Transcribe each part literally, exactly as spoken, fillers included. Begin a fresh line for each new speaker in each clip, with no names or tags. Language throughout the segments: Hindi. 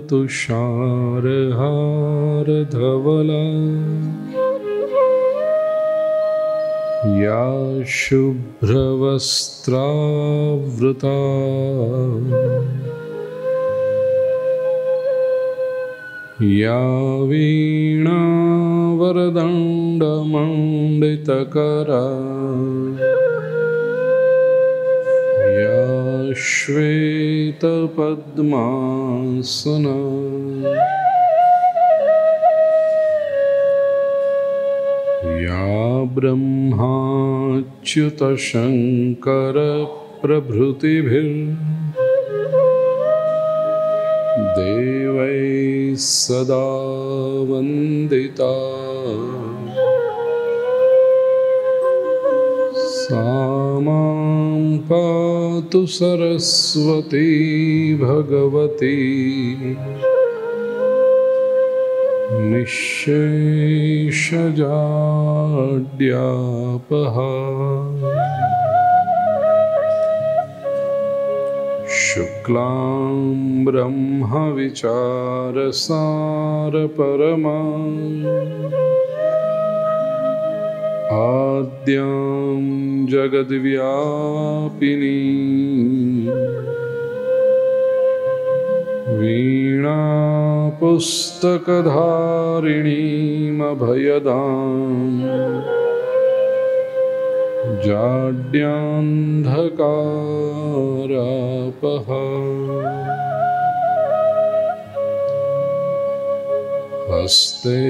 तुषारहारधवला या शुभ्रवस्त्रावृता या वीणावरदण्डमण्डितकरा या श्वेतपद्मासना या ब्रह्माच्युतशङ्करप्रभृतिभिर् देवैः सदा वन्दिता सा मां पातु सरस्वती भगवती निःशेषजाड्यापहा शुक्लां ब्रह्मविचारसारपरमा आद्यां जगद्व्यापिनी वीणापुस्तकधारिणीमभयदाम् जाड्यान्धकारापहा हस्ते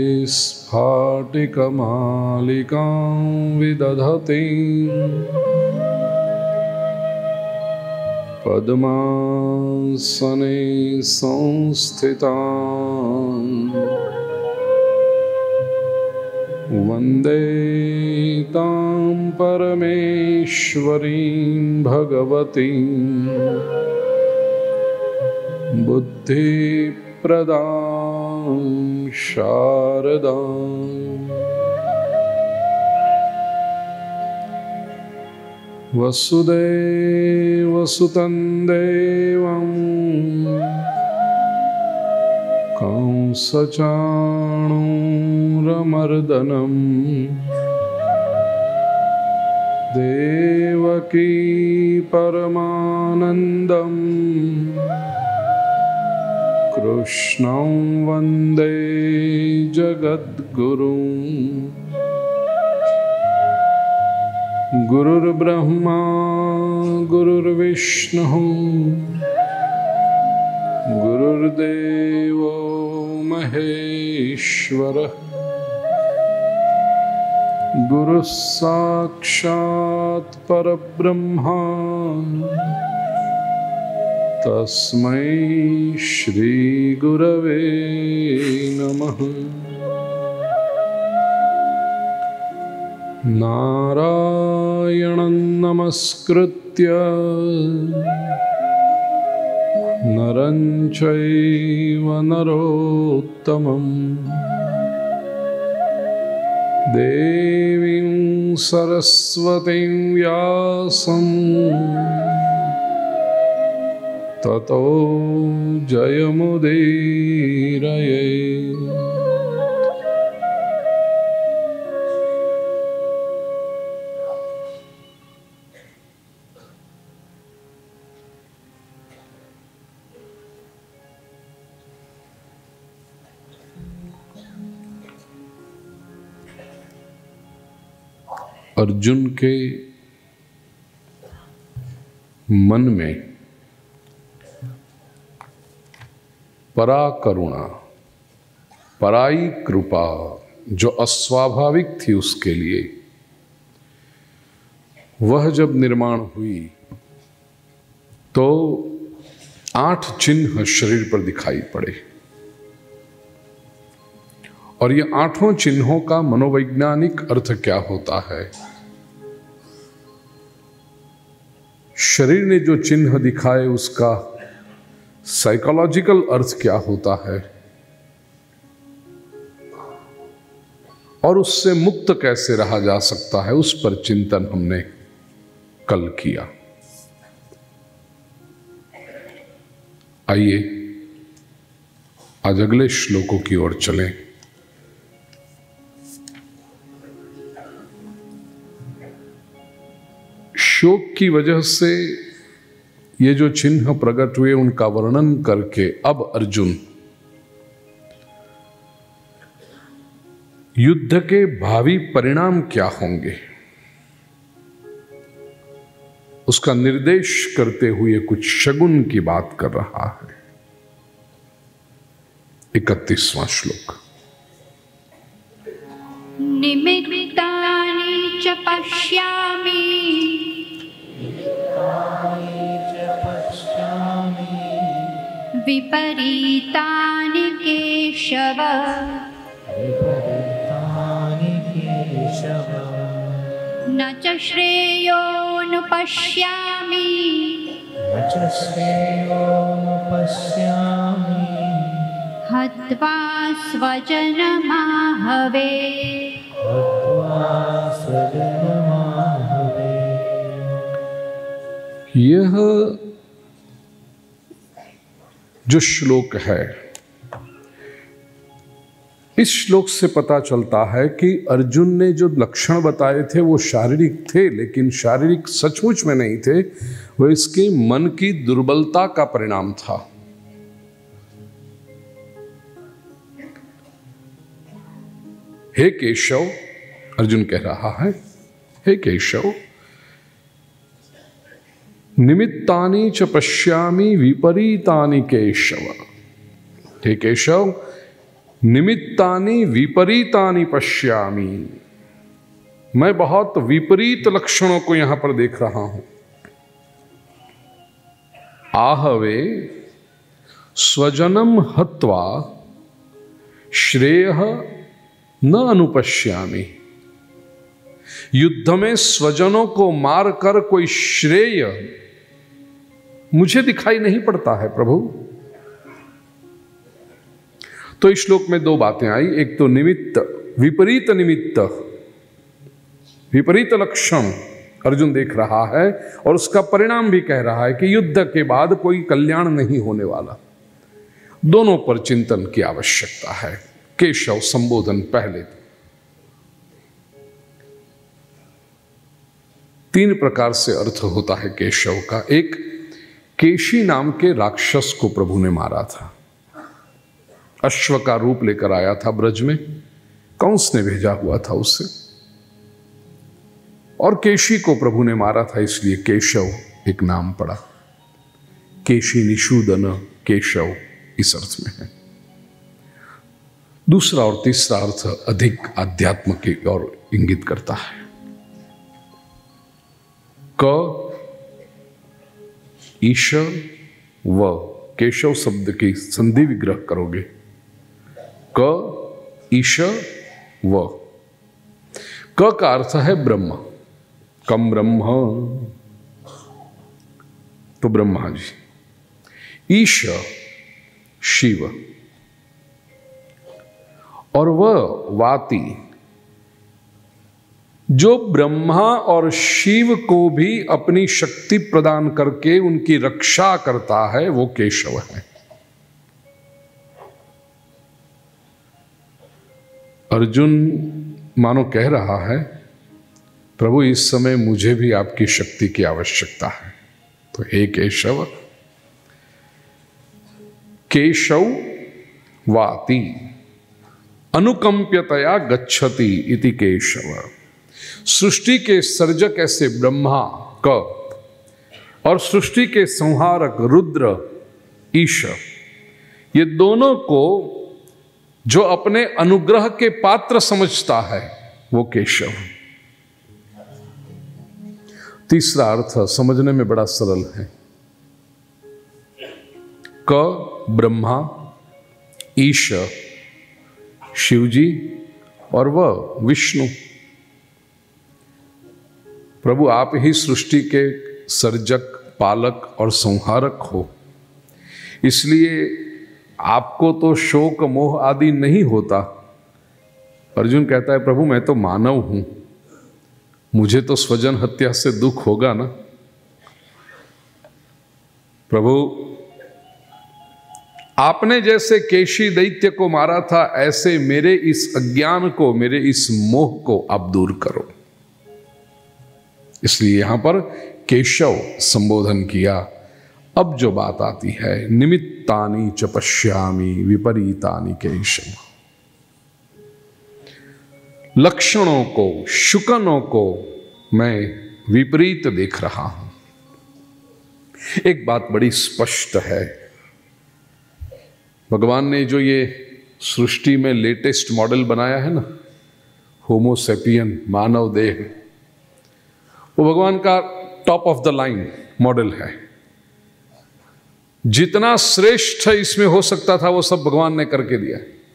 स्फाटिकमालिकां विदधती पद्मासने संस्थितां वन्दे तां परमेश्वरीं भगवतीं बुद्धिप्रदां शारदाम् वसुदेवसुतं देवं कंसचाणूरमर्दनं देवकी परमानन्दं कृष्णं वन्दे जगद्गुरुम् गुरुर्ब्रह्मा गुरुर्विष्णुः गुरुर्देवो महेश्वरः गुरुः साक्षात् परब्रह्मा तस्मै श्री गुरवे नमः। नारायणं नमस्कृत्य नरं चैव नरोत्तमं देवीं सरस्वतीं व्यासं ततो जयमुदीरये। अर्जुन के मन में पराकरुणा, पराई कृपा जो अस्वाभाविक थी उसके लिए, वह जब निर्माण हुई तो आठ चिन्ह शरीर पर दिखाई पड़े। और ये आठों चिन्हों का मनोवैज्ञानिक अर्थ क्या होता है? शरीर ने जो चिन्ह दिखाए उसका साइकोलॉजिकल अर्थ क्या होता है और उससे मुक्त कैसे रहा जा सकता है, उस पर चिंतन हमने कल किया। आइए आज अगले श्लोकों की ओर चलें। शोक की वजह से ये जो चिन्ह प्रकट हुए उनका वर्णन करके अब अर्जुन युद्ध के भावी परिणाम क्या होंगे उसका निर्देश करते हुए कुछ शगुन की बात कर रहा है। इकतीसवां श्लोक।
निमित्तानि च पश्यामि विपरीतानि केशव न च श्रेयोनुपश्यामि हत्वा स्वजनमाहवे।
यह जो श्लोक है, इस श्लोक से पता चलता है कि अर्जुन ने जो लक्षण बताए थे वो शारीरिक थे, लेकिन शारीरिक सचमुच में नहीं थे, वो इसके मन की दुर्बलता का परिणाम था। हे केशव, अर्जुन कह रहा है, हे केशव, निमित्तानि च पश्यामि विपरीतानि केशव। हे केशव, निमित्तानि विपरीतानि पश्यामि, मैं बहुत विपरीत लक्षणों को यहां पर देख रहा हूं। आहवे स्वजनम हत्वा श्रेयः न अनुपश्यामि। युद्ध में स्वजनों को मारकर कोई श्रेय मुझे दिखाई नहीं पड़ता है प्रभु। तो इस श्लोक में दो बातें आई, एक तो निमित्त, विपरीत निमित्त, विपरीत लक्षण अर्जुन देख रहा है, और उसका परिणाम भी कह रहा है कि युद्ध के बाद कोई कल्याण नहीं होने वाला। दोनों पर चिंतन की आवश्यकता है। केशव संबोधन पहले। तीन प्रकार से अर्थ होता है केशव का। एक, केशी नाम के राक्षस को प्रभु ने मारा था, अश्व का रूप लेकर आया था ब्रज में, कंस ने भेजा हुआ था उससे, और केशी को प्रभु ने मारा था, इसलिए केशव एक नाम पड़ा। केशी निषूदन केशव इस अर्थ में है। दूसरा और तीसरा अर्थ अधिक आध्यात्म की ओर इंगित करता है। क ईश व, केशव शब्द की संधि विग्रह करोगे, क ईश व। क का अर्थ है ब्रह्म, कम ब्रह्म तो ब्रह्मा जी, ईश शिव, और वह वाति जो ब्रह्मा और शिव को भी अपनी शक्ति प्रदान करके उनकी रक्षा करता है, वो केशव है। अर्जुन मानो कह रहा है, प्रभु इस समय मुझे भी आपकी शक्ति की आवश्यकता है। तो हे केशव, केशव वाति अनुकंप्यतया गच्छति इति केशव। सृष्टि के सर्जक ऐसे ब्रह्मा क और सृष्टि के संहारक रुद्र ईश, ये दोनों को जो अपने अनुग्रह के पात्र समझता है वो केशव। तीसरा अर्थ समझने में बड़ा सरल है। क ब्रह्मा, ईश शिवजी, और वह विष्णु। प्रभु आप ही सृष्टि के सर्जक, पालक और संहारक हो, इसलिए आपको तो शोक मोह आदि नहीं होता। अर्जुन कहता है, प्रभु मैं तो मानव हूं, मुझे तो स्वजन हत्या से दुख होगा ना। प्रभु आपने जैसे केशी दैत्य को मारा था, ऐसे मेरे इस अज्ञान को, मेरे इस मोह को आप दूर करो। इसलिए यहां पर केशव संबोधन किया। अब जो बात आती है, निमित्तानि च पश्यामि विपरीतानि केशव, लक्षणों को, शुकनों को मैं विपरीत देख रहा हूं। एक बात बड़ी स्पष्ट है, भगवान ने जो ये सृष्टि में लेटेस्ट मॉडल बनाया है ना, होमोसेपियन मानव देह, वो भगवान का top of the line model है। जितना श्रेष्ठ इसमें हो सकता था वो सब भगवान ने करके दिया।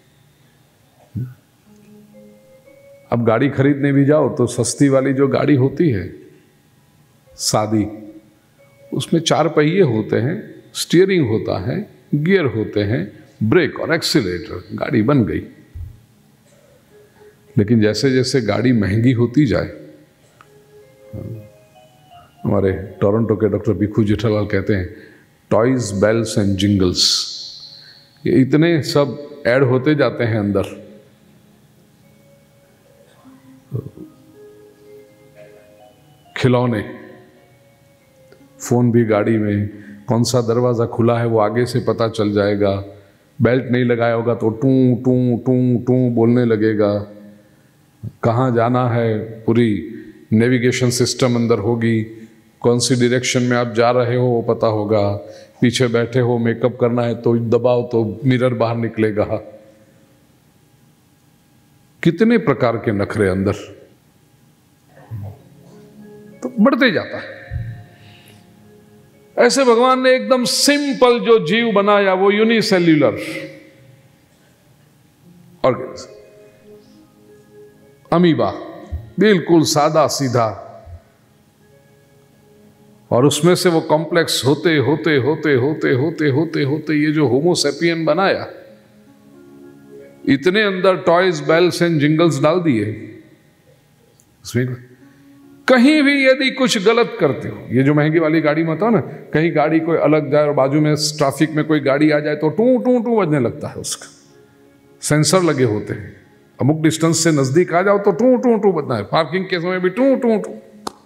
अब गाड़ी खरीदने भी जाओ तो सस्ती वाली जो गाड़ी होती है सादी, उसमें चार पहिए होते हैं, स्टीयरिंग होता है, गियर होते हैं, ब्रेक और एक्सीलरेटर, गाड़ी बन गई। लेकिन जैसे जैसे गाड़ी महंगी होती जाए, हमारे टोरंटो के डॉक्टर भिखू जेठालाल कहते हैं, टॉयज बेल्स एंड जिंगल्स, ये इतने सब ऐड होते जाते हैं अंदर। खिलौने, फोन भी गाड़ी में, कौन सा दरवाजा खुला है वो आगे से पता चल जाएगा, बेल्ट नहीं लगाया होगा तो टू टू टू टू बोलने लगेगा, कहाँ जाना है पूरी नेविगेशन सिस्टम अंदर होगी, कौन सी डायरेक्शन में आप जा रहे हो वो पता होगा, पीछे बैठे हो मेकअप करना है तो दबाओ तो मिरर बाहर निकलेगा। कितने प्रकार के नखरे अंदर, तो बढ़ते जाता है। ऐसे भगवान ने एकदम सिंपल जो जीव बनाया वो यूनिसेल्यूलर ऑर्गेनिज्म, अमीबा, बिल्कुल सादा सीधा, और उसमें से वो कॉम्प्लेक्स होते होते होते होते होते होते होते ये जो होमोसेपियन बनाया, इतने अंदर टॉयज बेल्स एंड जिंगल्स डाल दिए। कहीं भी यदि कुछ गलत करते हो, ये जो महंगी वाली गाड़ी में होता है ना, कहीं गाड़ी कोई अलग जाए और बाजू में ट्रैफिक में कोई गाड़ी आ जाए तो टू टू टू बजने लगता है, उसका सेंसर लगे होते हैं, अमुक डिस्टेंस से नजदीक आ जाओ तो टू टू टू बजना है, पार्किंग के समय भी टू टू टू।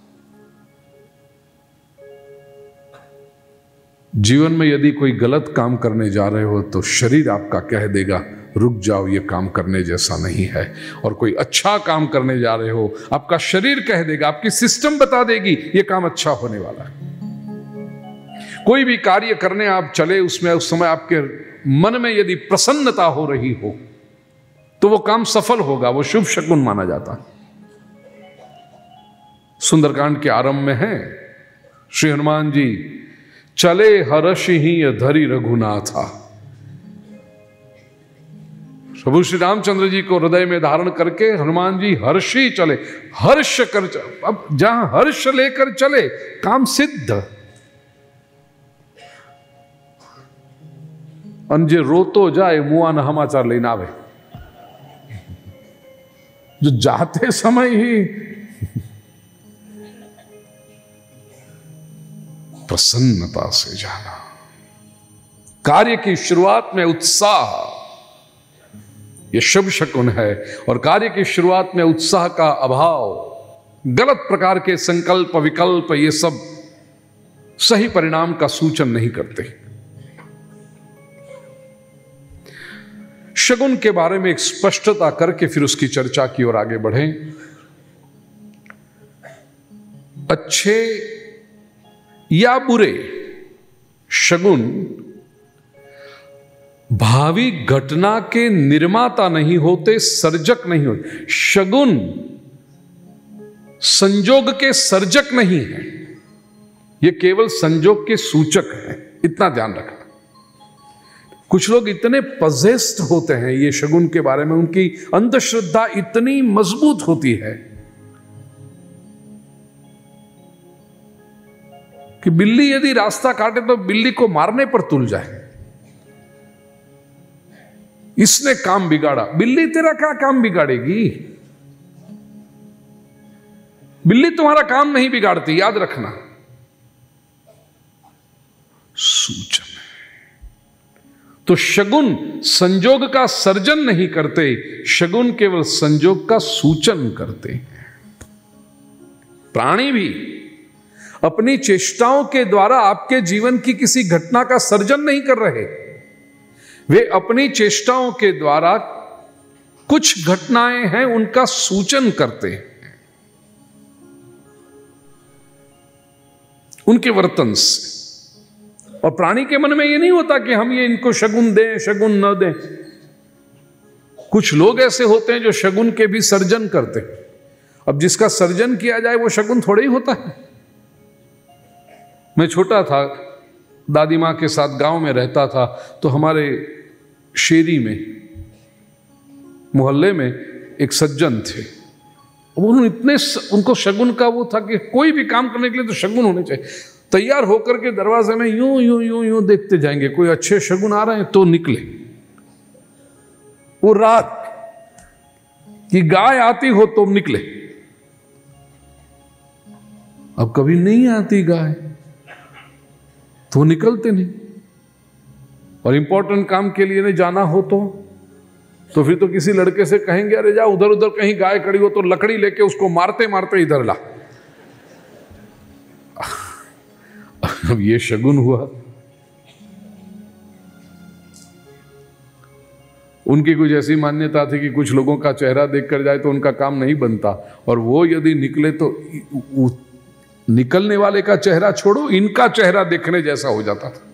जीवन में यदि कोई गलत काम करने जा रहे हो तो शरीर आपका कह देगा रुक जाओ, ये काम करने जैसा नहीं है। और कोई अच्छा काम करने जा रहे हो, आपका शरीर कह देगा, आपकी सिस्टम बता देगी ये काम अच्छा होने वाला है। कोई भी कार्य करने आप चले, उसमें उस समय आपके मन में यदि प्रसन्नता हो रही हो तो वो काम सफल होगा, वो शुभ शकुन माना जाता है। सुंदरकांड के आरंभ में है, श्री हनुमान जी चले हर्षि ही धरि रघुनाथा, प्रभु श्री रामचंद्र जी को हृदय में धारण करके हनुमान जी हर्षी चले, हर्ष कर चले। अब जहां हर्ष लेकर चले काम सिद्ध। अंजे रोतो जाए मुआ न समाचार लेना आवे, जो जाते समय ही प्रसन्नता से जाना। कार्य की शुरुआत में उत्साह, यह शुभ शकुन है। और कार्य की शुरुआत में उत्साह का अभाव, गलत प्रकार के संकल्प विकल्प, ये सब सही परिणाम का सूचन नहीं करते। शगुन के बारे में एक स्पष्टता करके फिर उसकी चर्चा की ओर आगे बढ़ें। अच्छे या बुरे शगुन भावी घटना के निर्माता नहीं होते, सर्जक नहीं होते। शगुन संजोग के सर्जक नहीं है, ये केवल संजोग के सूचक है, इतना ध्यान रखना। कुछ लोग इतने पजेस्ड होते हैं ये शगुन के बारे में, उनकी अंधश्रद्धा इतनी मजबूत होती है कि बिल्ली यदि रास्ता काटे तो बिल्ली को मारने पर तुल जाए। इसने काम बिगाड़ा, बिल्ली तेरा क्या काम बिगाड़ेगी? बिल्ली तुम्हारा काम नहीं बिगाड़ती, याद रखना। सूचन। तो शगुन संजोग का सर्जन नहीं करते, शगुन केवल संजोग का सूचन करते हैं। प्राणी भी अपनी चेष्टाओं के द्वारा आपके जीवन की किसी घटना का सर्जन नहीं कर रहे, वे अपनी चेष्टाओं के द्वारा कुछ घटनाएं हैं उनका सूचन करते हैं, उनके वर्तन से। और प्राणी के मन में यह नहीं होता कि हम ये इनको शगुन दें, शगुन न दें। कुछ लोग ऐसे होते हैं जो शगुन के भी सर्जन करते हैं। अब जिसका सर्जन किया जाए वो शगुन थोड़ा ही होता है। मैं छोटा था, दादी माँ के साथ गांव में रहता था, तो हमारे शेरी में, मोहल्ले में एक सज्जन थे। उन्होंने इतने, उनको शगुन का वो था कि कोई भी काम करने के लिए तो शगुन होने चाहिए। तैयार होकर के दरवाजे में यूं यूं यूं यूं देखते जाएंगे, कोई अच्छे शगुन आ रहे हैं तो निकले। वो रात की गाय आती हो तो निकले। अब कभी नहीं आती गाय तो निकलते नहीं। और इंपॉर्टेंट काम के लिए नहीं जाना हो तो तो फिर तो किसी लड़के से कहेंगे, अरे जा उधर उधर कहीं गाय खड़ी हो तो लकड़ी लेके उसको मारते मारते इधर ला। अब ये शगुन हुआ। उनकी कुछ ऐसी मान्यता थी कि कुछ लोगों का चेहरा देखकर जाए तो उनका काम नहीं बनता, और वो यदि निकले तो निकलने वाले का चेहरा छोड़ो, इनका चेहरा देखने जैसा हो जाता था।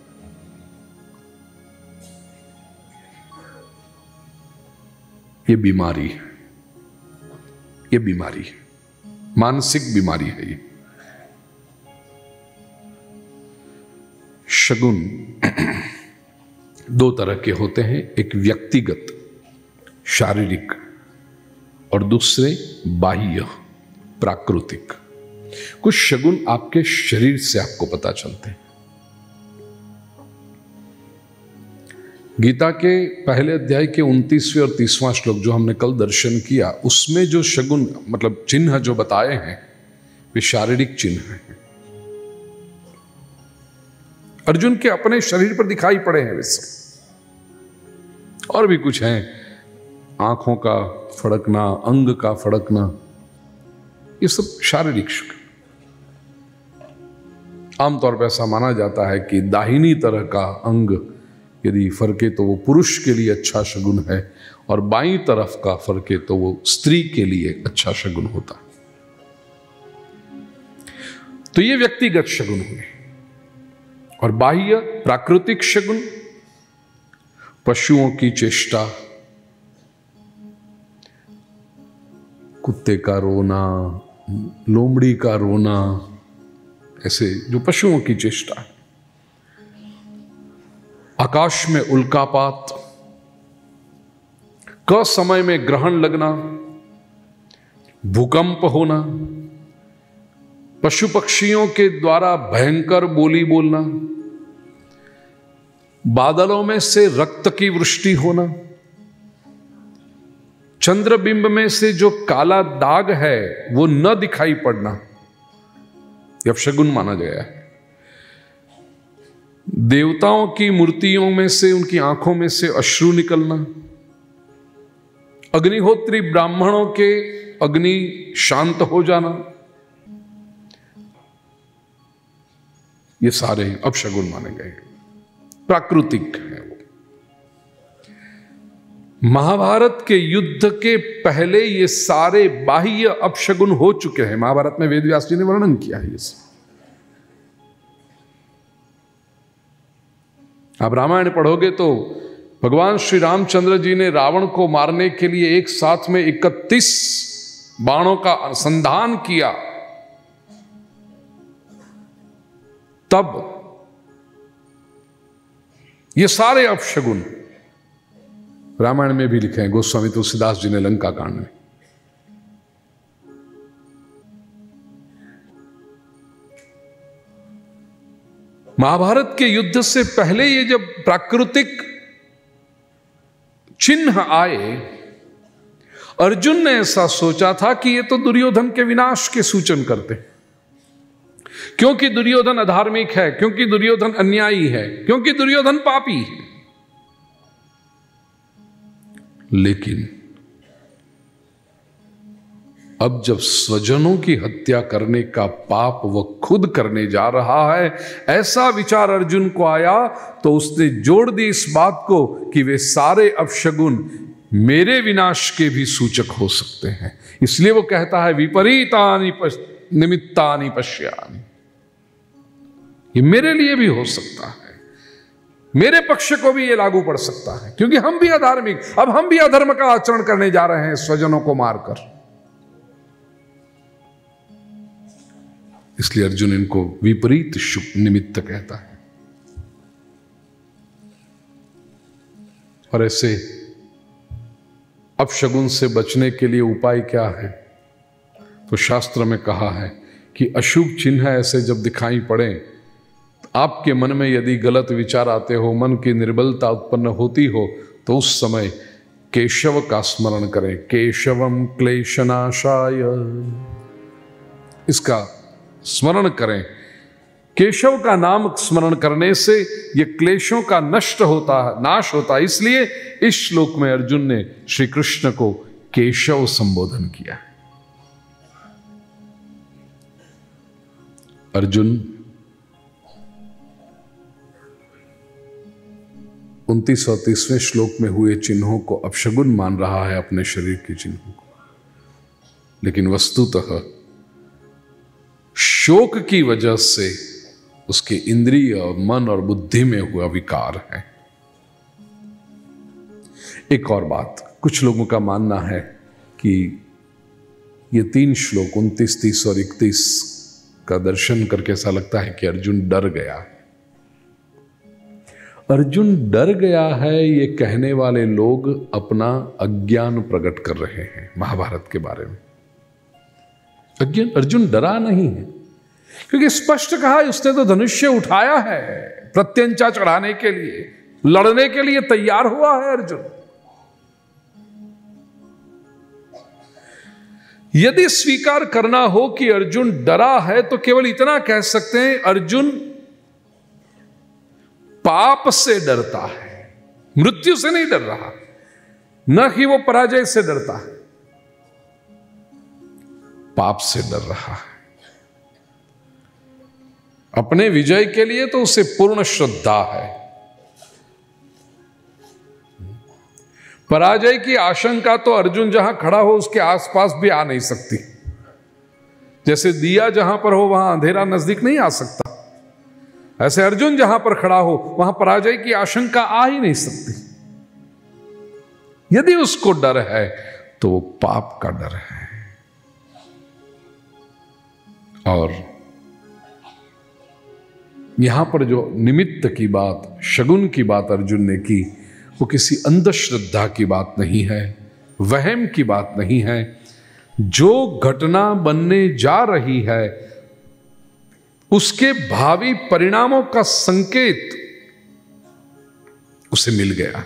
ये बीमारी है, ये बीमारी है, मानसिक बीमारी है ये। शगुन दो तरह के होते हैं, एक व्यक्तिगत शारीरिक और दूसरे बाह्य प्राकृतिक। कुछ शगुन आपके शरीर से आपको पता चलते हैं। गीता के पहले अध्याय के उनतीसवें और तीसवां श्लोक जो हमने कल दर्शन किया, उसमें जो शगुन मतलब चिन्ह जो बताए हैं वे शारीरिक चिन्ह हैं। अर्जुन के अपने शरीर पर दिखाई पड़े हैं वैसे। और भी कुछ हैं, आंखों का फड़कना, अंग का फड़कना, ये सब शारीरिक शगुन। आमतौर पर ऐसा माना जाता है कि दाहिनी तरह का अंग यदि फरके तो वो पुरुष के लिए अच्छा शगुन है, और बाईं तरफ का फरके तो वो स्त्री के लिए अच्छा शगुन होता है। तो ये व्यक्तिगत शगुन हुए। और बाह्य प्राकृतिक शगुन, पशुओं की चेष्टा, कुत्ते का रोना, लोमड़ी का रोना, ऐसे जो पशुओं की चेष्टा है। आकाश में उल्कापात, क समय में ग्रहण लगना, भूकंप होना, पशु पक्षियों के द्वारा भयंकर बोली बोलना, बादलों में से रक्त की वृष्टि होना, चंद्रबिंब में से जो काला दाग है वो न दिखाई पड़ना, यह अपशगुन माना गया है। देवताओं की मूर्तियों में से, उनकी आंखों में से अश्रु निकलना, अग्निहोत्री ब्राह्मणों के अग्नि शांत हो जाना, ये सारे अपशगुन माने गए, प्राकृतिक है वो। महाभारत के युद्ध के पहले ये सारे बाह्य अपशगुन हो चुके हैं। महाभारत में वेदव्यास जी ने वर्णन किया है इसे। आप रामायण पढ़ोगे तो भगवान श्री रामचंद्र जी ने रावण को मारने के लिए एक साथ में इकतीस बाणों का संधान किया, तब ये सारे अपशगुन रामायण में भी लिखे हैं। गोस्वामी तुलसीदास जी ने लंका कांड में। महाभारत के युद्ध से पहले ये जब प्राकृतिक चिन्ह आए, अर्जुन ने ऐसा सोचा था कि ये तो दुर्योधन के विनाश के सूचन करते, क्योंकि दुर्योधन अधार्मिक है, क्योंकि दुर्योधन अन्यायी है, क्योंकि दुर्योधन पापी है। लेकिन अब जब स्वजनों की हत्या करने का पाप वह खुद करने जा रहा है, ऐसा विचार अर्जुन को आया तो उसने जोड़ दी इस बात को कि वे सारे अपशगुन मेरे विनाश के भी सूचक हो सकते हैं। इसलिए वो कहता है विपरीतानि निमित्तानि पश्यामि, ये मेरे लिए भी हो सकता है, मेरे पक्ष को भी ये लागू पड़ सकता है, क्योंकि हम भी अधार्मिक, अब हम भी अधर्म का आचरण करने जा रहे हैं स्वजनों को मारकर। इसलिए अर्जुन इनको विपरीत शुभ निमित्त कहता है। और ऐसे अपशगुन से बचने के लिए उपाय क्या है? तो शास्त्र में कहा है कि अशुभ चिन्ह ऐसे जब दिखाई पड़े, आपके मन में यदि गलत विचार आते हो, मन की निर्बलता उत्पन्न होती हो, तो उस समय केशव का स्मरण करें। केशवम क्लेशनाशाय, इसका स्मरण करें। केशव का नाम स्मरण करने से ये क्लेशों का नष्ट होता है, नाश होता है। इसलिए इस श्लोक में अर्जुन ने श्री कृष्ण को केशव संबोधन किया। अर्जुन उनतीस और तीसवें श्लोक में हुए चिन्हों को अपशगुन मान रहा है, अपने शरीर के चिन्हों को, लेकिन वस्तुतः शोक की वजह से उसके इंद्रिय, मन और बुद्धि में हुआ विकार है। एक और बात, कुछ लोगों का मानना है कि ये तीन श्लोक उनतीस, तीस और इकतीस का दर्शन करके ऐसा लगता है कि अर्जुन डर गया है। अर्जुन डर गया है, ये कहने वाले लोग अपना अज्ञान प्रकट कर रहे हैं महाभारत के बारे में। अज्ञान, अर्जुन डरा नहीं है, क्योंकि स्पष्ट कहा उसने तो धनुष्य उठाया है प्रत्यंचा चढ़ाने के लिए, लड़ने के लिए तैयार हुआ है अर्जुन। यदि स्वीकार करना हो कि अर्जुन डरा है तो केवल इतना कह सकते हैं, अर्जुन पाप से डरता है, मृत्यु से नहीं डर रहा, न कि वो पराजय से डरता है, पाप से डर रहा है। अपने विजय के लिए तो उसे पूर्ण श्रद्धा है, पराजय की आशंका तो अर्जुन जहां खड़ा हो उसके आसपास भी आ नहीं सकती। जैसे दिया जहां पर हो वहां अंधेरा नजदीक नहीं आ सकता, ऐसे अर्जुन जहां पर खड़ा हो वहां पराजय की आशंका आ ही नहीं सकती। यदि उसको डर है तो वो पाप का डर है। और यहां पर जो निमित्त की बात, शगुन की बात अर्जुन ने की, वो किसी अंधश्रद्धा की बात नहीं है, वहम की बात नहीं है। जो घटना बनने जा रही है उसके भावी परिणामों का संकेत उसे मिल गया।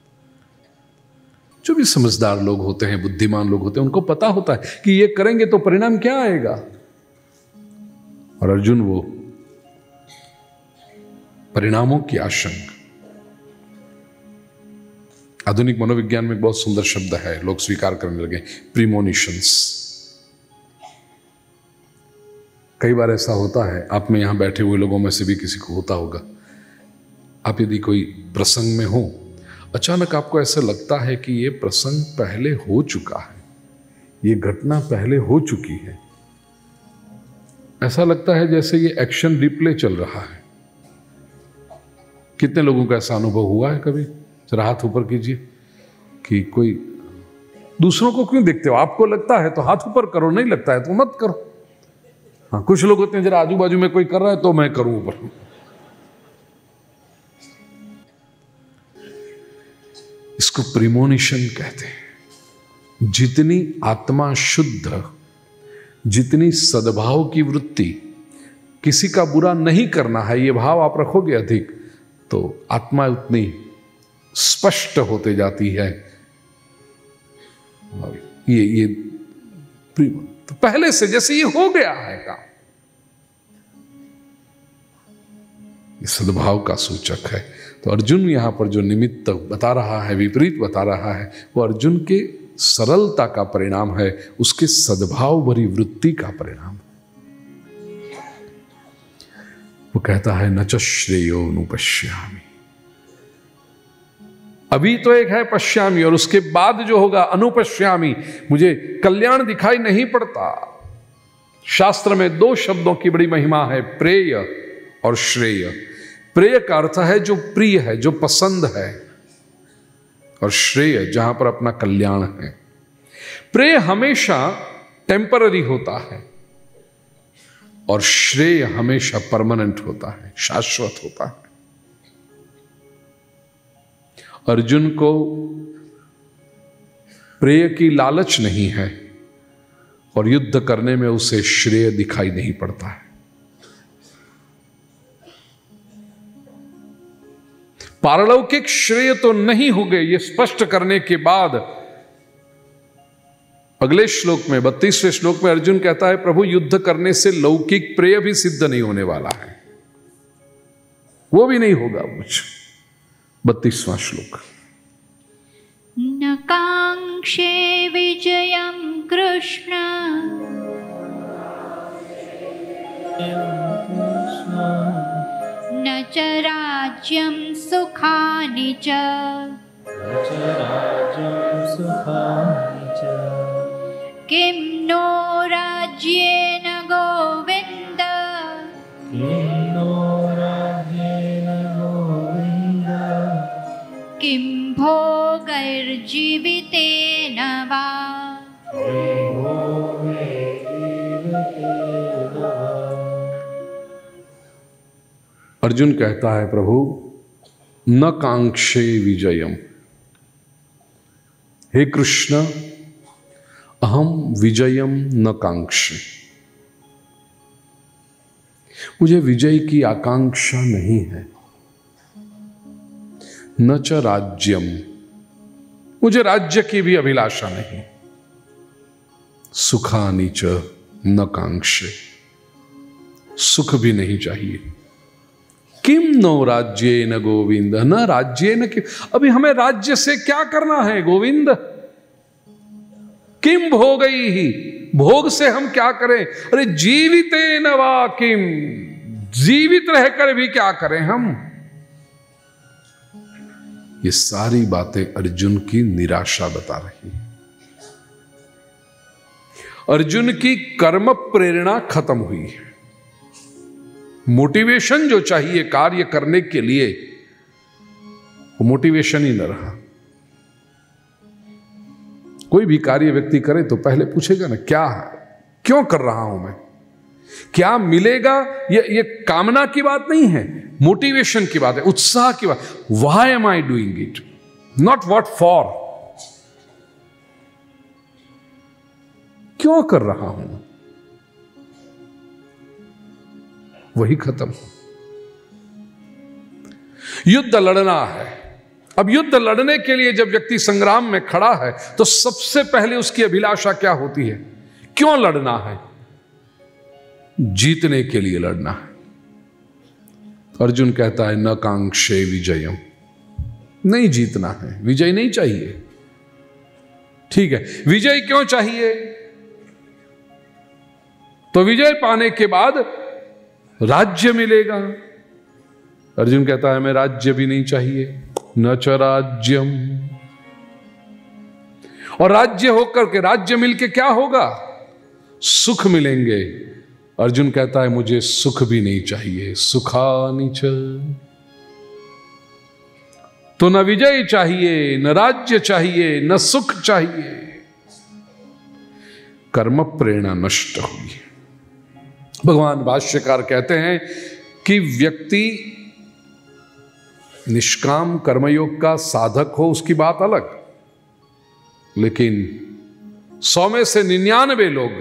जो भी समझदार लोग होते हैं, बुद्धिमान लोग होते हैं, उनको पता होता है कि ये करेंगे तो परिणाम क्या आएगा। और अर्जुन वो परिणामों की आशंका, आधुनिक मनोविज्ञान में एक बहुत सुंदर शब्द है, लोग स्वीकार करने लगे, प्रीमोनिशंस। कई बार ऐसा होता है, आप में यहां बैठे हुए लोगों में से भी किसी को होता होगा, आप यदि कोई प्रसंग में हो, अचानक आपको ऐसा लगता है कि ये प्रसंग पहले हो चुका है, ये घटना पहले हो चुकी है। ऐसा लगता है जैसे ये एक्शन रिप्ले चल रहा है। कितने लोगों का ऐसा अनुभव हुआ है कभी? जरा हाथ ऊपर कीजिए कि कोई, दूसरों को क्यों देखते हो? आपको लगता है तो हाथ ऊपर करो, नहीं लगता है तो मत करो। हाँ, कुछ लोग होते हैं जरा आजू बाजू में कोई कर रहा है तो मैं करूं ऊपर। इसको प्रीमोनिशन कहते हैं। जितनी आत्मा शुद्ध, जितनी सद्भाव की वृत्ति, किसी का बुरा नहीं करना है, ये भाव आप रखोगे अधिक, तो आत्मा उतनी स्पष्ट होते जाती है। ये ये तो पहले से जैसे ये हो गया है काम, ये सद्भाव का सूचक है। तो अर्जुन यहाँ पर जो निमित्त बता रहा है, विपरीत बता रहा है, वो अर्जुन के सरलता का परिणाम है, उसके सद्भाव भरी वृत्ति का परिणाम। वो कहता है न च श्रेयो अनुपश्यामि। अभी तो एक है पश्यामी, और उसके बाद जो होगा अनुपश्यामी, मुझे कल्याण दिखाई नहीं पड़ता। शास्त्र में दो शब्दों की बड़ी महिमा है, प्रेय और श्रेय। प्रेय का अर्थ है जो प्रिय है, जो पसंद है, और श्रेय जहां पर अपना कल्याण है। प्रेय हमेशा टेम्पररी होता है और श्रेय हमेशा परमानेंट होता है, शाश्वत होता है। अर्जुन को प्रेय की लालच नहीं है और युद्ध करने में उसे श्रेय दिखाई नहीं पड़ता है। पारलौकिक श्रेय तो नहीं हो गए, ये स्पष्ट करने के बाद अगले श्लोक में, बत्तीसवें श्लोक में अर्जुन कहता है, प्रभु युद्ध करने से लौकिक प्रेय भी सिद्ध नहीं होने वाला है, वो भी नहीं होगा मुझ। बत्तीसवां श्लोक।
न कांक्षे विजयं कृष्ण न च राज्यं सुखानि च किं नो राज्येन गोविन्द किं भोगैर्जीवितेन वा।
अर्जुन कहता है, प्रभु न कांक्षे विजयम, हे कृष्ण अहम विजयम न कांक्षे, मुझे विजय की आकांक्षा नहीं है। न च राज्यम, मुझे राज्य की भी अभिलाषा नहीं। सुखानि च न कांक्षे, सुख भी नहीं चाहिए। किम नो राज्ये न गोविंद, न राज्ये न कि, अभी हमें राज्य से क्या करना है गोविंद। किम भोगई ही, भोग से हम क्या करें। अरे जीविते न वा किम, जीवित रहकर भी क्या करें हम। ये सारी बातें अर्जुन की निराशा बता रही है। अर्जुन की कर्म प्रेरणा खत्म हुई है। मोटिवेशन जो चाहिए कार्य करने के लिए, वो मोटिवेशन ही न रहा। कोई भी कार्य व्यक्ति करे तो पहले पूछेगा ना, क्या है, क्यों कर रहा हूं मैं, क्या मिलेगा। ये ये कामना की बात नहीं है, मोटिवेशन की बात है, उत्साह की बात। Why am I doing it, not what for, क्यों कर रहा हूं, वही खत्म। युद्ध लड़ना है। अब युद्ध लड़ने के लिए जब व्यक्ति संग्राम में खड़ा है तो सबसे पहले उसकी अभिलाषा क्या होती है, क्यों लड़ना है। जीतने के लिए लड़ना है। अर्जुन कहता है न कांक्षे विजयम, नहीं जीतना है, विजय नहीं चाहिए। ठीक है, विजय क्यों चाहिए, तो विजय पाने के बाद राज्य मिलेगा। अर्जुन कहता है मैं राज्य भी नहीं चाहिए, न च राज्यम। और राज्य होकर के, राज्य मिलके क्या होगा, सुख मिलेंगे। अर्जुन कहता है मुझे सुख भी नहीं चाहिए। सुखानि च, तो न विजय चाहिए, न राज्य चाहिए, न सुख चाहिए। कर्म प्रेरणा नष्ट हुई। भगवान भाष्यकार कहते हैं कि व्यक्ति निष्काम कर्मयोग का साधक हो उसकी बात अलग, लेकिन सौ में से निन्यानवे लोग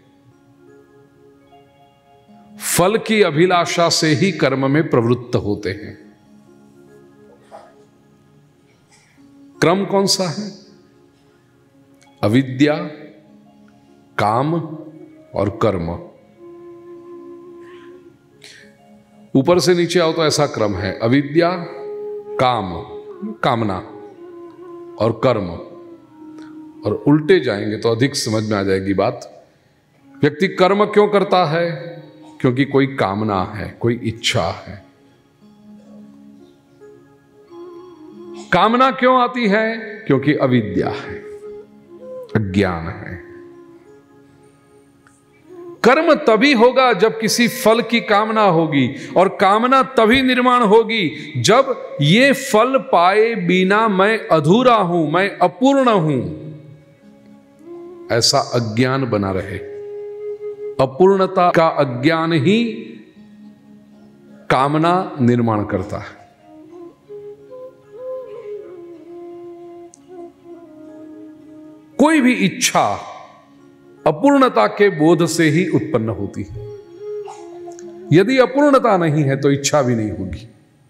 फल की अभिलाषा से ही कर्म में प्रवृत्त होते हैं। क्रम कौन सा है, अविद्या, काम और कर्म। ऊपर से नीचे आओ तो ऐसा क्रम है, अविद्या, काम, कामना और कर्म, और उल्टे जाएंगे तो अधिक समझ में आ जाएगी बात। व्यक्ति कर्म क्यों करता है? क्योंकि कोई कामना है, कोई इच्छा है। कामना क्यों आती है? क्योंकि अविद्या है, अज्ञान है। कर्म तभी होगा जब किसी फल की कामना होगी, और कामना तभी निर्माण होगी जब ये फल पाए बिना मैं अधूरा हूं, मैं अपूर्ण हूं, ऐसा अज्ञान बना रहे। अपूर्णता का अज्ञान ही कामना निर्माण करता है। कोई भी इच्छा अपूर्णता के बोध से ही उत्पन्न होती है। यदि अपूर्णता नहीं है तो इच्छा भी नहीं होगी।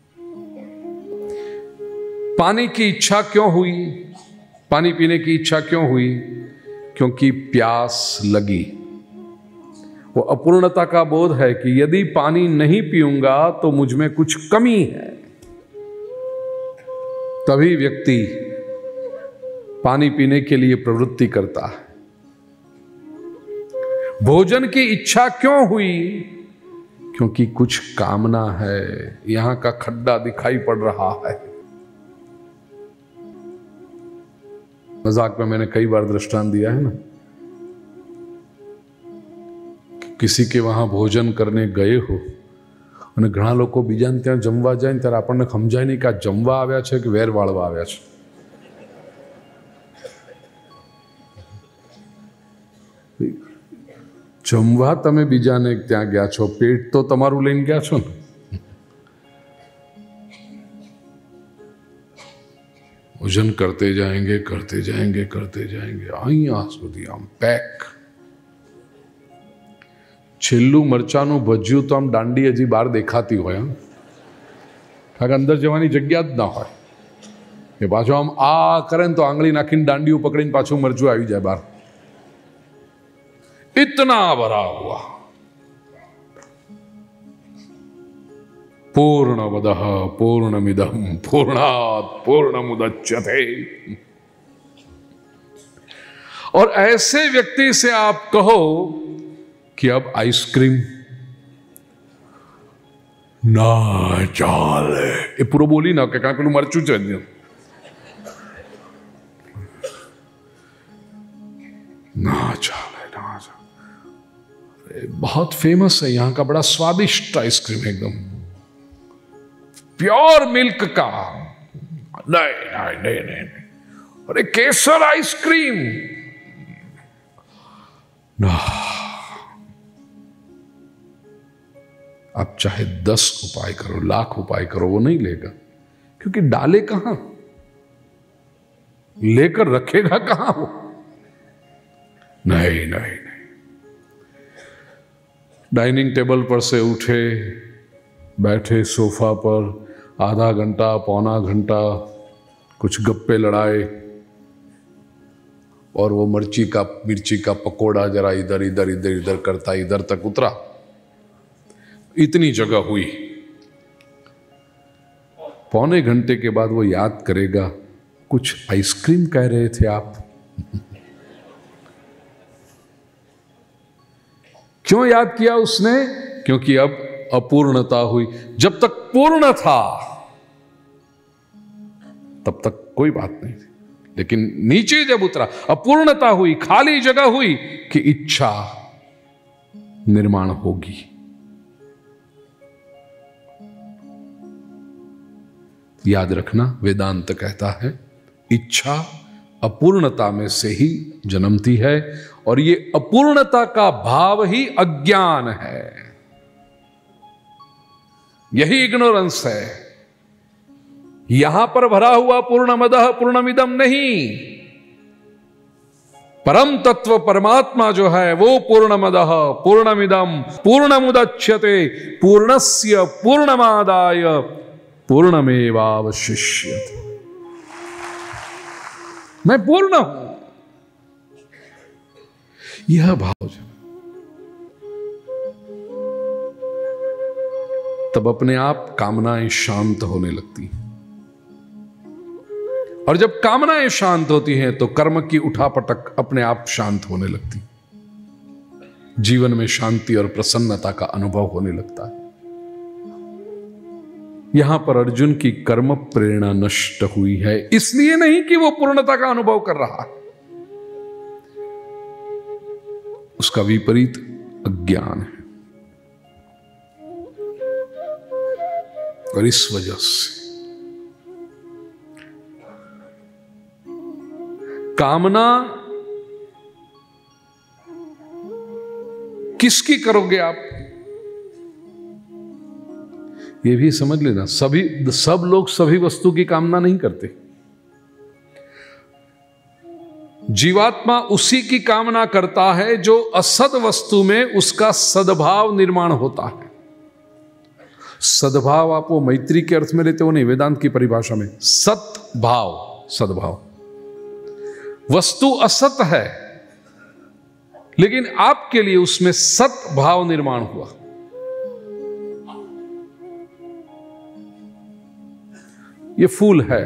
पानी की इच्छा क्यों हुई? पानी पीने की इच्छा क्यों हुई? क्योंकि प्यास लगी। वो अपूर्णता का बोध है कि यदि पानी नहीं पीऊंगा तो मुझ में कुछ कमी है। तभी व्यक्ति पानी पीने के लिए प्रवृत्ति करता है। भोजन की इच्छा क्यों हुई? क्योंकि कुछ कामना है। यहां का खड्डा दिखाई पड़ रहा है। मजाक में मैंने कई बार दृष्टांत दिया है ना, किसी के वहां भोजन करने गए हो અને ઘણા લોકો બીજાને ત્યાં જમવા જાય ત્યારે આપણને સમજાય નહીં કે આ જમવા આવ્યા છે કે વેર વાળવા આવ્યા છે। જમવા તમે બીજાને ત્યાં ગયા છો, પેટ તો તમારું લઈને ગયા છો ને। ભોજન કરते जाएंगे करते जाएंगे करते जाएंगे અહીંયા સુધી આમ પેક। છેલ્લું મરચાનું ભજ્યું તો આમ દાંડી હજી બહાર દેખાતી હોય, કારણ કે અંદર જવાની જગ્યા જ ના હોય। એ પાછો આમ આ કરે ને તો આંગળી નાખીને દાંડીઓ પકડીને પાછું મરચું આવી જાય બહાર। इतना भरा हुआ। पूर्णमदः पूर्णमिदं पूर्णात् पूर्णमुदच्यते। और ऐसे व्यक्ति से आप कहो कि अब आइसक्रीम ना चाले, ये पूरा बोली ना कि कहां पेलू मरचू चाहिए ना चाले ना चाले। बहुत फेमस है यहाँ का, बड़ा स्वादिष्ट आइसक्रीम, एकदम प्योर मिल्क का। नहीं नहीं नहीं नहीं, अरे केसर आइसक्रीम ना। आप चाहे दस उपाय करो, लाख उपाय करो, वो नहीं लेगा। क्योंकि डाले कहां, लेकर रखेगा कहां वो? नहीं नहीं नहीं। डाइनिंग टेबल पर से उठे, बैठे सोफा पर, आधा घंटा पौना घंटा कुछ गप्पे लड़ाए, और वो मिर्ची का मिर्ची का पकोड़ा जरा इधर इधर इधर इधर करता इधर तक उतरा। इतनी जगह हुई। पौने घंटे के बाद वो याद करेगा, कुछ आइसक्रीम कह रहे थे आप। क्यों याद किया उसने? क्योंकि अब अपूर्णता हुई। जब तक पूर्ण था तब तक कोई बात नहीं थी, लेकिन नीचे जब उतरा, अपूर्णता हुई, खाली जगह हुई कि इच्छा निर्माण होगी। याद रखना, वेदांत कहता है इच्छा अपूर्णता में से ही जन्मती है, और ये अपूर्णता का भाव ही अज्ञान है, यही इग्नोरेंस है। यहां पर भरा हुआ पूर्णमदः पूर्णमिदं नहीं, परम तत्व परमात्मा जो है वो पूर्णमदः पूर्णमिदं पूर्णमुदच्यते पूर्णस्य पूर्णमादाय पूर्णमेवावशिष्यते। मैं पूर्ण हूं, यह भाव। तब तब अपने आप कामनाएं शांत होने लगती हैं। और जब कामनाएं शांत होती हैं तो कर्म की उठापटक अपने आप शांत होने लगती, जीवन में शांति और प्रसन्नता का अनुभव होने लगता है। यहां पर अर्जुन की कर्म प्रेरणा नष्ट हुई है, इसलिए नहीं कि वो पूर्णता का अनुभव कर रहा है, उसका विपरीत अज्ञान है। और इस वजह से कामना किसकी करोगे आप, ये भी समझ लेना। सभी सब लोग सभी वस्तु की कामना नहीं करते। जीवात्मा उसी की कामना करता है जो असद वस्तु में उसका सद्भाव निर्माण होता है। सद्भाव आप वो मैत्री के अर्थ में लेते हो नहीं, वेदांत की परिभाषा में सत्भाव, सद्भाव। वस्तु असत है लेकिन आपके लिए उसमें सत्भाव निर्माण हुआ। ये फूल है,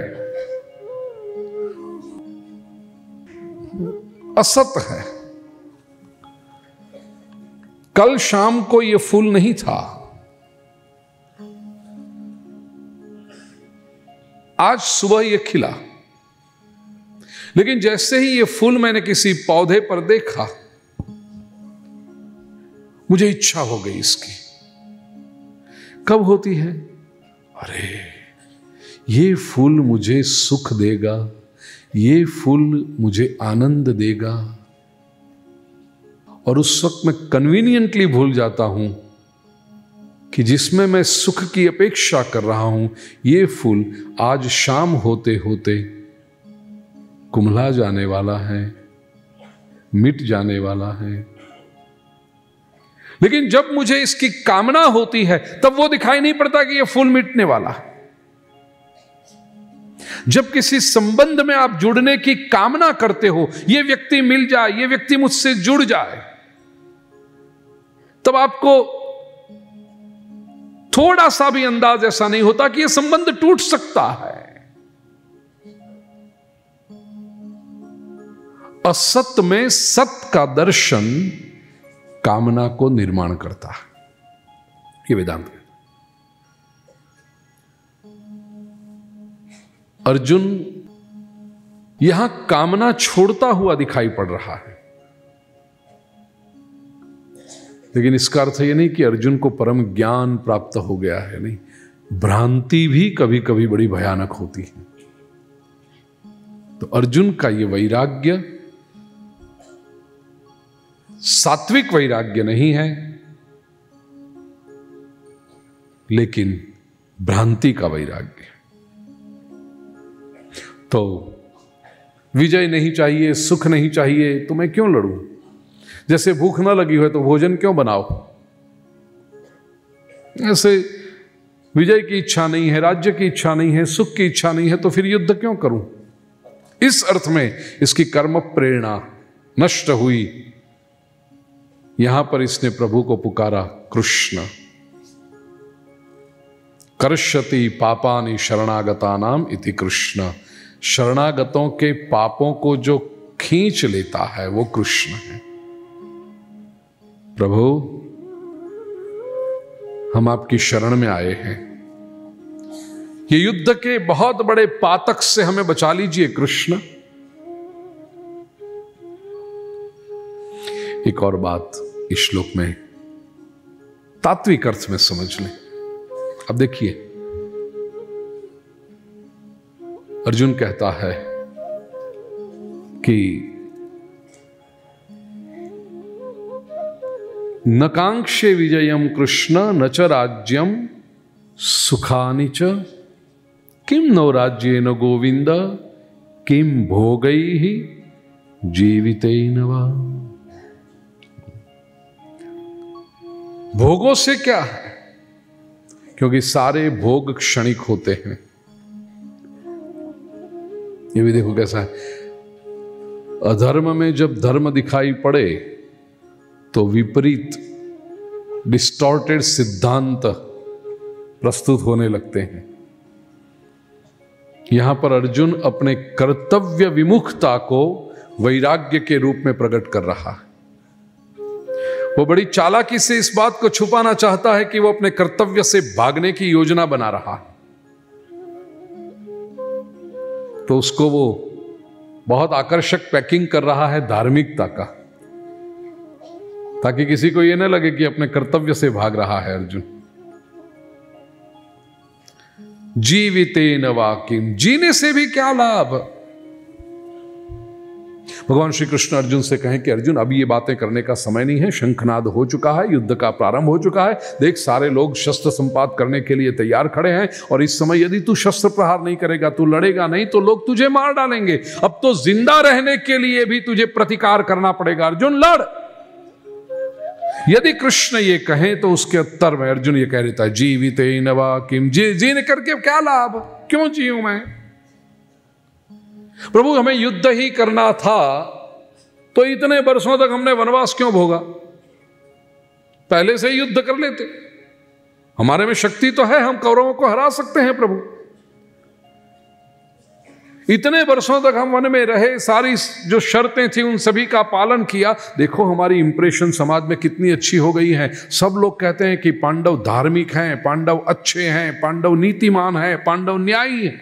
असत है। कल शाम को ये फूल नहीं था, आज सुबह ये खिला। लेकिन जैसे ही ये फूल मैंने किसी पौधे पर देखा, मुझे इच्छा हो गई इसकी। कब होती है? अरे ये फूल मुझे सुख देगा, ये फूल मुझे आनंद देगा, और उस वक्त मैं कन्वीनियंटली भूल जाता हूं कि जिसमें मैं सुख की अपेक्षा कर रहा हूं, ये फूल आज शाम होते होते कुम्हला जाने वाला है, मिट जाने वाला है। लेकिन जब मुझे इसकी कामना होती है तब वो दिखाई नहीं पड़ता कि ये फूल मिटने वाला है। जब किसी संबंध में आप जुड़ने की कामना करते हो, ये व्यक्ति मिल जाए, ये व्यक्ति मुझसे जुड़ जाए, तब आपको थोड़ा सा भी अंदाज ऐसा नहीं होता कि यह संबंध टूट सकता है। असत में सत का दर्शन कामना को निर्माण करता है, ये वेदांत है। अर्जुन यहां कामना छोड़ता हुआ दिखाई पड़ रहा है, लेकिन इसका अर्थ यह नहीं कि अर्जुन को परम ज्ञान प्राप्त हो गया है, नहीं। भ्रांति भी कभी कभी बड़ी भयानक होती है। तो अर्जुन का यह वैराग्य सात्विक वैराग्य नहीं है, लेकिन भ्रांति का वैराग्य। तो विजय नहीं चाहिए, सुख नहीं चाहिए, तो मैं क्यों लड़ूं? जैसे भूख ना लगी हो तो भोजन क्यों बनाओ? ऐसे विजय की इच्छा नहीं है, राज्य की इच्छा नहीं है, सुख की इच्छा नहीं है, तो फिर युद्ध क्यों करूं? इस अर्थ में इसकी कर्म प्रेरणा नष्ट हुई। यहां पर इसने प्रभु को पुकारा, कृष्ण। कर्षति पापानि शरणागतानाम इति कृष्ण। शरणागतों के पापों को जो खींच लेता है वो कृष्ण है। प्रभु, हम आपकी शरण में आए हैं, ये युद्ध के बहुत बड़े पातक से हमें बचा लीजिए कृष्ण। एक और बात इस श्लोक में तात्विक अर्थ में समझ लें। अब देखिए, अर्जुन कहता है कि न कांक्षे विजयम कृष्ण न च राज्यम सुखानि च किम नो राज्येन गोविंद किम भोगैः जीवितेन वा। भोगों से क्या है? क्योंकि सारे भोग क्षणिक होते हैं। ये भी देखो कैसा है, अधर्म में जब धर्म दिखाई पड़े तो विपरीत डिस्टॉर्टेड सिद्धांत प्रस्तुत होने लगते हैं। यहां पर अर्जुन अपने कर्तव्य विमुखता को वैराग्य के रूप में प्रकट कर रहा है। वो बड़ी चालाकी से इस बात को छुपाना चाहता है कि वो अपने कर्तव्य से भागने की योजना बना रहा है, तो उसको वो बहुत आकर्षक पैकिंग कर रहा है धार्मिकता का, ताकि किसी को ये न लगे कि अपने कर्तव्य से भाग रहा है अर्जुन। जीवितेन वा किम, जीने से भी क्या लाभ। भगवान श्री कृष्ण अर्जुन से कहें कि अर्जुन अभी ये बातें करने का समय नहीं है, शंखनाद हो चुका है, युद्ध का प्रारंभ हो चुका है, देख सारे लोग शस्त्र संपात करने के लिए तैयार खड़े हैं, और इस समय यदि तू शस्त्र प्रहार नहीं करेगा, तू लड़ेगा नहीं, तो लोग तुझे मार डालेंगे। अब तो जिंदा रहने के लिए भी तुझे प्रतिकार करना पड़ेगा, अर्जुन लड़। यदि कृष्ण ये कहें तो उसके उत्तर में अर्जुन ये कह देता है जीवितेन वा किम, जी जीने करके क्या लाभ, क्यों जीऊं मैं। प्रभु हमें युद्ध ही करना था तो इतने वर्षों तक हमने वनवास क्यों भोगा, पहले से ही युद्ध कर लेते। हमारे में शक्ति तो है, हम कौरवों को हरा सकते हैं प्रभु। इतने वर्षों तक हम वन में रहे, सारी जो शर्तें थी उन सभी का पालन किया। देखो हमारी इंप्रेशन समाज में कितनी अच्छी हो गई है। सब लोग कहते हैं कि पांडव धार्मिक हैं, पांडव अच्छे हैं, पांडव नीतिमान हैं, पांडव न्यायी हैं।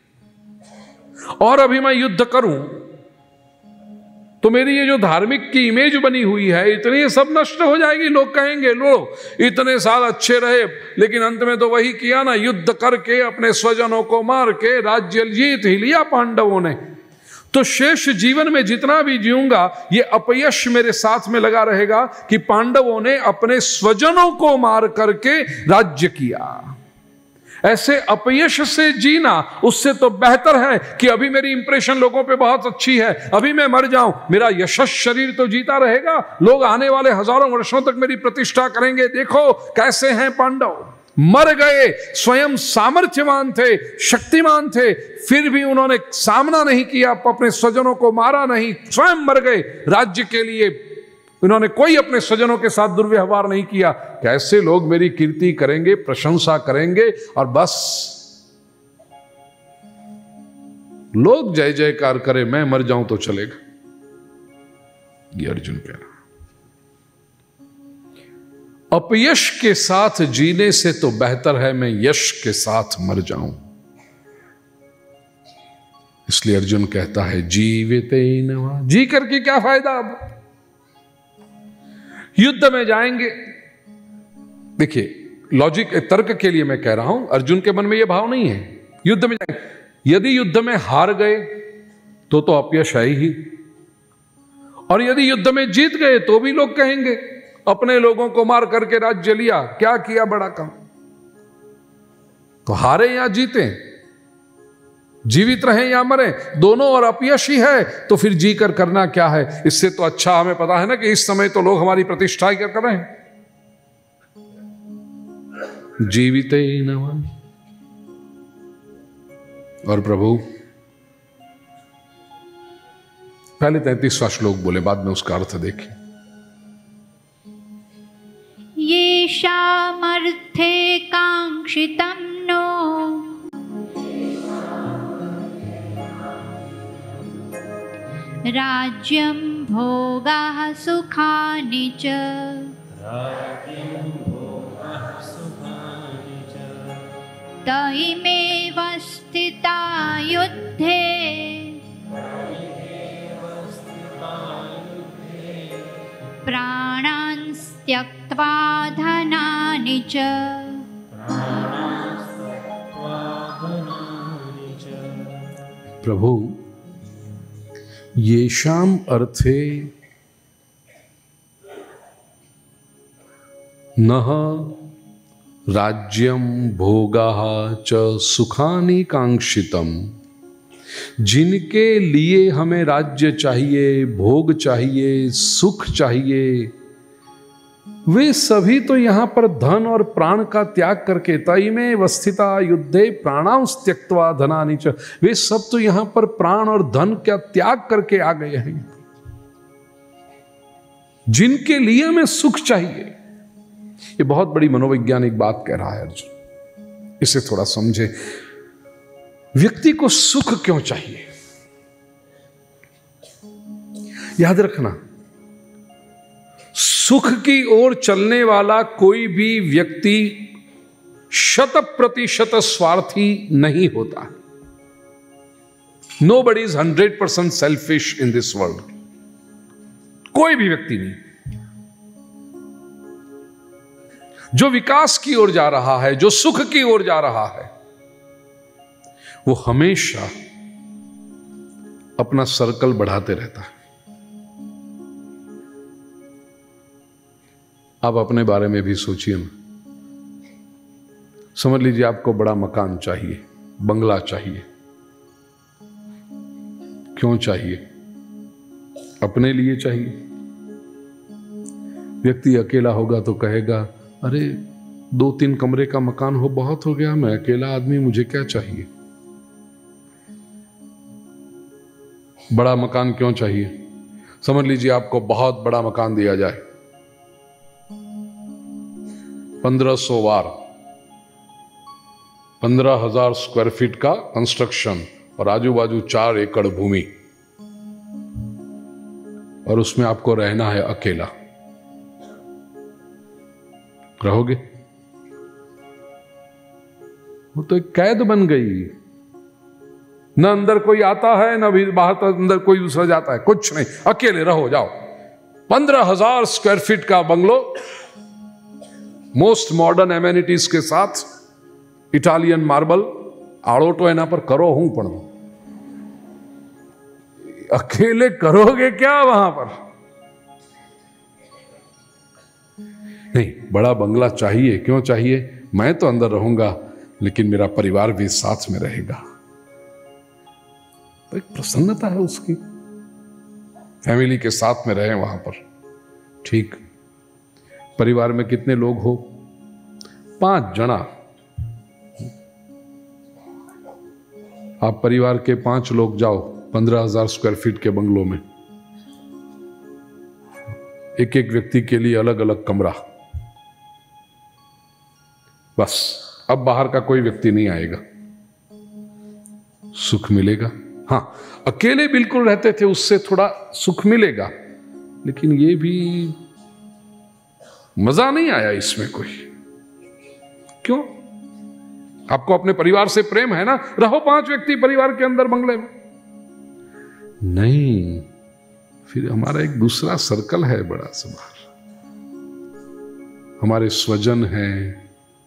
और अभी मैं युद्ध करूं तो मेरी ये जो धार्मिक की इमेज बनी हुई है, इतनी ये सब नष्ट हो जाएगी। लोग कहेंगे लो इतने साल अच्छे रहे, लेकिन अंत में तो वही किया ना, युद्ध करके अपने स्वजनों को मार के राज्य जीत ही लिया पांडवों ने। तो शेष जीवन में जितना भी जीऊंगा ये अपयश मेरे साथ में लगा रहेगा कि पांडवों ने अपने स्वजनों को मार करके राज्य किया। ऐसे अपयश से जीना उससे तो बेहतर है कि अभी मेरी इंप्रेशन लोगों पे बहुत अच्छी है, अभी मैं मर जाऊं, मेरा यशस्वी शरीर तो जीता रहेगा, लोग आने वाले हजारों वर्षों तक मेरी प्रतिष्ठा करेंगे। देखो कैसे हैं पांडव, मर गए, स्वयं सामर्थ्यवान थे, शक्तिमान थे, फिर भी उन्होंने सामना नहीं किया, अपने स्वजनों को मारा नहीं, स्वयं मर गए राज्य के लिए। उन्होंने कोई अपने स्वजनों के साथ दुर्व्यवहार नहीं किया। कैसे लोग मेरी कीर्ति करेंगे, प्रशंसा करेंगे, और बस लोग जय जयकार करें, मैं मर जाऊं तो चलेगा। ये अर्जुन कह रहा, अपयश के साथ जीने से तो बेहतर है मैं यश के साथ मर जाऊं। इसलिए अर्जुन कहता है जीवितेन वा, जी करके क्या फायदा। अब युद्ध में जाएंगे, देखिए लॉजिक तर्क के लिए मैं कह रहा हूं, अर्जुन के मन में यह भाव नहीं है। युद्ध में जाएंगे, यदि युद्ध में हार गए तो तो अपयश है ही, और यदि युद्ध में जीत गए तो भी लोग कहेंगे अपने लोगों को मार करके राज्य लिया, क्या किया बड़ा काम। तो हारे या जीते, जीवित रहे या मरे, दोनों और अपयश ही है, तो फिर जी कर करना क्या है। इससे तो अच्छा हमें पता है ना कि इस समय तो लोग हमारी प्रतिष्ठा ही कर रहे हैं। जीवितेन वा, और प्रभु पहले तैंतीसवां श्लोक बोले, बाद में उसका अर्थ देखें।
येषामर्थे कांक्षितं नो राज्यं भोगाः सुखानि च तैमेव स्थिता युद्धे प्राणान् त्यक्त्वा धनानि च।
प्रभु येषाम अर्थे नह राज्यम भोगाः च सुखानि कांक्षितम, जिनके लिए हमें राज्य चाहिए, भोग चाहिए, सुख चाहिए, वे सभी तो यहां पर धन और प्राण का त्याग करके, तैमे वस्थिता युद्धे प्राणांस त्यक्त्वा धनानि च, वे सब तो यहां पर प्राण और धन का त्याग करके आ गए हैं। जिनके लिए हमें सुख चाहिए, ये बहुत बड़ी मनोवैज्ञानिक बात कह रहा है अर्जुन। इसे थोड़ा समझे। व्यक्ति को सुख क्यों चाहिए? याद रखना, सुख की ओर चलने वाला कोई भी व्यक्ति शत प्रतिशत स्वार्थी नहीं होता। Nobody is hundred percent selfish in this world. कोई भी व्यक्ति नहीं। जो विकास की ओर जा रहा है, जो सुख की ओर जा रहा है, वो हमेशा अपना सर्कल बढ़ाते रहता है। आप अपने बारे में भी सोचिए ना। समझ लीजिए आपको बड़ा मकान चाहिए, बंगला चाहिए। क्यों चाहिए? अपने लिए चाहिए। व्यक्ति अकेला होगा तो कहेगा, अरे दो तीन कमरे का मकान हो बहुत हो गया, मैं अकेला आदमी, मुझे क्या चाहिए। बड़ा मकान क्यों चाहिए? समझ लीजिए आपको बहुत बड़ा मकान दिया जाए, पंद्रह सौ वार, पंद्रह हजार स्क्वायर फीट का कंस्ट्रक्शन और आजू बाजू चार एकड़ भूमि, और उसमें आपको रहना है अकेला। रहोगे? वो तो एक कैद बन गई। न अंदर कोई आता है, न भी बाहर तो अंदर कोई दूसरा जाता है, कुछ नहीं, अकेले रहो, जाओ। पंद्रह हजार स्क्वायर फीट का बंगलो, मोस्ट मॉडर्न एमेनिटीज के साथ, इटालियन मार्बल, आड़ो तो एना पर करो हूं, पण अकेले करोगे क्या वहां पर? नहीं, बड़ा बंगला चाहिए। क्यों चाहिए? मैं तो अंदर रहूंगा, लेकिन मेरा परिवार भी साथ में रहेगा। तो एक प्रसन्नता है उसकी, फैमिली के साथ में रहे वहां पर। ठीक, परिवार में कितने लोग हो? पांच जना। आप परिवार के पांच लोग जाओ पंद्रह हजार स्क्वायर फीट के बंगलों में, एक एक व्यक्ति के लिए अलग अलग कमरा, बस। अब बाहर का कोई व्यक्ति नहीं आएगा, सुख मिलेगा। हां, अकेले बिल्कुल रहते थे, उससे थोड़ा सुख मिलेगा, लेकिन ये भी मजा नहीं आया इसमें कोई। क्यों? आपको अपने परिवार से प्रेम है ना, रहो पांच व्यक्ति परिवार के अंदर बंगले में। नहीं, फिर हमारा एक दूसरा सर्कल है बड़ा सा बाहर, हमारे स्वजन हैं,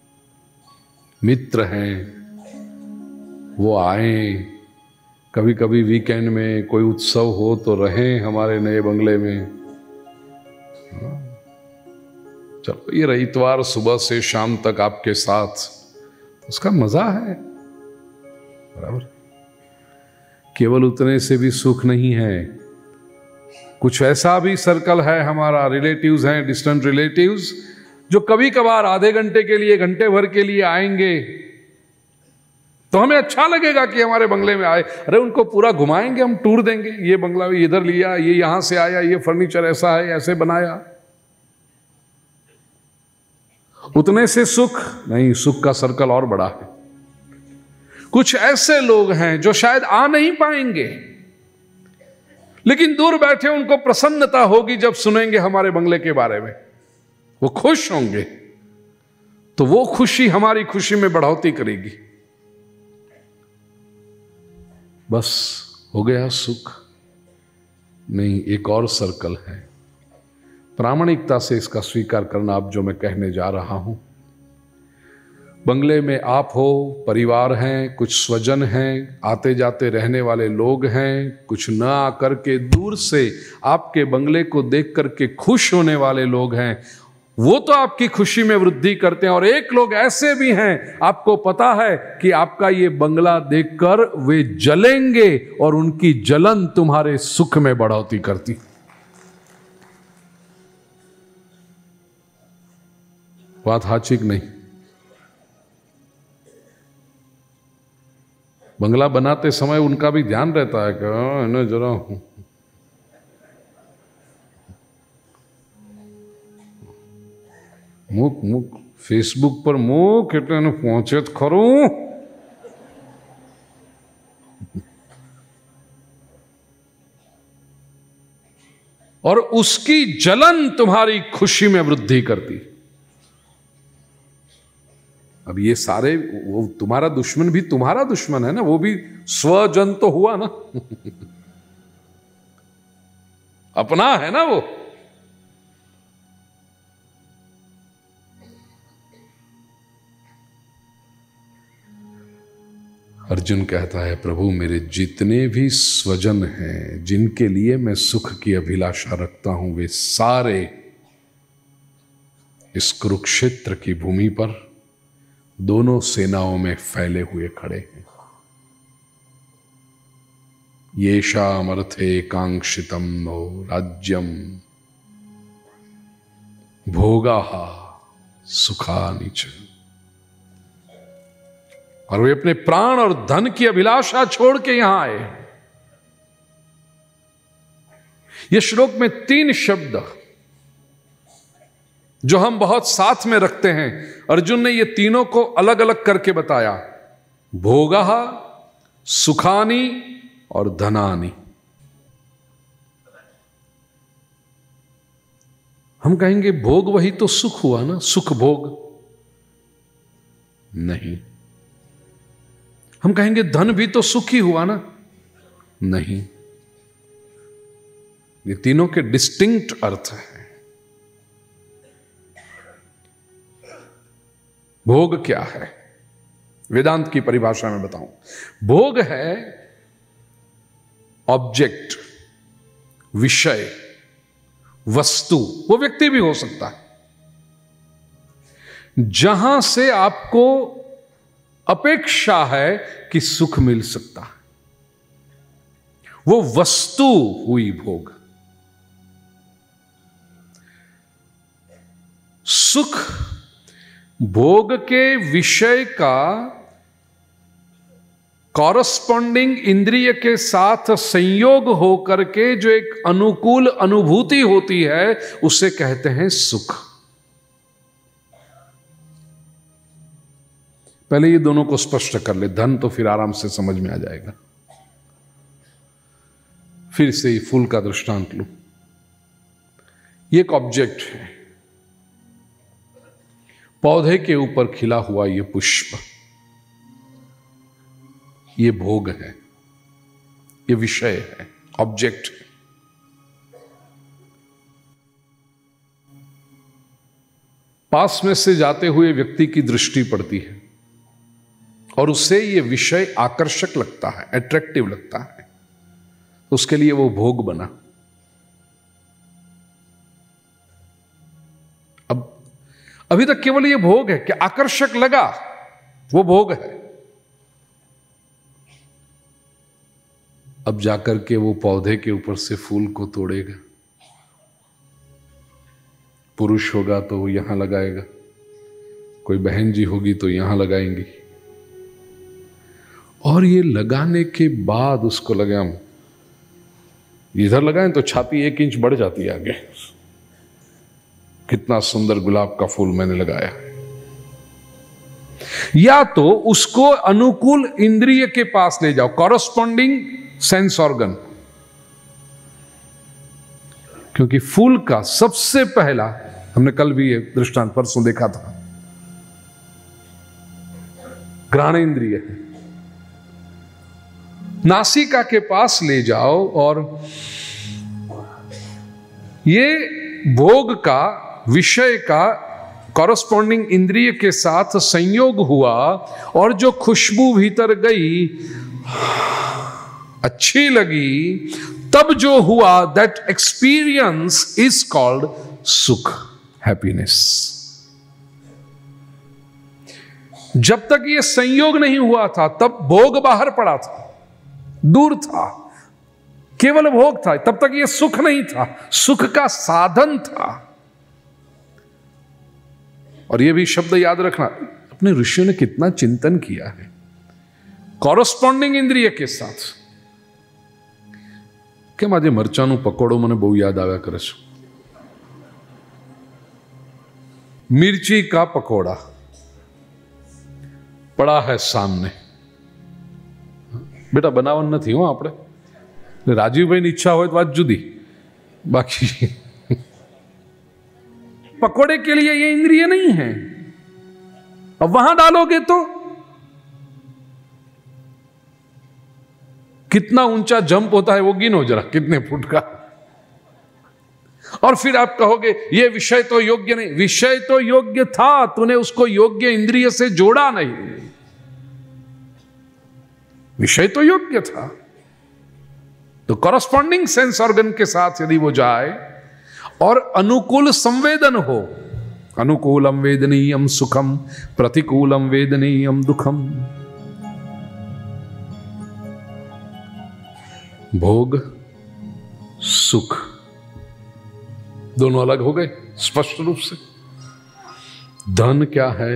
मित्र हैं, वो आए, कभी कभी वीकेंड में कोई उत्सव हो तो रहें हमारे नए बंगले में। चलो, ये रही इतवार सुबह से शाम तक आपके साथ, उसका मजा है, बराबर। केवल उतने से भी सुख नहीं है, कुछ ऐसा भी सर्कल है हमारा, रिलेटिव्स हैं, डिस्टेंट रिलेटिव्स, जो कभी कभार आधे घंटे के लिए, घंटे भर के लिए आएंगे, तो हमें अच्छा लगेगा कि हमारे बंगले में आए। अरे उनको पूरा घुमाएंगे, हम टूर देंगे, ये बंगला इधर लिया, ये यहां से आया, ये फर्नीचर ऐसा है, ऐसे बनाया। उतने से सुख नहीं, सुख का सर्कल और बड़ा है। कुछ ऐसे लोग हैं जो शायद आ नहीं पाएंगे, लेकिन दूर बैठे उनको प्रसन्नता होगी जब सुनेंगे हमारे बंगले के बारे में, वो खुश होंगे, तो वो खुशी हमारी खुशी में बढ़ोतरी करेगी। बस हो गया सुख? नहीं, एक और सर्कल है। प्रामाणिकता से इसका स्वीकार करना, अब जो मैं कहने जा रहा हूं। बंगले में आप हो, परिवार हैं, कुछ स्वजन हैं, आते जाते रहने वाले लोग हैं, कुछ न आकर के दूर से आपके बंगले को देख करके खुश होने वाले लोग हैं, वो तो आपकी खुशी में वृद्धि करते हैं। और एक लोग ऐसे भी हैं, आपको पता है कि आपका ये बंगला देखकर वे जलेंगे और उनकी जलन तुम्हारे सुख में बढ़ोतरी करती। बात हाचिक नहीं। बंगला बनाते समय उनका भी ध्यान रहता है कि ना जरा मुक मुक फेसबुक पर मुंह કેટલાને પહોંચે જ ખરું। और उसकी जलन तुम्हारी खुशी में वृद्धि करती। अब ये सारे, वो तुम्हारा दुश्मन भी तुम्हारा दुश्मन है ना, वो भी स्वजन तो हुआ ना, अपना है ना वो। अर्जुन कहता है, प्रभु मेरे जितने भी स्वजन हैं, जिनके लिए मैं सुख की अभिलाषा रखता हूं, वे सारे इस कुरुक्षेत्र की भूमि पर दोनों सेनाओं में फैले हुए खड़े हैं। येषामर्थे कांक्षितम नो राज्यम भोगाः सुखानि च। और वे अपने प्राण और धन की अभिलाषा छोड़ के यहां आए। यह श्लोक में तीन शब्द जो हम बहुत साथ में रखते हैं, अर्जुन ने ये तीनों को अलग अलग करके बताया। भोगः, सुखानि और धनानि। हम कहेंगे भोग वही तो सुख हुआ ना, सुख भोग नहीं। हम कहेंगे धन भी तो सुख ही हुआ ना, नहीं। ये तीनों के डिस्टिंक्ट अर्थ हैं। भोग क्या है, वेदांत की परिभाषा में बताऊं। भोग है ऑब्जेक्ट, विषय, वस्तु। वो व्यक्ति भी हो सकता है जहां से आपको अपेक्षा है कि सुख मिल सकता है, वो वस्तु हुई भोग। सुख भोग के विषय का कॉरस्पॉन्डिंग इंद्रिय के साथ संयोग होकर के जो एक अनुकूल अनुभूति होती है, उसे कहते हैं सुख। पहले ये दोनों को स्पष्ट कर ले, धन तो फिर आराम से समझ में आ जाएगा। फिर से ही फूल का दृष्टांत लूं। ये एक ऑब्जेक्ट है, पौधे के ऊपर खिला हुआ ये पुष्प, ये भोग है, ये विषय है, ऑब्जेक्ट है। पास में से जाते हुए व्यक्ति की दृष्टि पड़ती है और उसे ये विषय आकर्षक लगता है, अट्रैक्टिव लगता है, तो उसके लिए वो भोग बना। अब अभी तक केवल ये भोग है कि आकर्षक लगा, वो भोग है। अब जाकर के वो पौधे के ऊपर से फूल को तोड़ेगा, पुरुष होगा तो वो यहां लगाएगा, कोई बहन जी होगी तो यहां लगाएंगी, और ये लगाने के बाद उसको लगा, इधर लगाएं तो छाती एक इंच बढ़ जाती है आगे, कितना सुंदर गुलाब का फूल मैंने लगाया। या तो उसको अनुकूल इंद्रिय के पास ले जाओ, कॉरस्पॉन्डिंग सेंस ऑर्गन, क्योंकि फूल का सबसे पहला, हमने कल भी ये दृष्टांत परसों देखा था, घ्राण इंद्रिय है। नासिका के पास ले जाओ और ये भोग का, विषय का कॉरस्पॉन्डिंग इंद्रिय के साथ संयोग हुआ और जो खुशबू भीतर गई, अच्छी लगी, तब जो हुआ, दैट एक्सपीरियंस इज कॉल्ड सुख, हैप्पीनेस। जब तक ये संयोग नहीं हुआ था तब भोग बाहर पड़ा था, दूर था, केवल भोग था, तब तक ये सुख नहीं था, सुख का साधन था। और ये भी शब्द याद रखना, अपने ऋषियों ने कितना चिंतन किया है कॉरस्पॉन्डिंग इंद्रिय के साथ। કેમ આજે મરચાનું પકોડો મને બહુ યાદ આવ્યા કરે છે? मिर्ची का पकोड़ा पड़ा है सामने। बेटा बनावन नहीं हो आपने, राजीव भाई इच्छा हो तो बात जुदी, बाकी पकोड़े के लिए ये इंद्रिय नहीं है। अब वहां डालोगे तो कितना ऊंचा जंप होता है वो गिनो जरा, कितने फुट का। और फिर आप कहोगे ये विषय तो योग्य नहीं। विषय तो योग्य था, तूने उसको योग्य इंद्रिय से जोड़ा नहीं। विषय तो योग्य था, तो कॉरस्पॉन्डिंग सेंस ऑर्गन के साथ यदि वो जाए और अनुकूल संवेदन हो, अनुकूलम वेदनीयम सुखम, प्रतिकूलम वेदनीयम दुखम। भोग सुख दोनों अलग हो गए स्पष्ट रूप से। धन क्या है?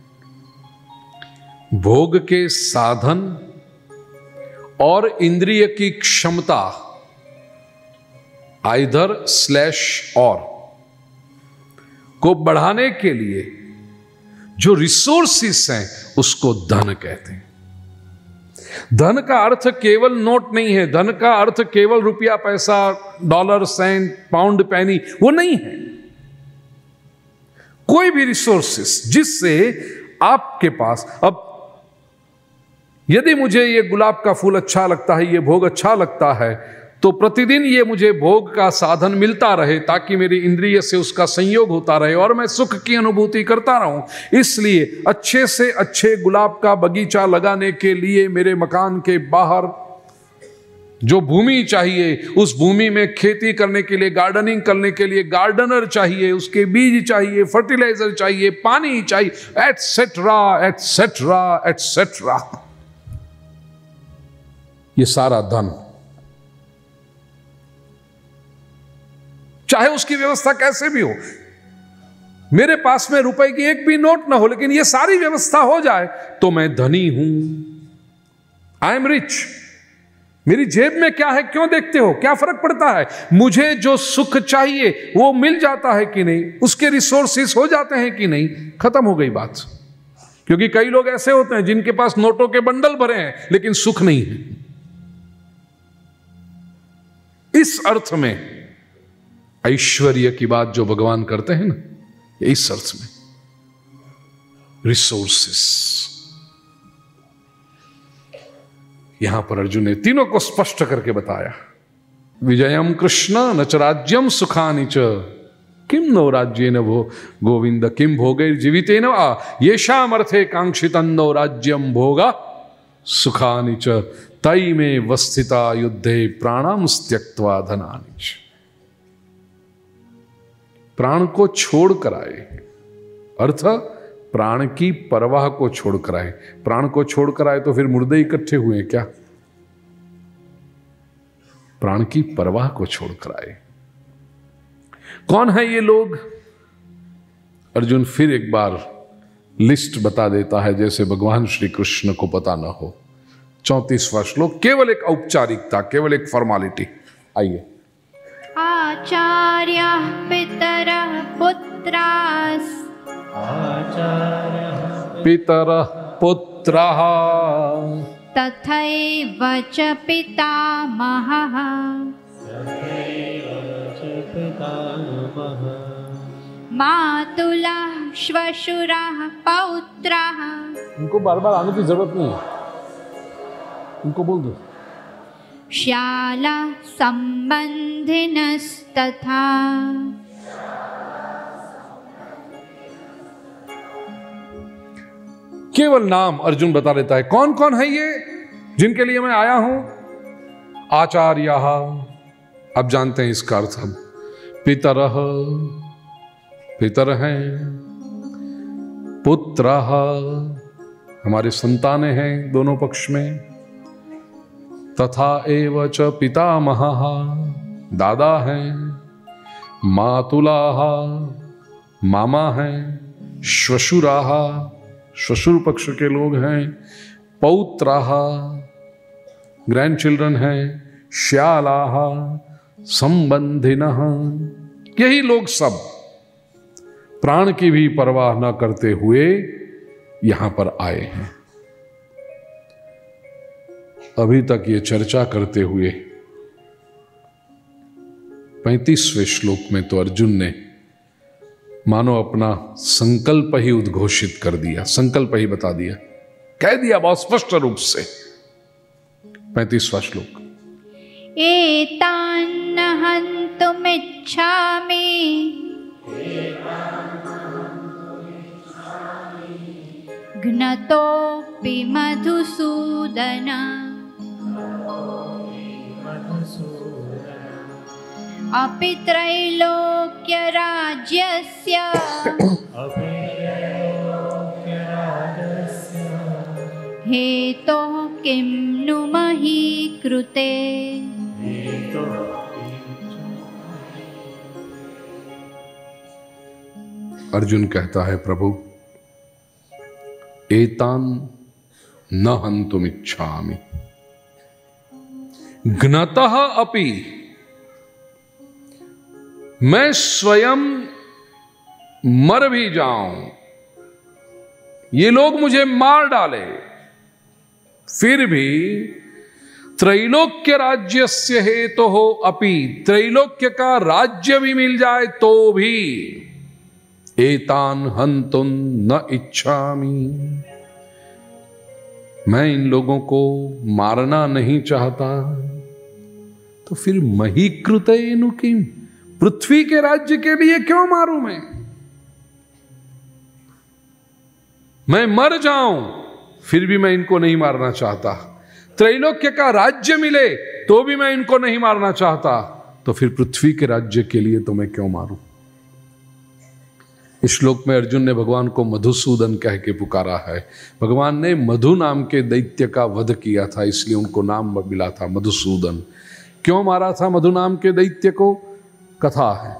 भोग के साधन और इंद्रिय की क्षमता, आइदर स्लैश और, को बढ़ाने के लिए जो रिसोर्सेस हैं उसको धन कहते हैं। धन का अर्थ केवल नोट नहीं है, धन का अर्थ केवल रुपया पैसा, डॉलर सेंट पाउंड पैनी, वो नहीं है। कोई भी रिसोर्सेस जिससे आपके पास, अब यदि मुझे ये गुलाब का फूल अच्छा लगता है, ये भोग अच्छा लगता है, तो प्रतिदिन ये मुझे भोग का साधन मिलता रहे ताकि मेरी इंद्रिय से उसका संयोग होता रहे और मैं सुख की अनुभूति करता रहूं। इसलिए अच्छे से अच्छे गुलाब का बगीचा लगाने के लिए मेरे मकान के बाहर जो भूमि चाहिए, उस भूमि में खेती करने के लिए, गार्डनिंग करने के लिए गार्डनर चाहिए, उसके बीज चाहिए, फर्टिलाइजर चाहिए, पानी चाहिए, एटसेट्रा एटसेट्रा एटसेट्रा। ये सारा धन, चाहे उसकी व्यवस्था कैसे भी हो, मेरे पास में रुपए की एक भी नोट ना हो, लेकिन ये सारी व्यवस्था हो जाए तो मैं धनी हूं, आई एम रिच। मेरी जेब में क्या है क्यों देखते हो, क्या फर्क पड़ता है? मुझे जो सुख चाहिए वो मिल जाता है कि नहीं, उसके रिसोर्सेस हो जाते हैं कि नहीं, खत्म हो गई बात। क्योंकि कई लोग ऐसे होते हैं जिनके पास नोटों के बंडल भरे हैं लेकिन सुख नहीं है। इस अर्थ में ऐश्वर्य की बात जो भगवान करते हैं ना, इस अर्थ में रिसोर्सेस, यहां पर अर्जुन ने तीनों को स्पष्ट करके बताया। विजयम कृष्ण न च राज्यम सुखानि च किम नो राज्येन भो गोविंद किम भोगैर जीवितेन वा येषाम अर्थे कांक्षितं नो राज्यम भोगा सुखानि च तई में वस्थिता युद्धे प्राणाम त्यक्त्वा धनानि च। प्राण को छोड़ कर आए, अर्थ प्राण की परवाह को छोड़कर आए। प्राण को छोड़कर आए तो फिर मुर्दे इकट्ठे हुए क्या? प्राण की परवाह को छोड़कर आए। कौन है ये लोग? अर्जुन फिर एक बार लिस्ट बता देता है जैसे भगवान श्री कृष्ण को पता न हो। चौंतीसवां श्लोक केवल एक औपचारिकता, केवल एक फॉर्मालिटी। आइए।
आचार्य पितरः पुत्रास्
पितरः पुत्रः
तथैव च पितामहः मातुलः श्वशुरः पौत्रः।
उनको बार बार आने की जरूरत नहीं है, उनको बोल दो।
श्याला संबंधिनस्तथा।
केवल नाम अर्जुन बता देता है। कौन कौन है ये जिनके लिए मैं आया हूं? आचार्यः, अब जानते हैं इसका अर्थ हम। पितरः, पितर हैं। पुत्रः, हमारे संतानें हैं दोनों पक्ष में। तथा एव च पितामहः, दादा हैं। मातुलाः, मामा हैं। श्वशुराः, श्वशुर पक्ष के लोग हैं। पौत्राः, ग्रैंड चिल्ड्रन हैं। श्यालाः, संबंधिनः, यही लोग सब प्राण की भी परवाह न करते हुए यहां पर आए हैं। अभी तक ये चर्चा करते हुए पैंतीसवें श्लोक में तो अर्जुन ने मानो अपना संकल्प ही उद्घोषित कर दिया, संकल्प ही बता दिया, कह दिया बहुत स्पष्ट रूप से। पैंतीसवां श्लोक,
एतान्न हन्तुमिच्छामि घ्नतोऽपि मधुसूदन अपि त्रैलोक्यराज्यस्य हेतोः किं नु मही कृते।
अर्जुन कहता है, प्रभु एतान न हन्तुमिच्छामि घ्नतः अपि, मैं स्वयं मर भी जाऊं, ये लोग मुझे मार डाले, फिर भी त्रैलोक्य राज्यस्य हेतु हो अपि, त्रैलोक्य का राज्य भी मिल जाए तो भी एतान हन्तुं न इच्छामि, मैं इन लोगों को मारना नहीं चाहता। तो फिर मही कृतेनु किम, पृथ्वी के राज्य के लिए क्यों मारूं मैं? मैं मर जाऊं फिर भी मैं इनको नहीं मारना चाहता, त्रैलोक्य का राज्य मिले तो भी मैं इनको नहीं मारना चाहता, तो फिर पृथ्वी के राज्य के लिए तो मैं क्यों मारूं? इस श्लोक में अर्जुन ने भगवान को मधुसूदन कह के पुकारा है। भगवान ने मधु नाम के दैत्य का वध किया था, इसलिए उनको नाम मिला था मधुसूदन। क्यों मारा था मधु नाम के दैत्य को? कथा है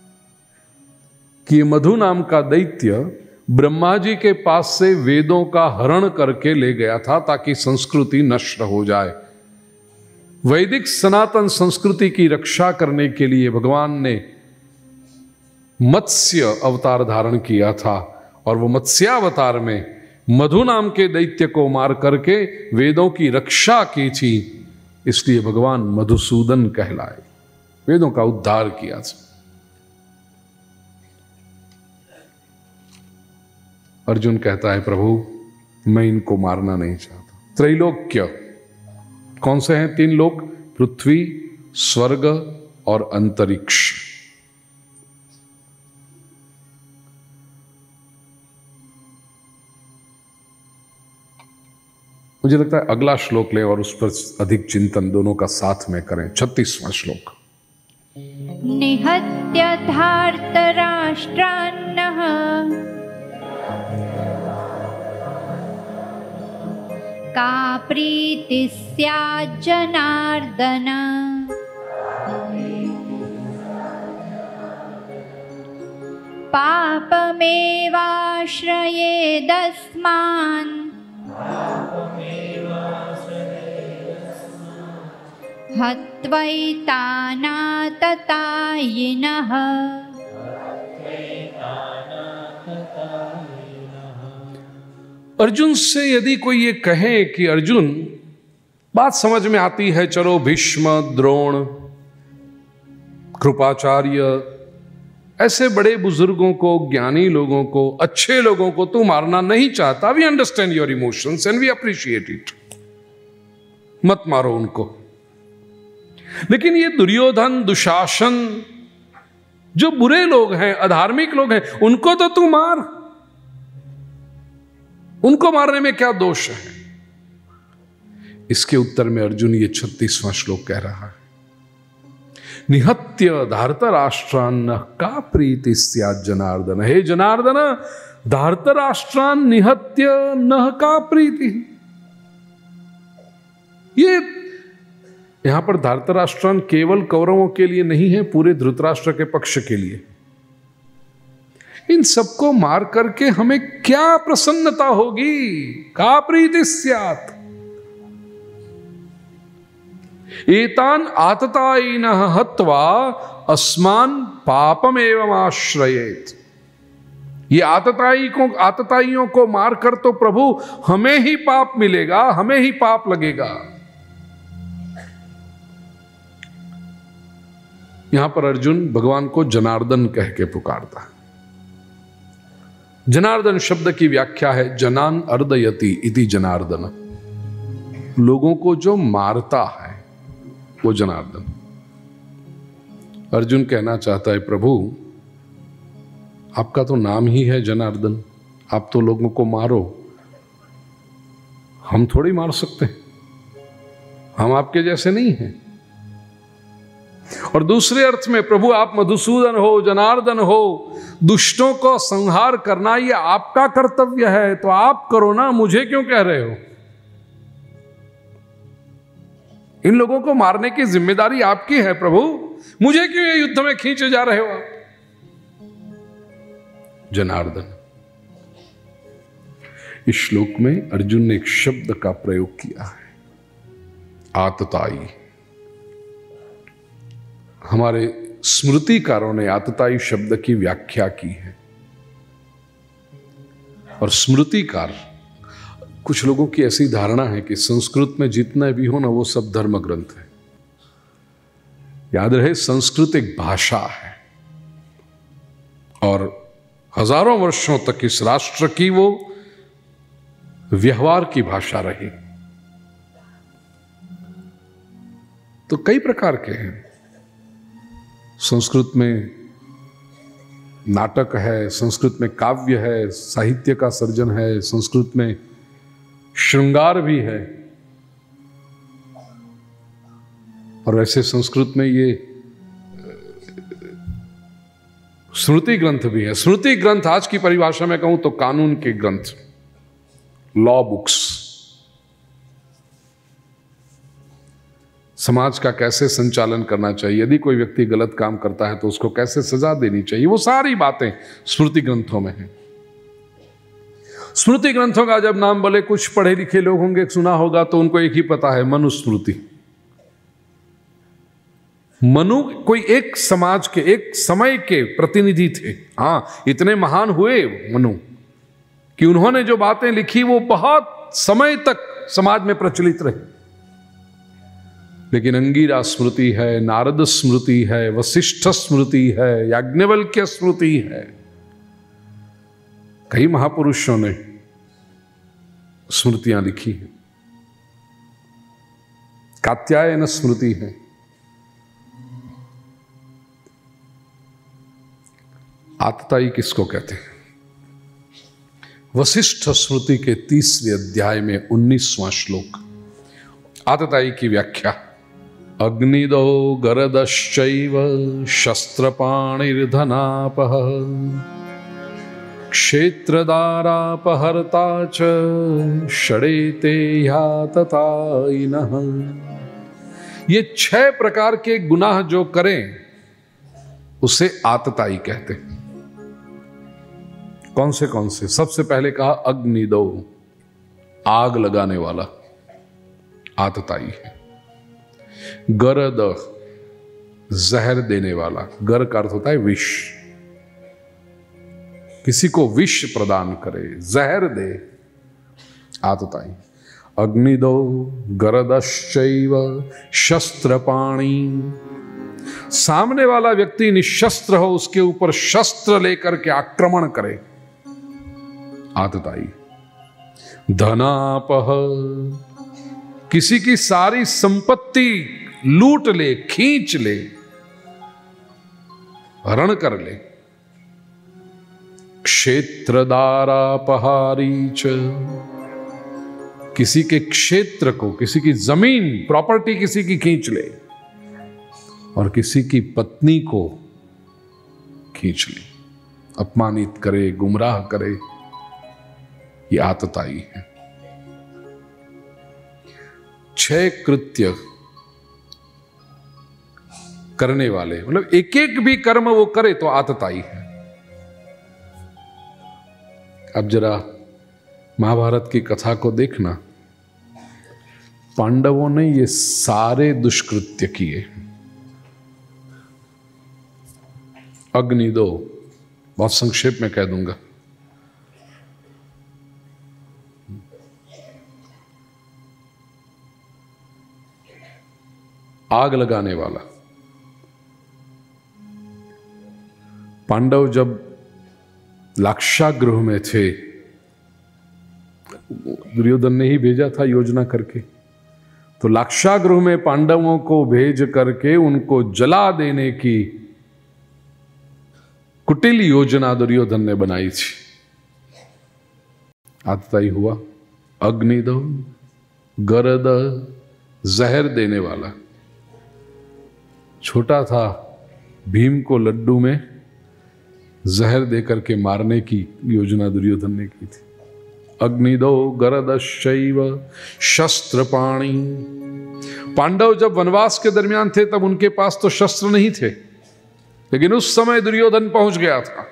कि मधु नाम का दैत्य ब्रह्मा जी के पास से वेदों का हरण करके ले गया था ताकि संस्कृति नष्ट हो जाए। वैदिक सनातन संस्कृति की रक्षा करने के लिए भगवान ने मत्स्य अवतार धारण किया था, और वो मत्स्यावतार में मधु नाम के दैत्य को मार करके वेदों की रक्षा की थी, इसलिए भगवान मधुसूदन कहलाए, वेदों का उद्धार किया था। अर्जुन कहता है, प्रभु मैं इनको मारना नहीं चाहता। त्रैलोक्य कौन से हैं? तीन लोक, पृथ्वी, स्वर्ग और अंतरिक्ष। मुझे लगता है अगला श्लोक लें और उस पर अधिक चिंतन दोनों का साथ में करें। छत्तीसवां श्लोक,
निहत्य धार्तराष्ट्रान्नः का प्रीति स्यात् जनार्दन पापमेवाश्रयेदस्मान् हत्वैतानाततायिनः।
अर्जुन से यदि कोई ये कहे कि अर्जुन, बात समझ में आती है, चलो भीष्म, द्रोण, कृपाचार्य, ऐसे बड़े बुजुर्गों को, ज्ञानी लोगों को, अच्छे लोगों को तू मारना नहीं चाहता, we understand your emotions and we appreciate it, मत मारो उनको। लेकिन ये दुर्योधन, दुशासन, जो बुरे लोग हैं, अधार्मिक लोग हैं, उनको तो तू मार, उनको मारने में क्या दोष है? इसके उत्तर में अर्जुन ये छत्तीसवां श्लोक कह रहा है, निहत्य धार्तराष्ट्रान्न का प्रीति स्यात् जनार्दन। हे जनार्दन, धार्तराष्ट्रान् निहत्य न का प्रीति। ये यहां पर धार्तराष्ट्रान् केवल कौरवों के लिए नहीं है, पूरे धृतराष्ट्र के पक्ष के लिए। इन सबको मार करके हमें क्या प्रसन्नता होगी? का प्रीति स्यात्। एतान आततायिनः हत्वा अस्मान् पापमेवम् आश्रयेत्। ये आतताई को आतताइयों को मारकर तो प्रभु हमें ही पाप मिलेगा, हमें ही पाप लगेगा। यहां पर अर्जुन भगवान को जनार्दन कह के पुकारता है। जनार्दन शब्द की व्याख्या है जनान अर्दयति इति जनार्दन, लोगों को जो मारता है वो जनार्दन। अर्जुन कहना चाहता है प्रभु आपका तो नाम ही है जनार्दन, आप तो लोगों को मारो, हम थोड़ी मार सकते हैं, हम आपके जैसे नहीं हैं। और दूसरे अर्थ में प्रभु आप मधुसूदन हो, जनार्दन हो, दुष्टों को संहार करना ये आपका कर्तव्य है, तो आप करो ना, मुझे क्यों कह रहे हो? इन लोगों को मारने की जिम्मेदारी आपकी है प्रभु, मुझे क्यों ये युद्ध में खींचे जा रहे हो आप? जनार्दन। इस श्लोक में अर्जुन ने एक शब्द का प्रयोग किया है, आतताई। हमारे स्मृतिकारों ने आतताई शब्द की व्याख्या की है। और स्मृतिकार, कुछ लोगों की ऐसी धारणा है कि संस्कृत में जितना भी हो ना वो सब धर्म ग्रंथ है। याद रहे संस्कृत एक भाषा है और हजारों वर्षों तक इस राष्ट्र की वो व्यवहार की भाषा रही। तो कई प्रकार के हैं। संस्कृत में नाटक है, संस्कृत में काव्य है, साहित्य का सर्जन है, संस्कृत में श्रृंगार भी है। और वैसे संस्कृत में ये स्मृति ग्रंथ भी है। स्मृति ग्रंथ आज की परिभाषा में कहूं तो कानून के ग्रंथ, लॉ बुक्स। समाज का कैसे संचालन करना चाहिए, यदि कोई व्यक्ति गलत काम करता है तो उसको कैसे सजा देनी चाहिए, वो सारी बातें स्मृति ग्रंथों में हैं। स्मृति ग्रंथों का जब नाम बोले, कुछ पढ़े लिखे लोग होंगे, सुना होगा तो उनको एक ही पता है, मनुस्मृति। मनु कोई एक समाज के, एक समय के प्रतिनिधि थे। हाँ, इतने महान हुए मनु कि उन्होंने जो बातें लिखी वो बहुत समय तक समाज में प्रचलित रही। लेकिन अंगीरा स्मृति है, नारद स्मृति है, वशिष्ठ स्मृति है, याज्ञवल्क्य स्मृति है। कई महापुरुषों ने स्मृतियां लिखी हैं। कात्यायन स्मृति है। आतताई किसको कहते हैं? वशिष्ठ स्मृति के तीसरे अध्याय में उन्नीसवां श्लोक, आतताई की व्याख्या। अग्निदो गरदश्चैव शस्त्रपाणिर्धनापः क्षेत्रदारापहर्ता च षडेते याततायिनः। ये छह प्रकार के गुनाह जो करें उसे आतताई कहते हैं। कौन से कौन से? सबसे पहले कहा अग्निदो, आग लगाने वाला आतताई है। गरद, जहर देने वाला। गर का अर्थ होता है विष, किसी को विष प्रदान करे, जहर दे, आतताई। अग्निदो गरदश्चैव शस्त्रपाणि, सामने वाला व्यक्ति निशस्त्र हो, उसके ऊपर शस्त्र लेकर के आक्रमण करे, आतताई। धनापह, किसी की सारी संपत्ति लूट ले, खींच ले, हरण कर ले। क्षेत्रदारापहारी च, किसी के क्षेत्र को, किसी की जमीन, प्रॉपर्टी किसी की खींच ले, और किसी की पत्नी को खींच ले, अपमानित करे, गुमराह करे, ये आतताई है। छह कृत्य करने वाले, मतलब एक एक भी कर्म वो करे तो आतताई है। अब जरा महाभारत की कथा को देखना, पांडवों ने ये सारे दुष्कृत्य किए। अग्निदो, बहुत संक्षेप में कह दूंगा, आग लगाने वाला। पांडव जब लाक्षागृह में थे, दुर्योधन ने ही भेजा था योजना करके, तो लाक्षागृह में पांडवों को भेज करके उनको जला देने की कुटिल योजना दुर्योधन ने बनाई थी। आतताई हुआ, अग्नि दो, गरद, जहर देने वाला। छोटा था, भीम को लड्डू में जहर देकर के मारने की योजना दुर्योधन ने की थी। अग्निदो गरदश्चैव शस्त्रपाणि। पांडव जब वनवास के दरमियान थे तब उनके पास तो शस्त्र नहीं थे, लेकिन उस समय दुर्योधन पहुंच गया था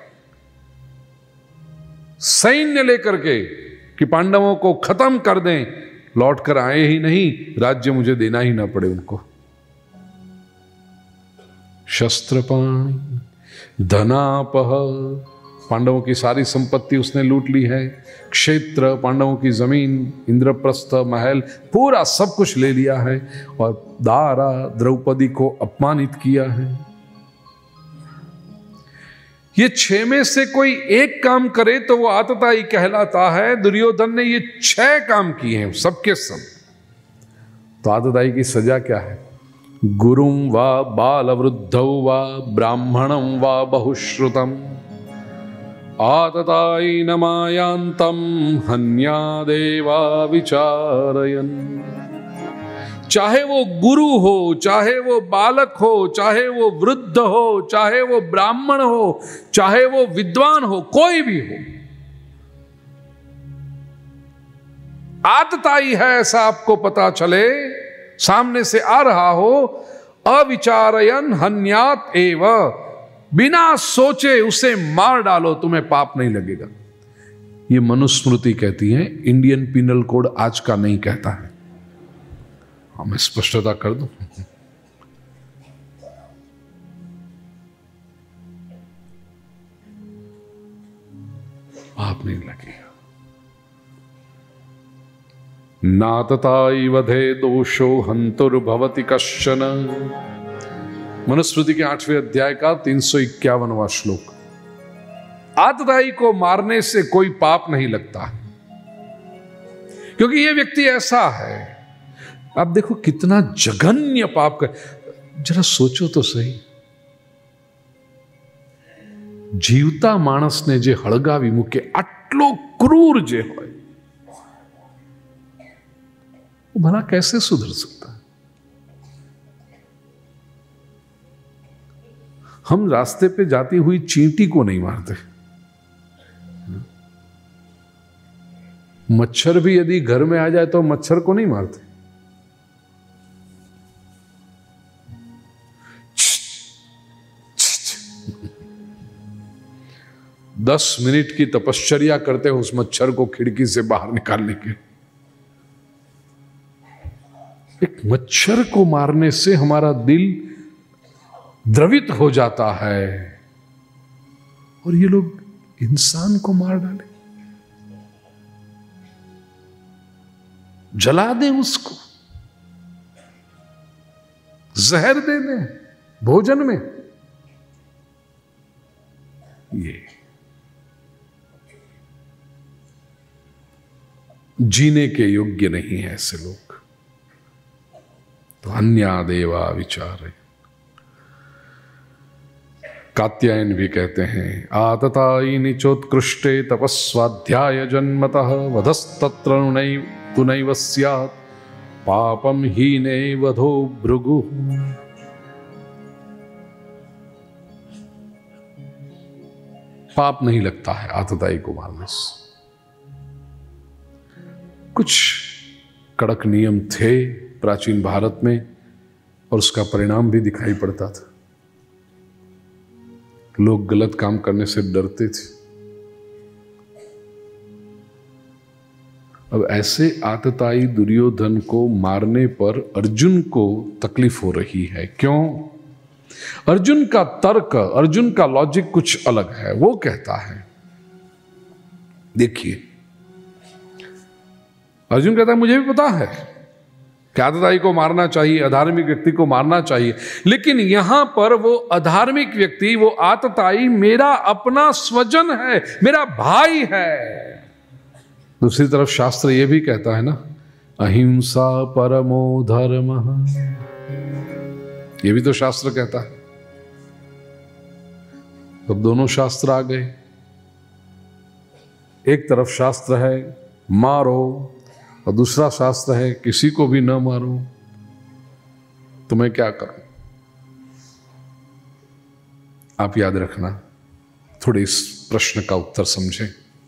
सैन्य लेकर के कि पांडवों को खत्म कर दें। लौट कर आए ही नहीं, राज्य मुझे देना ही ना पड़े उनको। शस्त्रपाणि धनापह, पांडवों की सारी संपत्ति उसने लूट ली है। क्षेत्र, पांडवों की जमीन, इंद्रप्रस्थ, महल, पूरा सब कुछ ले लिया है। और दारा, द्रौपदी को अपमानित किया है। ये छह में से कोई एक काम करे तो वो आतताई कहलाता है। दुर्योधन ने ये छह काम किए हैं, सबके सब। तो आतताई की सजा क्या है? गुरुं वा बालवृद्धौ वा ब्राह्मणं वा बहुश्रुतम् आततायि न मायान्तं हन्यादेवा विचारयन्। चाहे वो गुरु हो, चाहे वो बालक हो, चाहे वो वृद्ध हो, चाहे वो ब्राह्मण हो, चाहे वो विद्वान हो, कोई भी हो, आतताई है ऐसा आपको पता चले, सामने से आ रहा हो, अविचारयन हन्यात एव, बिना सोचे उसे मार डालो, तुम्हें पाप नहीं लगेगा। ये मनुस्मृति कहती है, इंडियन पिनल कोड आज का नहीं कहता है। हाँ, मैं स्पष्टता कर दूं। पाप नहीं लगेगा। नातताई वधे दोषो हंतुर्भवति कश्चन। मनुस्मृति के आठवें अध्याय का तीन सौ इक्यावनवां श्लोक। आतताई को मारने से कोई पाप नहीं लगता, क्योंकि यह व्यक्ति ऐसा है। आप देखो कितना जघन्य पाप कर, जरा सोचो तो सही। जीवता मानस ने जे हड़गावी मूके, आटलो क्रूर जे होय, वो भला कैसे सुधर सकता है? हम रास्ते पे जाती हुई चींटी को नहीं मारते। मच्छर भी यदि घर में आ जाए तो मच्छर को नहीं मारते। दस मिनट की तपश्चर्या करते हो उस मच्छर को खिड़की से बाहर निकालने के। एक मच्छर को मारने से हमारा दिल द्रवित हो जाता है, और ये लोग इंसान को मार डाले, जला दें उसको, जहर दे दें भोजन में। ये जीने के योग्य नहीं है ऐसे लोग। तो अन्यादेवा विचार। कात्यायन भी कहते हैं, आततायि निचोत्कृष्टे तपस्वाध्याय जन्मतः वधस्तत्र तु नैव स्यात् पापम हीने वधो भृगु। पाप नहीं लगता है आततायी को मारने से। कुछ कड़क नियम थे प्राचीन भारत में, और उसका परिणाम भी दिखाई पड़ता था। लोग गलत काम करने से डरते थे। अब ऐसे आतताई दुर्योधन को मारने पर अर्जुन को तकलीफ हो रही है। क्यों? अर्जुन का तर्क, अर्जुन का लॉजिक कुछ अलग है। वो कहता है, देखिए, अर्जुन कहता है मुझे भी पता है कि आतताई को मारना चाहिए, अधार्मिक व्यक्ति को मारना चाहिए, लेकिन यहां पर वो अधार्मिक व्यक्ति, वो आतताई मेरा अपना स्वजन है, मेरा भाई है। दूसरी तरफ शास्त्र ये भी कहता है ना, अहिंसा परमो धर्मः, ये भी तो शास्त्र कहता है। तब दोनों शास्त्र आ गए। एक तरफ शास्त्र है मारो, और दूसरा शास्त्र है किसी को भी न मारो। तो मैं क्या करूं? आप याद रखना, थोड़े इस प्रश्न का उत्तर समझें।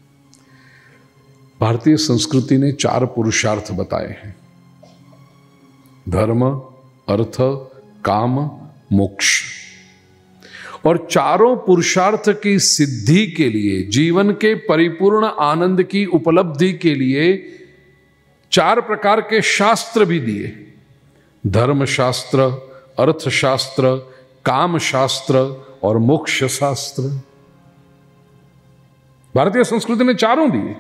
भारतीय संस्कृति ने चार पुरुषार्थ बताए हैं, धर्म, अर्थ, काम, मोक्ष। और चारों पुरुषार्थ की सिद्धि के लिए, जीवन के परिपूर्ण आनंद की उपलब्धि के लिए चार प्रकार के शास्त्र भी दिए, धर्म शास्त्र, अर्थशास्त्र, काम शास्त्र और मोक्ष शास्त्र। भारतीय संस्कृति ने चारों दिए।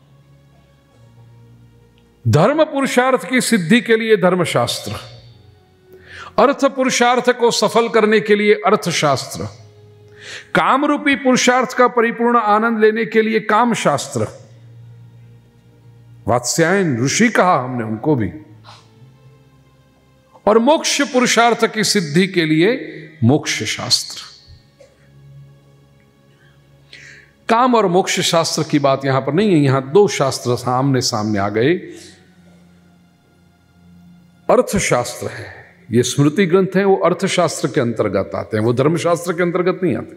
धर्म पुरुषार्थ की सिद्धि के लिए धर्मशास्त्र, अर्थ पुरुषार्थ को सफल करने के लिए अर्थशास्त्र, काम रूपी पुरुषार्थ का परिपूर्ण आनंद लेने के लिए काम शास्त्र, वात्स्यायन ऋषि कहा हमने उनको भी, और मोक्ष पुरुषार्थ की सिद्धि के लिए मोक्ष शास्त्र। काम और मोक्ष शास्त्र की बात यहां पर नहीं है, यहां दो शास्त्र सामने सामने आ गए। अर्थशास्त्र है, ये स्मृति ग्रंथ है, वो अर्थशास्त्र के अंतर्गत आते हैं, वो धर्मशास्त्र के अंतर्गत नहीं आते।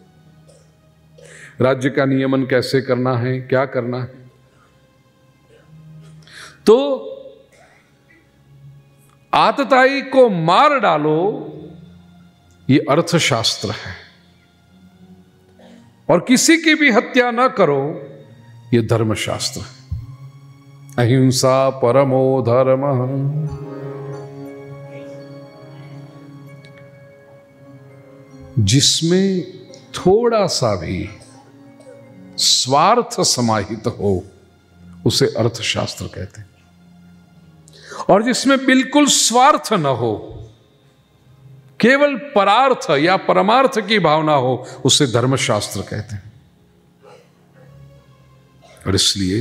राज्य का नियमन कैसे करना है, क्या करना है, तो आतताई को मार डालो, ये अर्थशास्त्र है। और किसी की भी हत्या न करो, ये धर्मशास्त्र है। अहिंसा परमो धर्मः। जिसमें थोड़ा सा भी स्वार्थ समाहित हो उसे अर्थशास्त्र कहते हैं, और जिसमें बिल्कुल स्वार्थ न हो, केवल परार्थ या परमार्थ की भावना हो, उसे धर्मशास्त्र कहते हैं। और इसलिए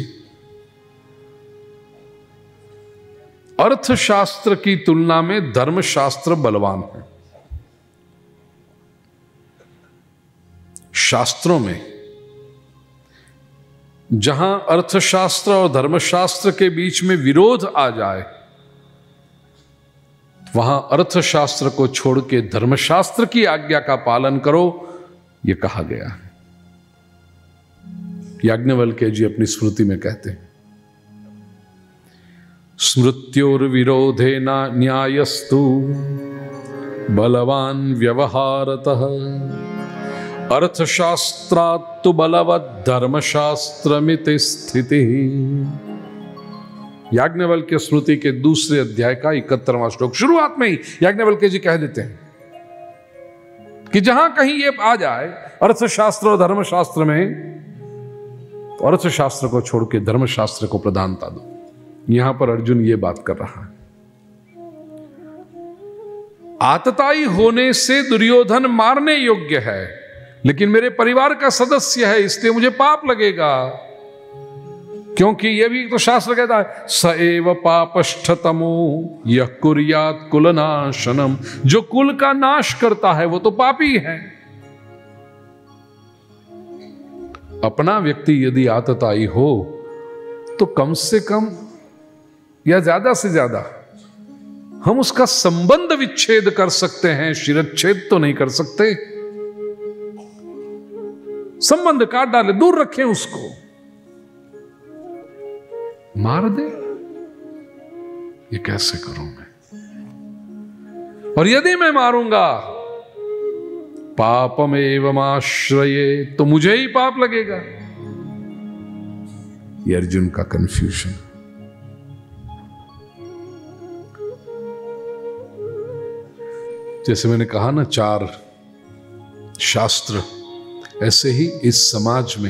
अर्थशास्त्र की तुलना में धर्मशास्त्र बलवान है। शास्त्रों में जहां अर्थशास्त्र और धर्मशास्त्र के बीच में विरोध आ जाए, वहां अर्थशास्त्र को छोड़ के धर्मशास्त्र की आज्ञा का पालन करो, यह कहा गया है। याज्ञवल्क्य जी अपनी स्मृति में कहते हैं, स्मृत्योर्विरोधे न न्यायस्तु बलवान व्यवहारतः अर्थशास्त्रात्तु बलवत् धर्मशास्त्रमिति स्थिति। याज्ञवल्क्य स्मृति के दूसरे अध्याय का इकहत्तरवां श्लोक शुरुआत में ही याज्ञवल्क्य जी कह देते हैं कि जहां कहीं ये आ जाए अर्थशास्त्र और धर्मशास्त्र में, तो अर्थशास्त्र को छोड़ के धर्मशास्त्र को प्रधानता दो। यहां पर अर्जुन ये बात कर रहा है। आतताई होने से दुर्योधन मारने योग्य है, लेकिन मेरे परिवार का सदस्य है, इसलिए मुझे पाप लगेगा, क्योंकि यह भी तो शास्त्र कहता है, स एव पापष्ठतमो यह कुर्यात् कुलनाशनम। जो कुल का नाश करता है वो तो पापी है। अपना व्यक्ति यदि आतताई हो तो कम से कम या ज्यादा से ज्यादा हम उसका संबंध विच्छेद कर सकते हैं, शिरच्छेद तो नहीं कर सकते। संबंध काट डाले, दूर रखें उसको। मार दे, ये कैसे करूं मैं? और यदि मैं मारूंगा पापमेवम् आश्रये, तो मुझे ही पाप लगेगा। ये अर्जुन का कंफ्यूजन। जैसे मैंने कहा ना, चार शास्त्र, ऐसे ही इस समाज में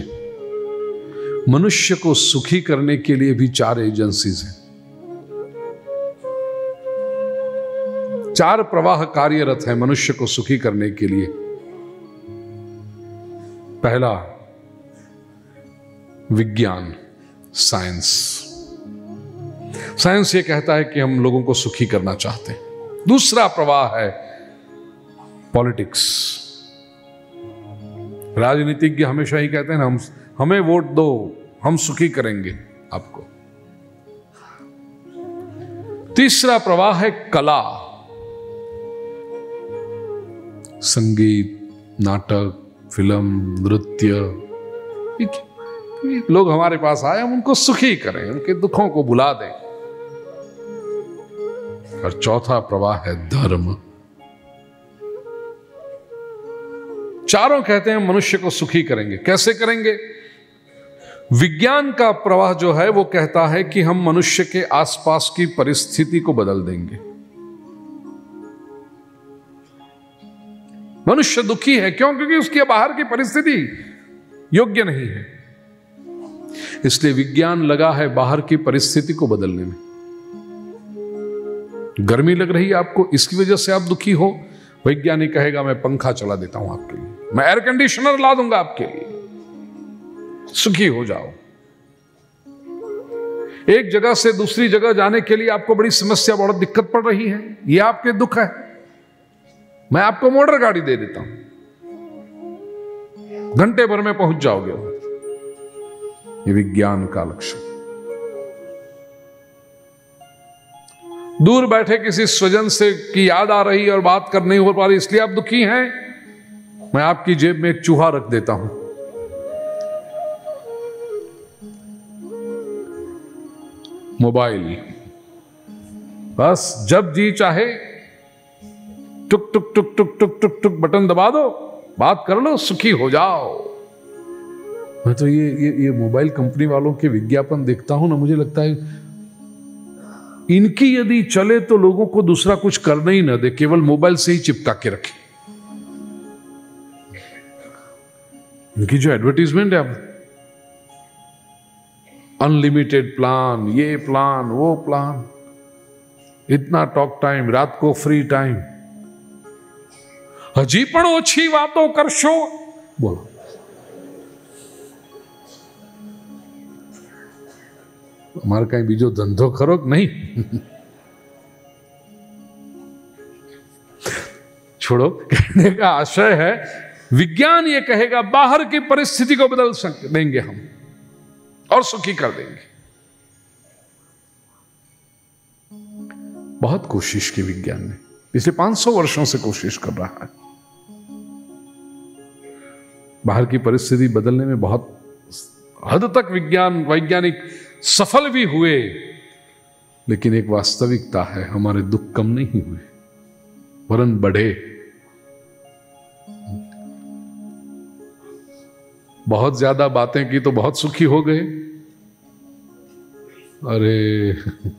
मनुष्य को सुखी करने के लिए भी चार एजेंसीज हैं। चार प्रवाह कार्यरत हैं मनुष्य को सुखी करने के लिए। पहला विज्ञान, साइंस। साइंस ये कहता है कि हम लोगों को सुखी करना चाहते हैं। दूसरा प्रवाह है पॉलिटिक्स। राजनीतिज्ञ हमेशा ही कहते हैं ना, हम हमें वोट दो, हम सुखी करेंगे आपको। तीसरा प्रवाह है कला, संगीत, नाटक, फिल्म, नृत्य। लोग हमारे पास आए, हम उनको सुखी करें, उनके दुखों को भुला दें। और चौथा प्रवाह है धर्म। चारों कहते हैं मनुष्य को सुखी करेंगे। कैसे करेंगे? विज्ञान का प्रवाह जो है वो कहता है कि हम मनुष्य के आसपास की परिस्थिति को बदल देंगे। मनुष्य दुखी है क्यों? क्योंकि उसकी बाहर की परिस्थिति योग्य नहीं है। इसलिए विज्ञान लगा है बाहर की परिस्थिति को बदलने में। गर्मी लग रही है आपको, इसकी वजह से आप दुखी हो, वैज्ञानिक कहेगा मैं पंखा चला देता हूं आपके लिए, मैं एयर कंडीशनर ला दूंगा आपके लिए, सुखी हो जाओ। एक जगह से दूसरी जगह जाने के लिए आपको बड़ी समस्या, बहुत दिक्कत पड़ रही है, यह आपके दुख है, मैं आपको मोटर गाड़ी दे देता हूं, घंटे भर में पहुंच जाओगे। ये विज्ञान का लक्ष्य। दूर बैठे किसी स्वजन से की याद आ रही और बात कर नहीं हो पा रही, इसलिए आप दुखी हैं, मैं आपकी जेब में एक चूहा रख देता हूं। मोबाइल, बस जब जी चाहे टुक टुक टुक टुक टुक टुक टुक बटन दबा दो, बात कर लो, सुखी हो जाओ। मैं तो ये ये ये मोबाइल कंपनी वालों के विज्ञापन देखता हूं ना, मुझे लगता है इनकी यदि चले तो लोगों को दूसरा कुछ करना ही ना दे, केवल मोबाइल से ही चिपका के रखे। इनकी जो एडवर्टीजमेंट है, अब अनलिमिटेड प्लान, ये प्लान, वो प्लान, इतना टॉक टाइम, रात को फ्री टाइम, हजी पण ओछी वातो करशो। बोलो, हमारे कहीं बीजो धंधो करो नहीं। छोड़ो, कहने का आशय है विज्ञान ये कहेगा बाहर की परिस्थिति को बदल सकते देंगे हम और सुखी कर देंगे। बहुत कोशिश की विज्ञान ने, पिछले पांच सौ वर्षों से कोशिश कर रहा है। बाहर की परिस्थिति बदलने में बहुत हद तक विज्ञान वैज्ञानिक सफल भी हुए, लेकिन एक वास्तविकता है, हमारे दुख कम नहीं हुए, वरन बढ़े। बहुत ज्यादा बातें की तो बहुत सुखी हो गए। अरे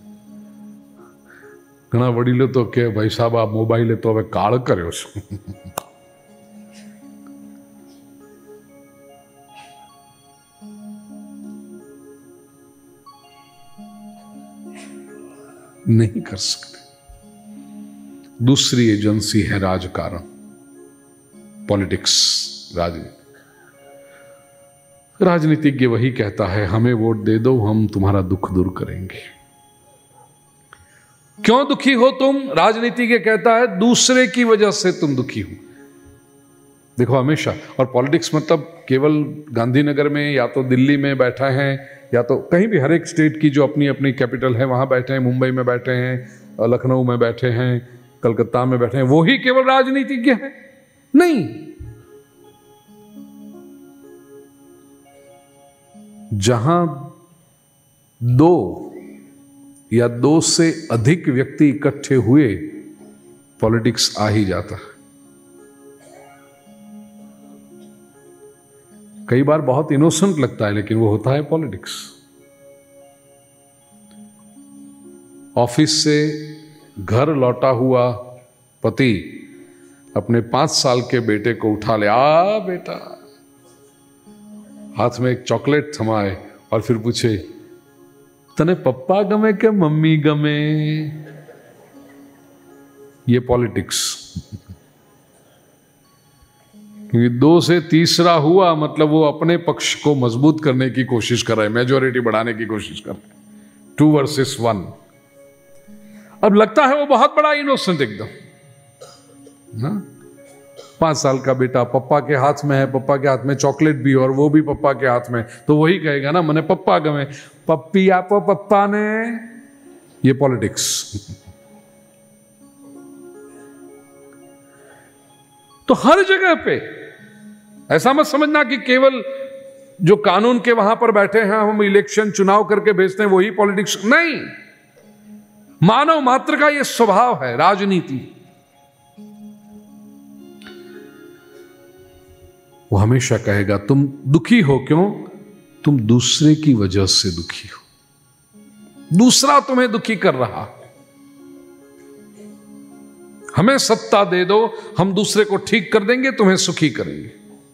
घना वडीलो तो के भाई साहब आ मोबाइले तो हवे काळ कर्यो छे। नहीं कर सकते। दूसरी एजेंसी है राजकारण, पॉलिटिक्स, राजनीति। राजनीतिज्ञ वही कहता है हमें वोट दे दो, हम तुम्हारा दुख दूर करेंगे। क्यों दुखी हो तुम? राजनीतिज्ञ कहता है दूसरे की वजह से तुम दुखी हो। देखो हमेशा, और पॉलिटिक्स मतलब केवल गांधीनगर में या तो दिल्ली में बैठा है या तो कहीं भी, हर एक स्टेट की जो अपनी अपनी कैपिटल है वहां बैठे हैं, मुंबई में बैठे हैं, लखनऊ में बैठे हैं, कलकत्ता में बैठे हैं, वो ही केवल राजनीतिज्ञ है? नहीं। जहां दो या दो से अधिक व्यक्ति इकट्ठे हुए, पॉलिटिक्स आ ही जाता है। कई बार बहुत इनोसेंट लगता है, लेकिन वो होता है पॉलिटिक्स। ऑफिस से घर लौटा हुआ पति अपने पांच साल के बेटे को उठा ले, आ बेटा, हाथ में एक चॉकलेट थमाए और फिर पूछे तने पप्पा गमे के मम्मी गमे? ये पॉलिटिक्स। क्योंकि दो से तीसरा हुआ मतलब वो अपने पक्ष को मजबूत करने की कोशिश कर रहा है, मेजॉरिटी बढ़ाने की कोशिश कर रहा है। Two versus one. अब लगता है वो बहुत बड़ा इनोसेंट एकदम ना। पांच साल का बेटा पप्पा के हाथ में है, पप्पा के हाथ में चॉकलेट भी और वो भी पप्पा के हाथ में, तो वही कहेगा ना मने पप्पा गमे, पप्पी आपो पप्पा ने। ये पॉलिटिक्स। तो हर जगह पे ऐसा मत समझना कि केवल जो कानून के वहां पर बैठे हैं हम इलेक्शन चुनाव करके भेजते हैं वही पॉलिटिक्स नहीं। मानव मात्र का यह स्वभाव है राजनीति। वो हमेशा कहेगा तुम दुखी हो क्यों? तुम दूसरे की वजह से दुखी हो, दूसरा तुम्हें दुखी कर रहा। हमें सत्ता दे दो, हम दूसरे को ठीक कर देंगे, तुम्हें सुखी करेंगे।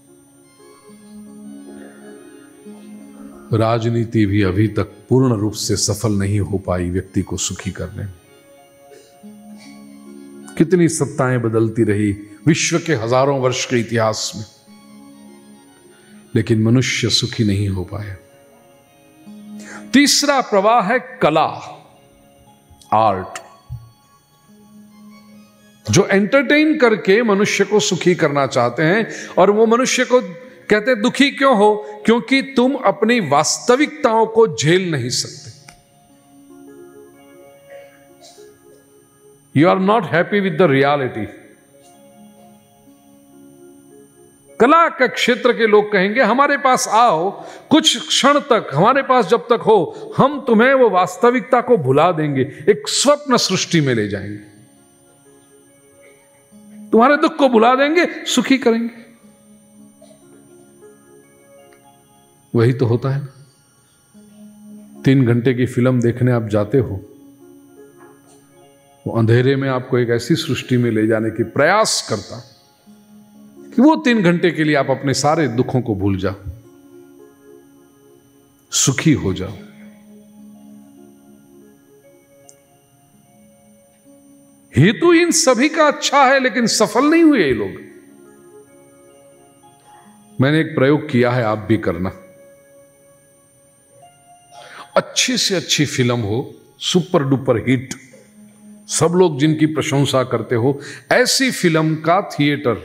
राजनीति भी अभी तक पूर्ण रूप से सफल नहीं हो पाई व्यक्ति को सुखी करने में। कितनी सत्ताएं बदलती रही विश्व के हजारों वर्ष के इतिहास में, लेकिन मनुष्य सुखी नहीं हो पाया। तीसरा प्रवाह है कला, आर्ट, जो एंटरटेन करके मनुष्य को सुखी करना चाहते हैं। और वो मनुष्य को कहते हैं दुखी क्यों हो? क्योंकि तुम अपनी वास्तविकताओं को झेल नहीं सकते। You are not happy with the reality. कला के क्षेत्र के लोग कहेंगे हमारे पास आओ, कुछ क्षण तक हमारे पास जब तक हो हम तुम्हें वो वास्तविकता को भुला देंगे, एक स्वप्न सृष्टि में ले जाएंगे, तुम्हारे दुख को भुला देंगे, सुखी करेंगे। वही तो होता है ना। तीन घंटे की फिल्म देखने आप जाते हो, वो अंधेरे में आपको एक ऐसी सृष्टि में ले जाने की प्रयास करता कि वो तीन घंटे के लिए आप अपने सारे दुखों को भूल जाओ, सुखी हो जाओ। हेतु इन सभी का अच्छा है, लेकिन सफल नहीं हुए ये लोग। मैंने एक प्रयोग किया है, आप भी करना। अच्छी से अच्छी फिल्म हो, सुपर डुपर हिट, सब लोग जिनकी प्रशंसा करते हो, ऐसी फिल्म का थिएटर,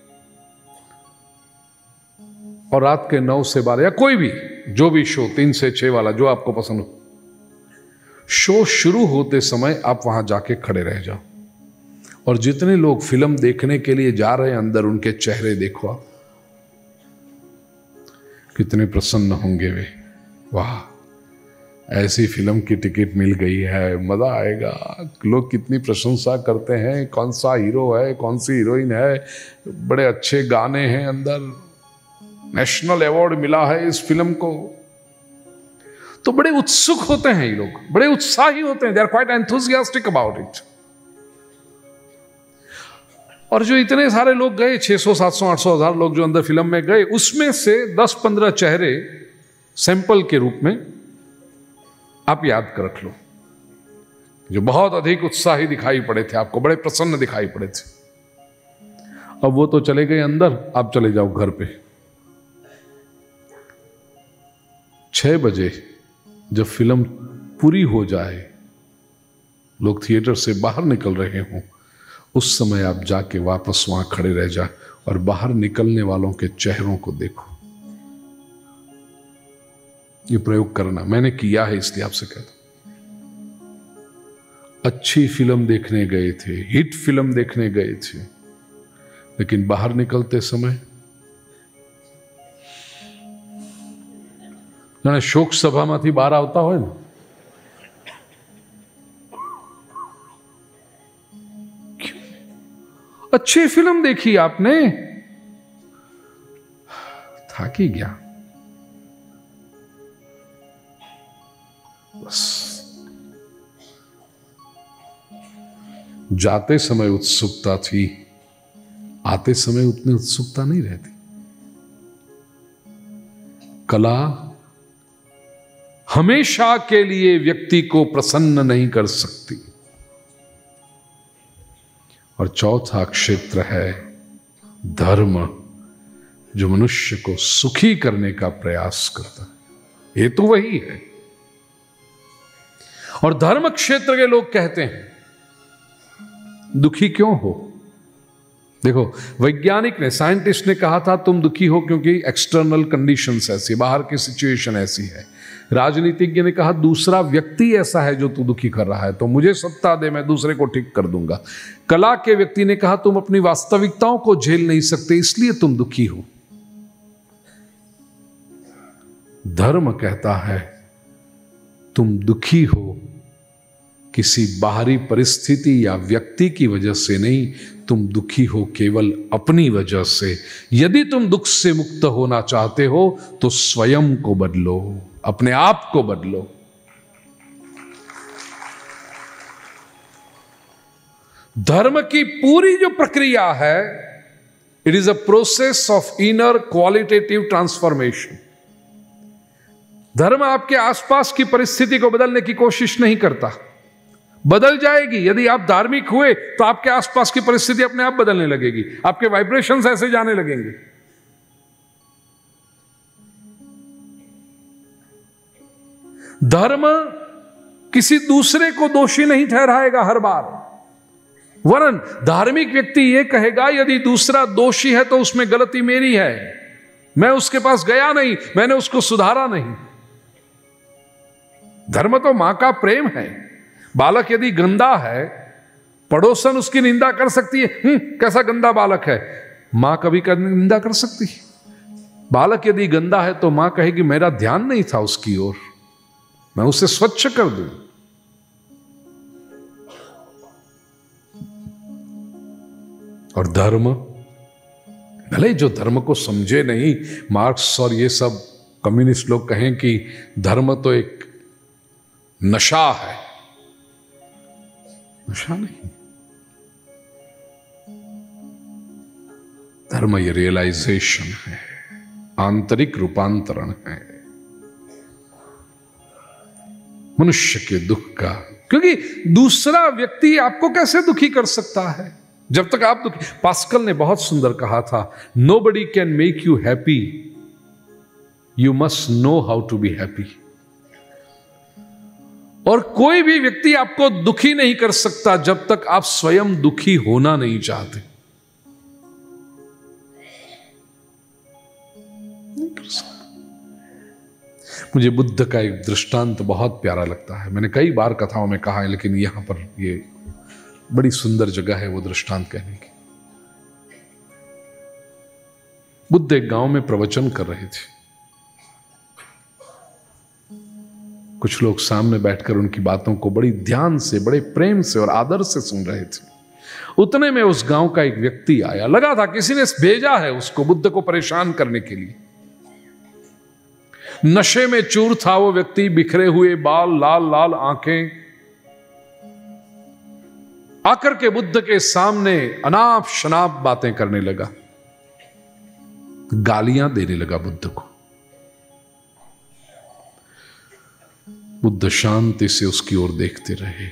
और रात के नौ से बारह या कोई भी जो भी शो, तीन से छह वाला जो आपको पसंद हो, शो शुरू होते समय आप वहां जाके खड़े रह जाओ और जितने लोग फिल्म देखने के लिए जा रहे हैं अंदर, उनके चेहरे देखो आप, कितने प्रसन्न होंगे वे। वाह, ऐसी फिल्म की टिकट मिल गई है, मजा आएगा। लोग कितनी प्रशंसा करते हैं, कौन सा हीरो है, कौन सी हीरोइन है, बड़े अच्छे गाने हैं अंदर, नेशनल अवार्ड मिला है इस फिल्म को। तो बड़े उत्सुक होते हैं ये लोग, बड़े उत्साही होते हैं, they are quite enthusiastic about it. और जो इतने सारे लोग गए, छह सौ सात सौ आठ सौ हजार लोग जो अंदर फिल्म में गए, उसमें से दस पंद्रह चेहरे सैंपल के रूप में आप याद कर रख लो, जो बहुत अधिक उत्साही दिखाई पड़े थे आपको, बड़े प्रसन्न दिखाई पड़े थे। अब वो तो चले गए अंदर, आप चले जाओ घर पे। छह बजे जब फिल्म पूरी हो जाए, लोग थिएटर से बाहर निकल रहे हों, उस समय आप जाके वापस वहां खड़े रह जा और बाहर निकलने वालों के चेहरों को देखो। ये प्रयोग करना मैंने किया है, इसलिए आपसे कहता हूं। अच्छी फिल्म देखने गए थे, हिट फिल्म देखने गए थे, लेकिन बाहर निकलते समय जाने शोक सभा मांथी बाहर आवता होय ने, अच्छी फिल्म देखी आपने, थाकी गया, बस जाते समय उत्सुकता थी, आते समय उतनी उत्सुकता नहीं रहती। कला हमेशा के लिए व्यक्ति को प्रसन्न नहीं कर सकती। और चौथा क्षेत्र है धर्म, जो मनुष्य को सुखी करने का प्रयास करता है। हेतु वही है। और धर्म क्षेत्र के लोग कहते हैं दुखी क्यों हो? देखो, वैज्ञानिक ने, साइंटिस्ट ने कहा था तुम दुखी हो क्योंकि एक्सटर्नल कंडीशंस ऐसी, बाहर की सिचुएशन ऐसी है। राजनीतिज्ञ ने कहा दूसरा व्यक्ति ऐसा है जो तू दुखी कर रहा है, तो मुझे सत्ता दे, मैं दूसरे को ठीक कर दूंगा। कला के व्यक्ति ने कहा तुम अपनी वास्तविकताओं को झेल नहीं सकते इसलिए तुम दुखी हो। धर्म कहता है तुम दुखी हो किसी बाहरी परिस्थिति या व्यक्ति की वजह से नहीं, तुम दुखी हो केवल अपनी वजह से। यदि तुम दुख से मुक्त होना चाहते हो तो स्वयं को बदलो, अपने आप को बदलो। धर्म की पूरी जो प्रक्रिया है, it is a process of inner qualitative transformation. धर्म आपके आसपास की परिस्थिति को बदलने की कोशिश नहीं करता, बदल जाएगी। यदि आप धार्मिक हुए तो आपके आसपास की परिस्थिति अपने आप बदलने लगेगी, आपके वाइब्रेशंस ऐसे जाने लगेंगे। धर्म किसी दूसरे को दोषी नहीं ठहराएगा हर बार, वरन धार्मिक व्यक्ति यह कहेगा यदि दूसरा दोषी है तो उसमें गलती मेरी है, मैं उसके पास गया नहीं, मैंने उसको सुधारा नहीं। धर्म तो मां का प्रेम है। बालक यदि गंदा है, पड़ोसन उसकी निंदा कर सकती है, हम्म कैसा गंदा बालक है, मां कभी कर निंदा कर सकती है। बालक यदि गंदा है तो मां कहेगी मेरा ध्यान नहीं था उसकी ओर, मैं उसे स्वच्छ कर दूं। और धर्म, भले जो धर्म को समझे नहीं, मार्क्स और ये सब कम्युनिस्ट लोग कहें कि धर्म तो एक नशा है, नशा नहीं। धर्म ये रियलाइजेशन है, आंतरिक रूपांतरण है मनुष्य के दुख का। क्योंकि दूसरा व्यक्ति आपको कैसे दुखी कर सकता है जब तक आप दुखी। पास्कल ने बहुत सुंदर कहा था, nobody can make you happy, you must know how to be happy. और कोई भी व्यक्ति आपको दुखी नहीं कर सकता जब तक आप स्वयं दुखी होना नहीं चाहते। मुझे बुद्ध का एक दृष्टांत बहुत प्यारा लगता है, मैंने कई बार कथाओं में कहा है, लेकिन यहां पर ये बड़ी सुंदर जगह है वो दृष्टांत कहने की। बुद्ध एक गांव में प्रवचन कर रहे थे। कुछ लोग सामने बैठकर उनकी बातों को बड़ी ध्यान से, बड़े प्रेम से और आदर से सुन रहे थे। उतने में उस गांव का एक व्यक्ति आया, लगा था किसी ने भेजा है उसको बुद्ध को परेशान करने के लिए। नशे में चूर था वो व्यक्ति, बिखरे हुए बाल, लाल लाल आंखें। आकर के बुद्ध के सामने अनाप शनाप बातें करने लगा, गालियां देने लगा बुद्ध को। बुद्ध शांति से उसकी ओर देखते रहे,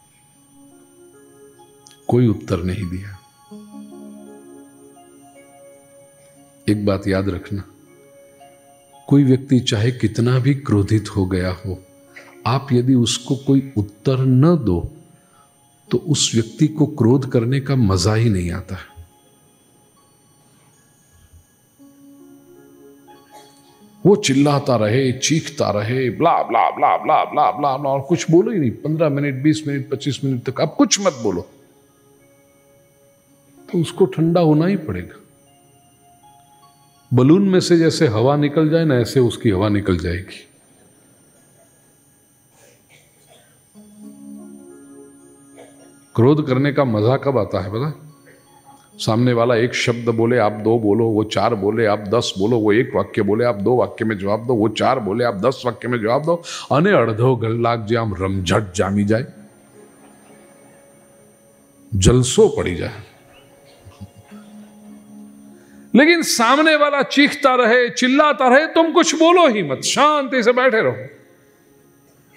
कोई उत्तर नहीं दिया। एक बात याद रखना, कोई व्यक्ति चाहे कितना भी क्रोधित हो गया हो, आप यदि उसको कोई उत्तर न दो तो उस व्यक्ति को क्रोध करने का मजा ही नहीं आता। वो चिल्लाता रहे, चीखता रहे, ब्ला ब्ला ब्ला ब्ला ब्ला ब्ला ब्ला, और कुछ बोलो ही नहीं। पंद्रह मिनट, बीस मिनट, पच्चीस मिनट तक आप कुछ मत बोलो, तो उसको ठंडा होना ही पड़ेगा। बलून में से जैसे हवा निकल जाए ना, ऐसे उसकी हवा निकल जाएगी। क्रोध करने का मजा कब आता है पता? सामने वाला एक शब्द बोले, आप दो बोलो, वो चार बोले, आप दस बोलो, वो एक वाक्य बोले, आप दो वाक्य में जवाब दो, वो चार बोले, आप दस वाक्य में जवाब दो, अने अर्धो गल्लाक जे आम रमझट जामी जाए, जलसो पड़ी जाए। लेकिन सामने वाला चीखता रहे, चिल्लाता रहे, तुम कुछ बोलो ही मत, शांति से बैठे रहो,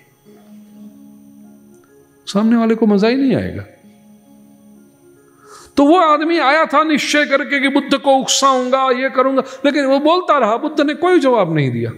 सामने वाले को मजा ही नहीं आएगा। तो वो आदमी आया था निश्चय करके कि बुद्ध को उकसाऊंगा, ये करूंगा, लेकिन वो बोलता रहा, बुद्ध ने कोई जवाब नहीं दिया।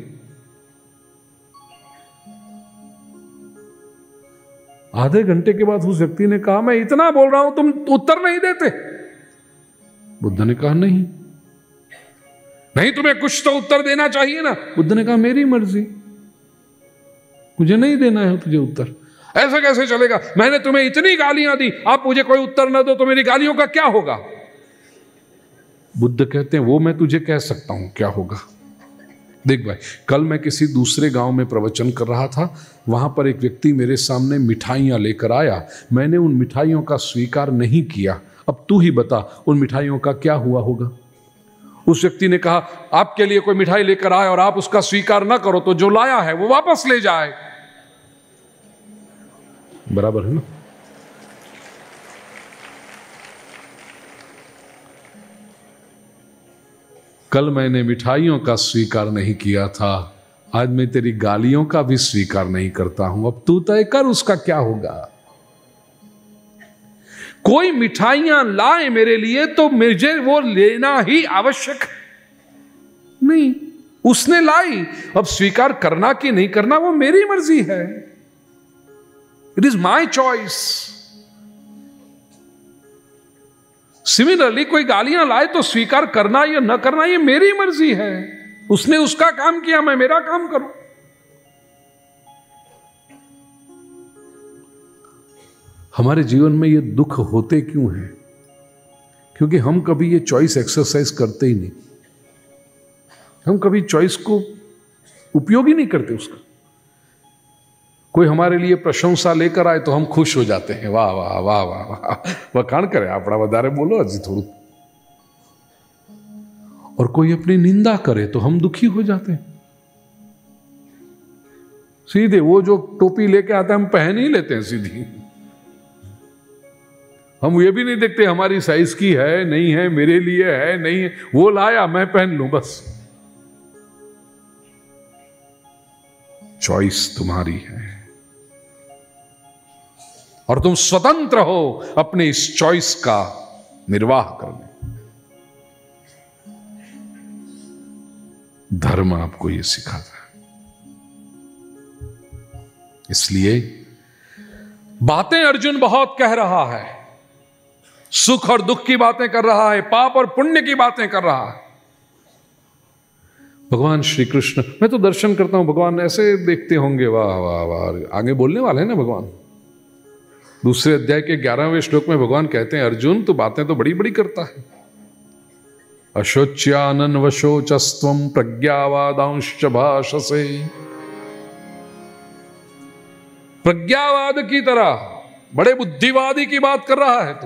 आधे घंटे के बाद उस व्यक्ति ने कहा, मैं इतना बोल रहा हूं तुम उत्तर नहीं देते। बुद्ध ने कहा, नहीं नहीं तुम्हें कुछ तो उत्तर देना चाहिए ना। बुद्ध ने कहा, मेरी मर्जी, मुझे नहीं देना है तुझे उत्तर। ऐसा कैसे चलेगा, मैंने तुम्हें इतनी गालियां दी, आप मुझे कोई उत्तर ना दो तो मेरी गालियों का क्या होगा। बुद्ध कहते हैं, वो मैं तुझे कह सकता हूं क्या होगा। देख भाई, कल मैं किसी दूसरे गांव में प्रवचन कर रहा था, वहां पर एक व्यक्ति मेरे सामने मिठाइयां लेकर आया, मैंने उन मिठाइयों का स्वीकार नहीं किया। अब तू ही बता उन मिठाइयों का क्या हुआ होगा। उस व्यक्ति ने कहा, आपके लिए कोई मिठाई लेकर आए और आप उसका स्वीकार ना करो तो जो लाया है वो वापस ले जाए। बराबर है ना। कल मैंने मिठाइयों का स्वीकार नहीं किया था, आज मैं तेरी गालियों का भी स्वीकार नहीं करता हूं। अब तू तय कर उसका क्या होगा। कोई मिठाइयां लाए मेरे लिए तो मुझे वो लेना ही आवश्यक नहीं। उसने लाई, अब स्वीकार करना कि नहीं करना वो मेरी मर्जी है। It is my choice. Similarly कोई गालियां लाए तो स्वीकार करना या न करना ये मेरी मर्जी है। उसने उसका काम किया, मैं मेरा काम करूं। हमारे जीवन में ये दुख होते क्यों हैं? क्योंकि हम कभी ये चॉइस एक्सरसाइज करते ही नहीं। हम कभी चॉइस को उपयोग ही नहीं करते उसका। कोई हमारे लिए प्रशंसा लेकर आए तो हम खुश हो जाते हैं, वाह वाह वाह वाह वाह, वखाण करे आपड़ा वधारे बोलो हजी थोड़ू। और कोई अपनी निंदा करे तो हम दुखी हो जाते हैं। सीधे वो जो टोपी लेके आता है हम पहन ही लेते हैं सीधी। हम ये भी नहीं देखते हमारी साइज की है नहीं है, मेरे लिए है नहीं है, वो लाया मैं पहन लूं बस। चॉइस तुम्हारी है और तुम स्वतंत्र हो अपने इस चॉइस का निर्वाह करने। धर्म आपको यह सिखाता है। इसलिए बातें अर्जुन बहुत कह रहा है, सुख और दुख की बातें कर रहा है, पाप और पुण्य की बातें कर रहा है। भगवान श्री कृष्ण, मैं तो दर्शन करता हूं भगवान ऐसे देखते होंगे, वाह वाह वाह, आगे बोलने वाले हैं ना भगवान। दूसरे अध्याय के ग्यारहवें श्लोक में भगवान कहते हैं, अर्जुन तो बातें तो बड़ी बड़ी करता है। अशोच्यानन वशोचस्त्वं प्रज्ञावादांश्च भाषसे। प्रज्ञावाद की तरह बड़े बुद्धिवादी की बात कर रहा है तू,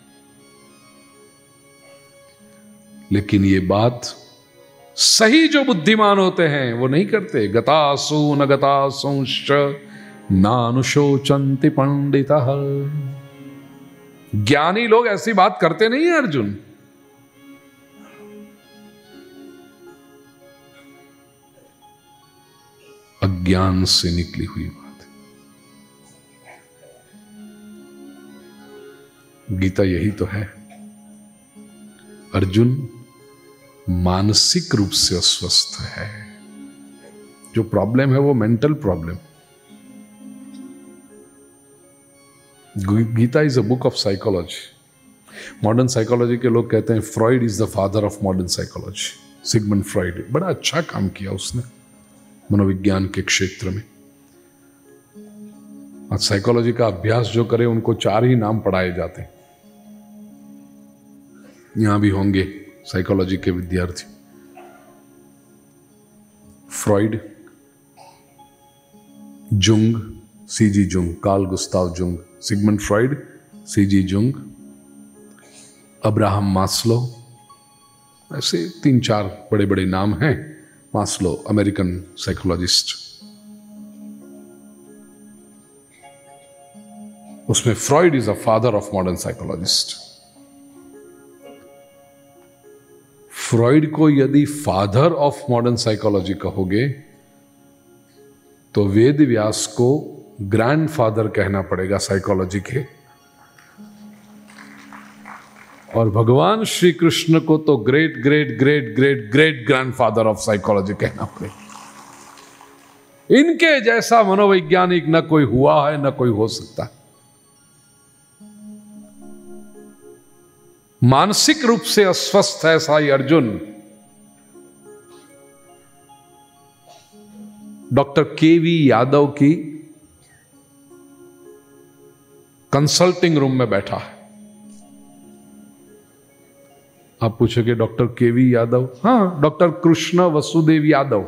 लेकिन ये बात सही जो बुद्धिमान होते हैं वो नहीं करते। गतासु न गतासुश्च नानुशोचन्ति पंडितः। ज्ञानी लोग ऐसी बात करते नहीं है अर्जुन। अज्ञान से निकली हुई बात। गीता यही तो है। अर्जुन मानसिक रूप से अस्वस्थ है। जो प्रॉब्लम है वो mental problem. Gita is a book of psychology. Modern psychology के लोग कहते हैं Freud is the father of modern psychology. Sigmund Freud बड़ा अच्छा काम किया उसने मनोविज्ञान के क्षेत्र में। आज साइकोलॉजी का अभ्यास जो करे उनको चार ही नाम पढ़ाए जाते हैं। यहां भी होंगे साइकोलॉजी के विद्यार्थी। Freud, Jung, C G Jung, Carl Gustav Jung, Sigmund Freud, C G Jung, Abraham Maslow, ऐसे तीन चार बड़े बड़े नाम हैं। मास्लो अमेरिकन साइकोलॉजिस्ट, उसमें Freud is a father of modern psychologist. Freud को यदि फादर ऑफ मॉडर्न साइकोलॉजी कहोगे तो वेद व्यास को ग्रैंडफादर कहना पड़ेगा साइकोलॉजी के। और भगवान श्री कृष्ण को तो great great great great great grandfather of psychology कहना पड़ेगा। इनके जैसा मनोवैज्ञानिक न कोई हुआ है न कोई हो सकता। मानसिक रूप से अस्वस्थ है साई अर्जुन। डॉक्टर केवी यादव की कंसल्टिंग रूम में बैठा है। आप पूछोगे डॉक्टर केवी यादव? हाँ, डॉक्टर कृष्ण वसुदेव यादव।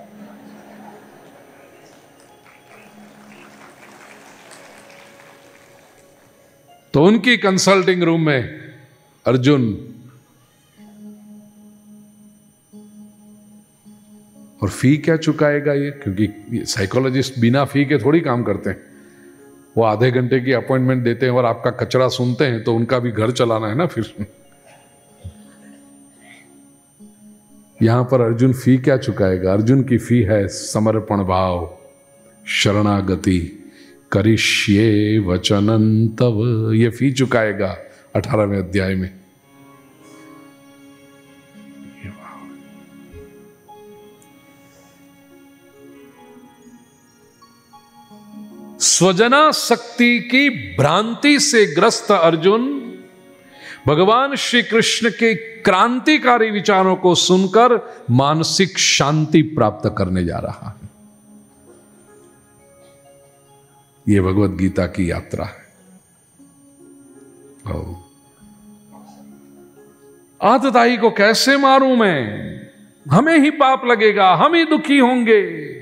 तो उनकी कंसल्टिंग रूम में अर्जुन और फी क्या चुकाएगा ये? क्योंकि साइकोलॉजिस्ट बिना फी के थोड़ी काम करते हैं। वो आधे घंटे की अपॉइंटमेंट देते हैं और आपका कचरा सुनते हैं, तो उनका भी घर चलाना है ना फिर। यहां पर अर्जुन फी क्या चुकाएगा? अर्जुन की फी है समर्पण भाव, शरणागति, करिष्ये वचनं तव। ये फी चुकाएगा अठारहवें अध्याय में। स्वजना शक्ति की भ्रांति से ग्रस्त अर्जुन भगवान श्री कृष्ण के क्रांतिकारी विचारों को सुनकर मानसिक शांति प्राप्त करने जा रहा है। यह भगवत गीता की यात्रा है। आतताई को कैसे मारूं मैं? हमें ही पाप लगेगा, हम ही दुखी होंगे।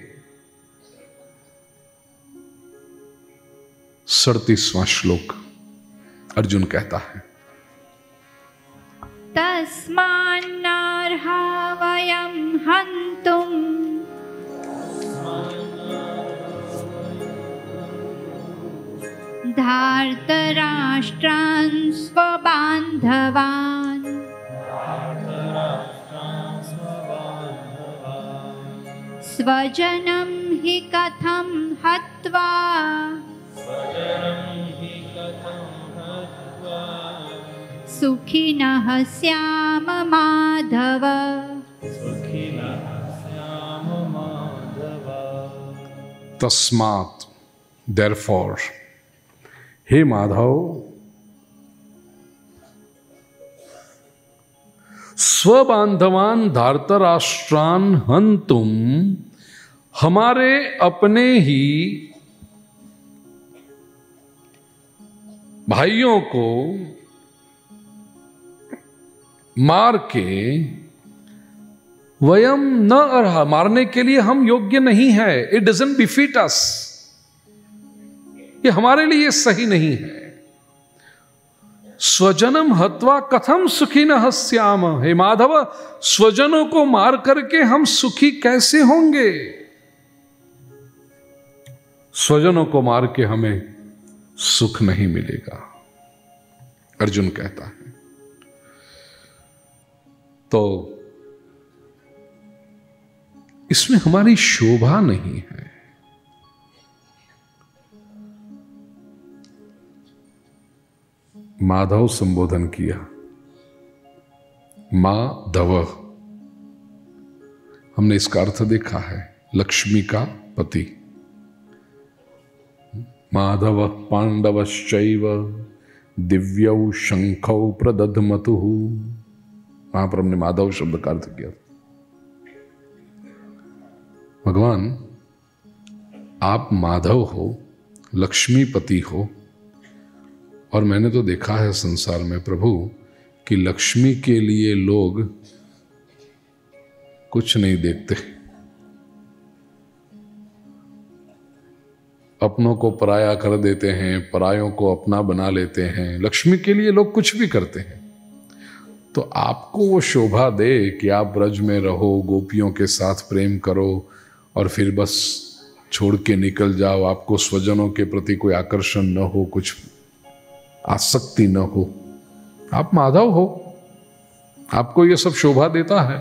सड़तीसवां श्लोक अर्जुन कहता है,
तस्मान्नार्हा वयं हन्तुं धार्तराष्ट्रान् स्वबान्धवान् स्वजनं हि कथं हत्वा सुखिनः स्याम माधव।
तस्मात् therefore, हे माधव, स्वबांधवान धार्तराष्ट्रान हन्तुम, हमारे अपने ही भाइयों को मार के, वयम न अर्हा, मारने के लिए हम योग्य नहीं है। इट डजंट बिफिट अस, ये हमारे लिए सही नहीं है। स्वजनम हत्वा कथम सुखी न हस्याम, हे माधव, स्वजनों को मार करके हम सुखी कैसे होंगे? स्वजनों को मार के हमें सुख नहीं मिलेगा, अर्जुन कहता है। तो इसमें हमारी शोभा नहीं है। माधव संबोधन किया, माधव, हमने इसका अर्थ देखा है, लक्ष्मी का पति। माधव पांडवश्चैव दिव्यौ शंखौ प्रदधमतुः। वहां पर हमने माधव शब्द का अर्थ किया। भगवान, आप माधव हो, लक्ष्मीपति हो, और मैंने तो देखा है संसार में प्रभु कि लक्ष्मी के लिए लोग कुछ नहीं देखते, अपनों को पराया कर देते हैं, परायों को अपना बना लेते हैं। लक्ष्मी के लिए लोग कुछ भी करते हैं। तो आपको वो शोभा दे कि आप ब्रज में रहो, गोपियों के साथ प्रेम करो और फिर बस छोड़ के निकल जाओ, आपको स्वजनों के प्रति कोई आकर्षण न हो, कुछ आसक्ति न हो। आप माधव हो, आपको ये सब शोभा देता है,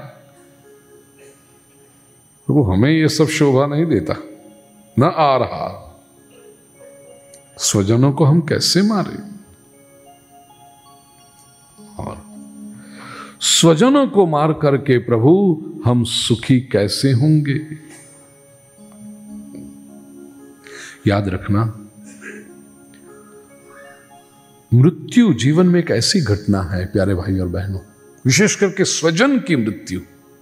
तो वो हमें ये सब शोभा नहीं देता, न आ रहा। स्वजनों को हम कैसे मारे? और स्वजनों को मार करके प्रभु हम सुखी कैसे होंगे। याद रखना, मृत्यु जीवन में एक ऐसी घटना है प्यारे भाई और बहनों, विशेष करके स्वजन की मृत्यु।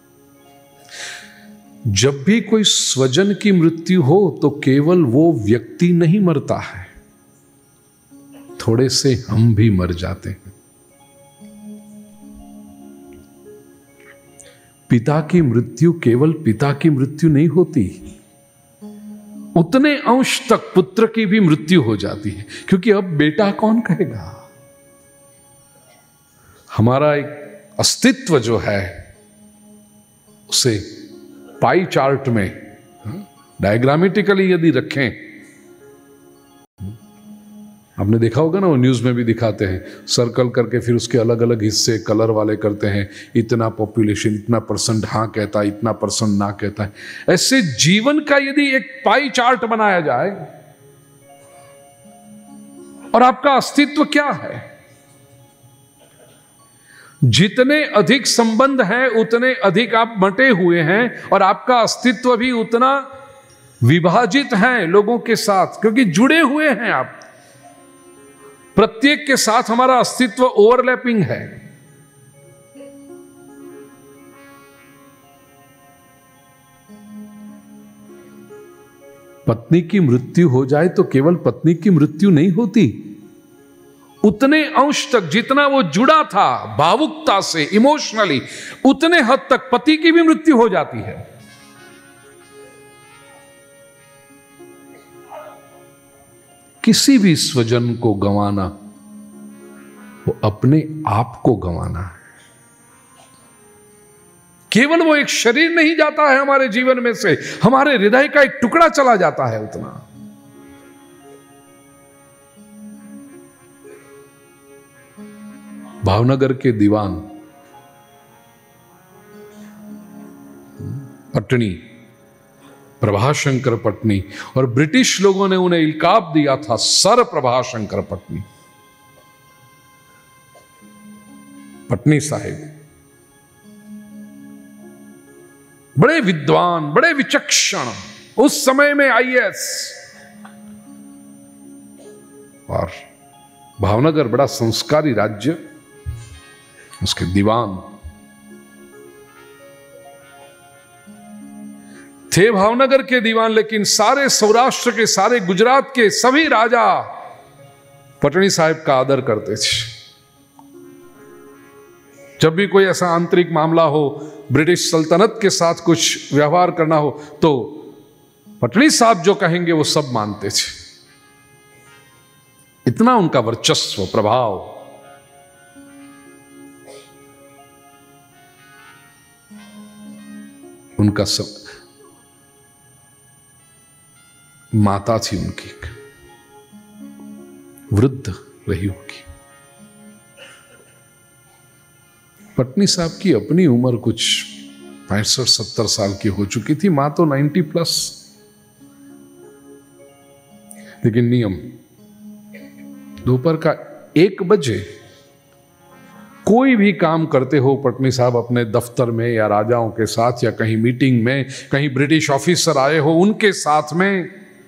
जब भी कोई स्वजन की मृत्यु हो तो केवल वो व्यक्ति नहीं मरता है, थोड़े से हम भी मर जाते हैं। पिता की मृत्यु केवल पिता की मृत्यु नहीं होती, उतने अंश तक पुत्र की भी मृत्यु हो जाती है, क्योंकि अब बेटा कौन कहेगा। हमारा एक अस्तित्व जो है उसे पाई चार्ट में डायग्रामेटिकली यदि रखें, आपने देखा होगा ना, वो न्यूज में भी दिखाते हैं, सर्कल करके फिर उसके अलग अलग हिस्से कलर वाले करते हैं, इतना पॉपुलेशन, इतना परसेंट हाँ कहता है, इतना परसेंट ना कहता है। ऐसे जीवन का यदि एक पाई चार्ट बनाया जाए और आपका अस्तित्व क्या है, जितने अधिक संबंध हैं उतने अधिक आप बंटे हुए हैं और आपका अस्तित्व भी उतना विभाजित है लोगों के साथ, क्योंकि जुड़े हुए हैं आप। प्रत्येक के साथ हमारा अस्तित्व ओवरलैपिंग है। पत्नी की मृत्यु हो जाए तो केवल पत्नी की मृत्यु नहीं होती, उतने अंश तक जितना वो जुड़ा था भावुकता से, इमोशनली, उतने हद तक पति की भी मृत्यु हो जाती है। किसी भी स्वजन को गंवाना वो अपने आप को गंवाना है। केवल वो एक शरीर नहीं जाता है हमारे जीवन में से, हमारे हृदय का एक टुकड़ा चला जाता है उतना। भावनगर के दीवान पटनी, प्रभाशंकर पटनी, और ब्रिटिश लोगों ने उन्हें इल्काब दिया था सर प्रभाशंकर पटनी। पटनी साहिब बड़े विद्वान, बड़े विचक्षण, उस समय में आई ए एस, और भावनगर बड़ा संस्कारी राज्य, उसके दीवान थे भावनगर के दीवान। लेकिन सारे सौराष्ट्र के, सारे गुजरात के सभी राजा पटनी साहिब का आदर करते थे। जब भी कोई ऐसा आंतरिक मामला हो, ब्रिटिश सल्तनत के साथ कुछ व्यवहार करना हो, तो पटनी साहब जो कहेंगे वो सब मानते थे। इतना उनका वर्चस्व, प्रभाव। उनका सब, माता थी उनकी, वृद्ध रही होगी। पटनी साहब की अपनी उम्र कुछ पैंसठ सत्तर साल की हो चुकी थी, मां तो नब्बे प्लस। लेकिन नियम, दोपहर का एक बजे कोई भी काम करते हो पटनी साहब अपने दफ्तर में या राजाओं के साथ या कहीं मीटिंग में, कहीं ब्रिटिश ऑफिसर आए हो उनके साथ में,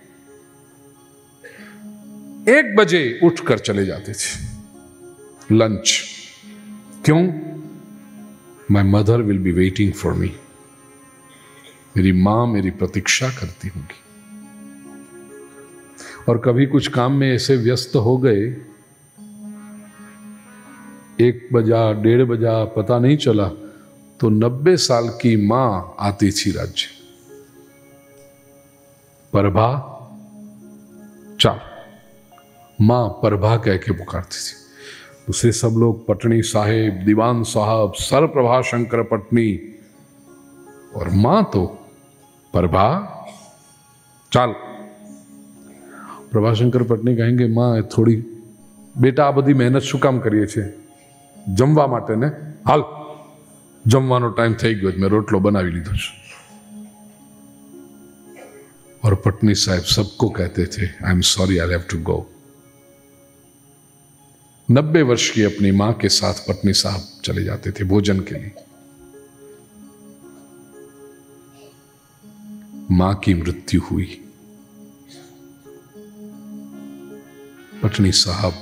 एक बजे उठकर चले जाते थे लंच। क्यों? My mother will be waiting for me, मेरी मां मेरी प्रतीक्षा करती होंगी। और कभी कुछ काम में ऐसे व्यस्त हो गए, एक बजा डेढ़ बजा पता नहीं चला, तो नब्बे साल की मां आती थी राज्य, प्रभा चाल, मां प्रभा कह के पुकारती थी। दूसरे सब लोग पटनी साहेब, दीवान साहब, सर प्रभाशंकर पटनी, और मां तो प्रभा चाल। प्रभाशंकर पटनी कहेंगे, मां थोड़ी बेटा आ बધી મહેનત શું કામ કરીએ છે, જમવા માટે ને, હાલ જમવાનો ટાઈમ થઈ ગયો, મેં રોટલો બનાવી લીધો છે। और पटनी साहब सबको कहते थे, I am sorry I have to go. नब्बे वर्ष की अपनी मां के साथ पटनी साहब चले जाते थे भोजन के लिए। मां की मृत्यु हुई। पटनी साहब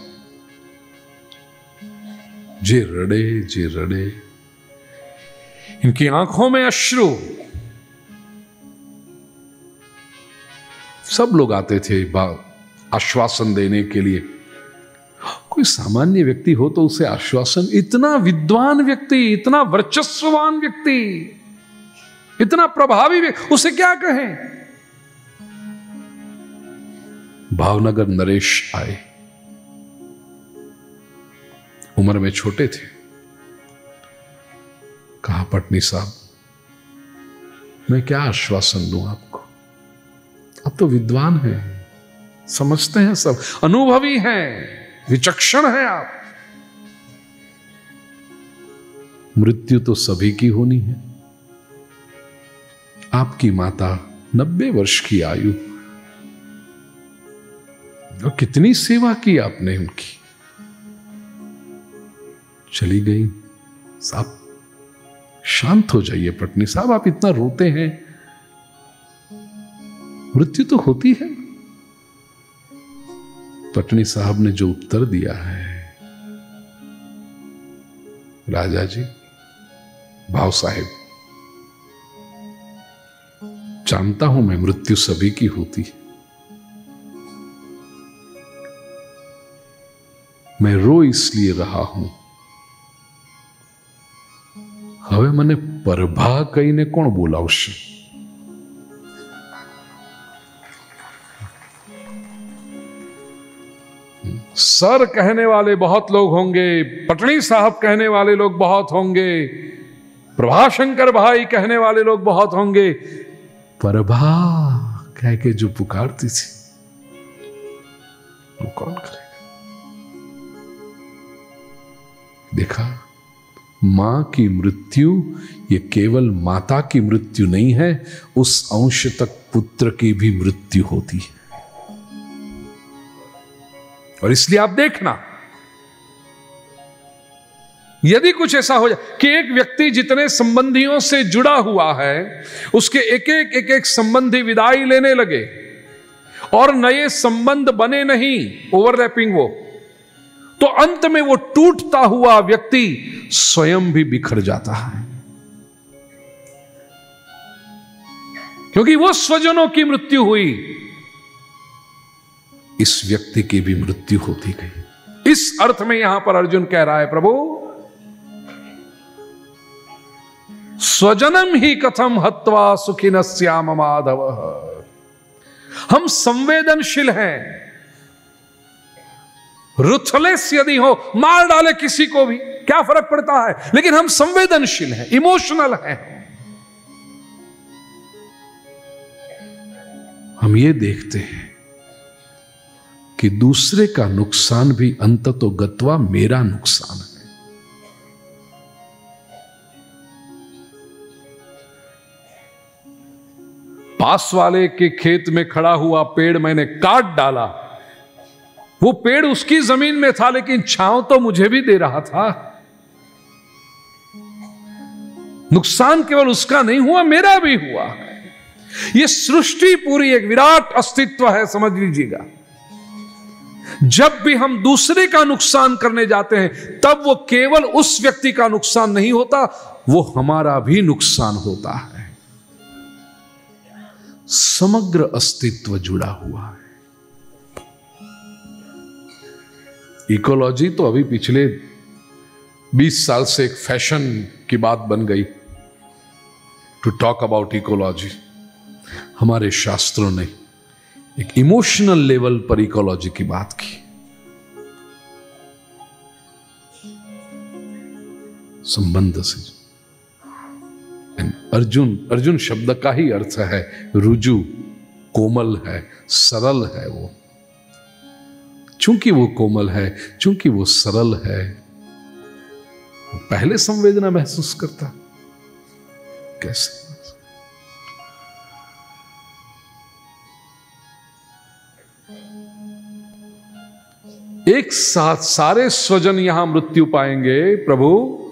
जे रड़े जे रड़े, इनकी आंखों में अश्रु। सब लोग आते थे आश्वासन देने के लिए। कोई सामान्य व्यक्ति हो तो उसे आश्वासन, इतना विद्वान व्यक्ति, इतना वर्चस्ववान व्यक्ति, इतना प्रभावी व्यक्ति, उसे क्या कहें। भावनगर नरेश आए, उम्र में छोटे थे। कहा पटनी साहब मैं क्या आश्वासन दूं आपको, आप तो विद्वान हैं, समझते हैं सब, अनुभवी हैं, विचक्षण हैं आप। मृत्यु तो सभी की होनी है। आपकी माता नब्बे वर्ष की आयु, और कितनी सेवा की आपने उनकी, चली गई। साहब शांत हो जाइए पटनी साहब, आप इतना रोते हैं। मृत्यु तो होती है। पटनी साहब ने जो उत्तर दिया है, राजा जी, भाव साहिब, जानता हूं मैं मृत्यु सभी की होती है, मैं रो इसलिए रहा हूं, હવે મને પરભા કહીને કોણ બોલાવશે? सर कहने वाले बहुत लोग होंगे, पटनी साहब कहने वाले लोग बहुत होंगे, प्रभाशंकर भाई कहने वाले लोग बहुत होंगे, परभा कह के जो पुकारती थी वो कौन करेगा? देखा, मां की मृत्यु ये केवल माता की मृत्यु नहीं है, उस अंश तक पुत्र की भी मृत्यु होती है। और इसलिए आप देखना, यदि कुछ ऐसा हो जाए कि एक व्यक्ति जितने संबंधियों से जुड़ा हुआ है, उसके एक एक एक एक संबंधी विदाई लेने लगे और नए संबंध बने नहीं, ओवरलैपिंग, वो तो अंत में वो टूटता हुआ व्यक्ति स्वयं भी बिखर जाता है, क्योंकि वो स्वजनों की मृत्यु हुई, इस व्यक्ति की भी मृत्यु होती गई। इस अर्थ में यहां पर अर्जुन कह रहा है, प्रभु स्वजनम ही कथम हत्वा सुखिन श्याम माधव। हम संवेदनशील हैं, रुथलेस यदि हो, मार डाले किसी को भी क्या फर्क पड़ता है, लेकिन हम संवेदनशील हैं, इमोशनल हैं। हम ये देखते हैं कि दूसरे का नुकसान भी अंततो गत्वा मेरा नुकसान है। पास वाले के खेत में खड़ा हुआ पेड़ मैंने काट डाला, वो पेड़ उसकी जमीन में था लेकिन छांव तो मुझे भी दे रहा था। नुकसान केवल उसका नहीं हुआ, मेरा भी हुआ। ये सृष्टि पूरी एक विराट अस्तित्व है, समझ लीजिएगा। जब भी हम दूसरे का नुकसान करने जाते हैं, तब वो केवल उस व्यक्ति का नुकसान नहीं होता, वो हमारा भी नुकसान होता है। समग्र अस्तित्व जुड़ा हुआ है। इकोलॉजी तो अभी पिछले बीस साल से एक फैशन की बात बन गई, टू टॉक अबाउट इकोलॉजी। हमारे शास्त्रों ने एक इमोशनल लेवल पर इकोलॉजी की बात की। संबंध से अर्जुन अर्जुन शब्द का ही अर्थ है रुजु, कोमल है, सरल है। वो चूंकि वो कोमल है, चूंकि वो सरल है, वो पहले संवेदना महसूस करता। कैसे? एक साथ सारे स्वजन यहां मृत्यु पाएंगे प्रभु,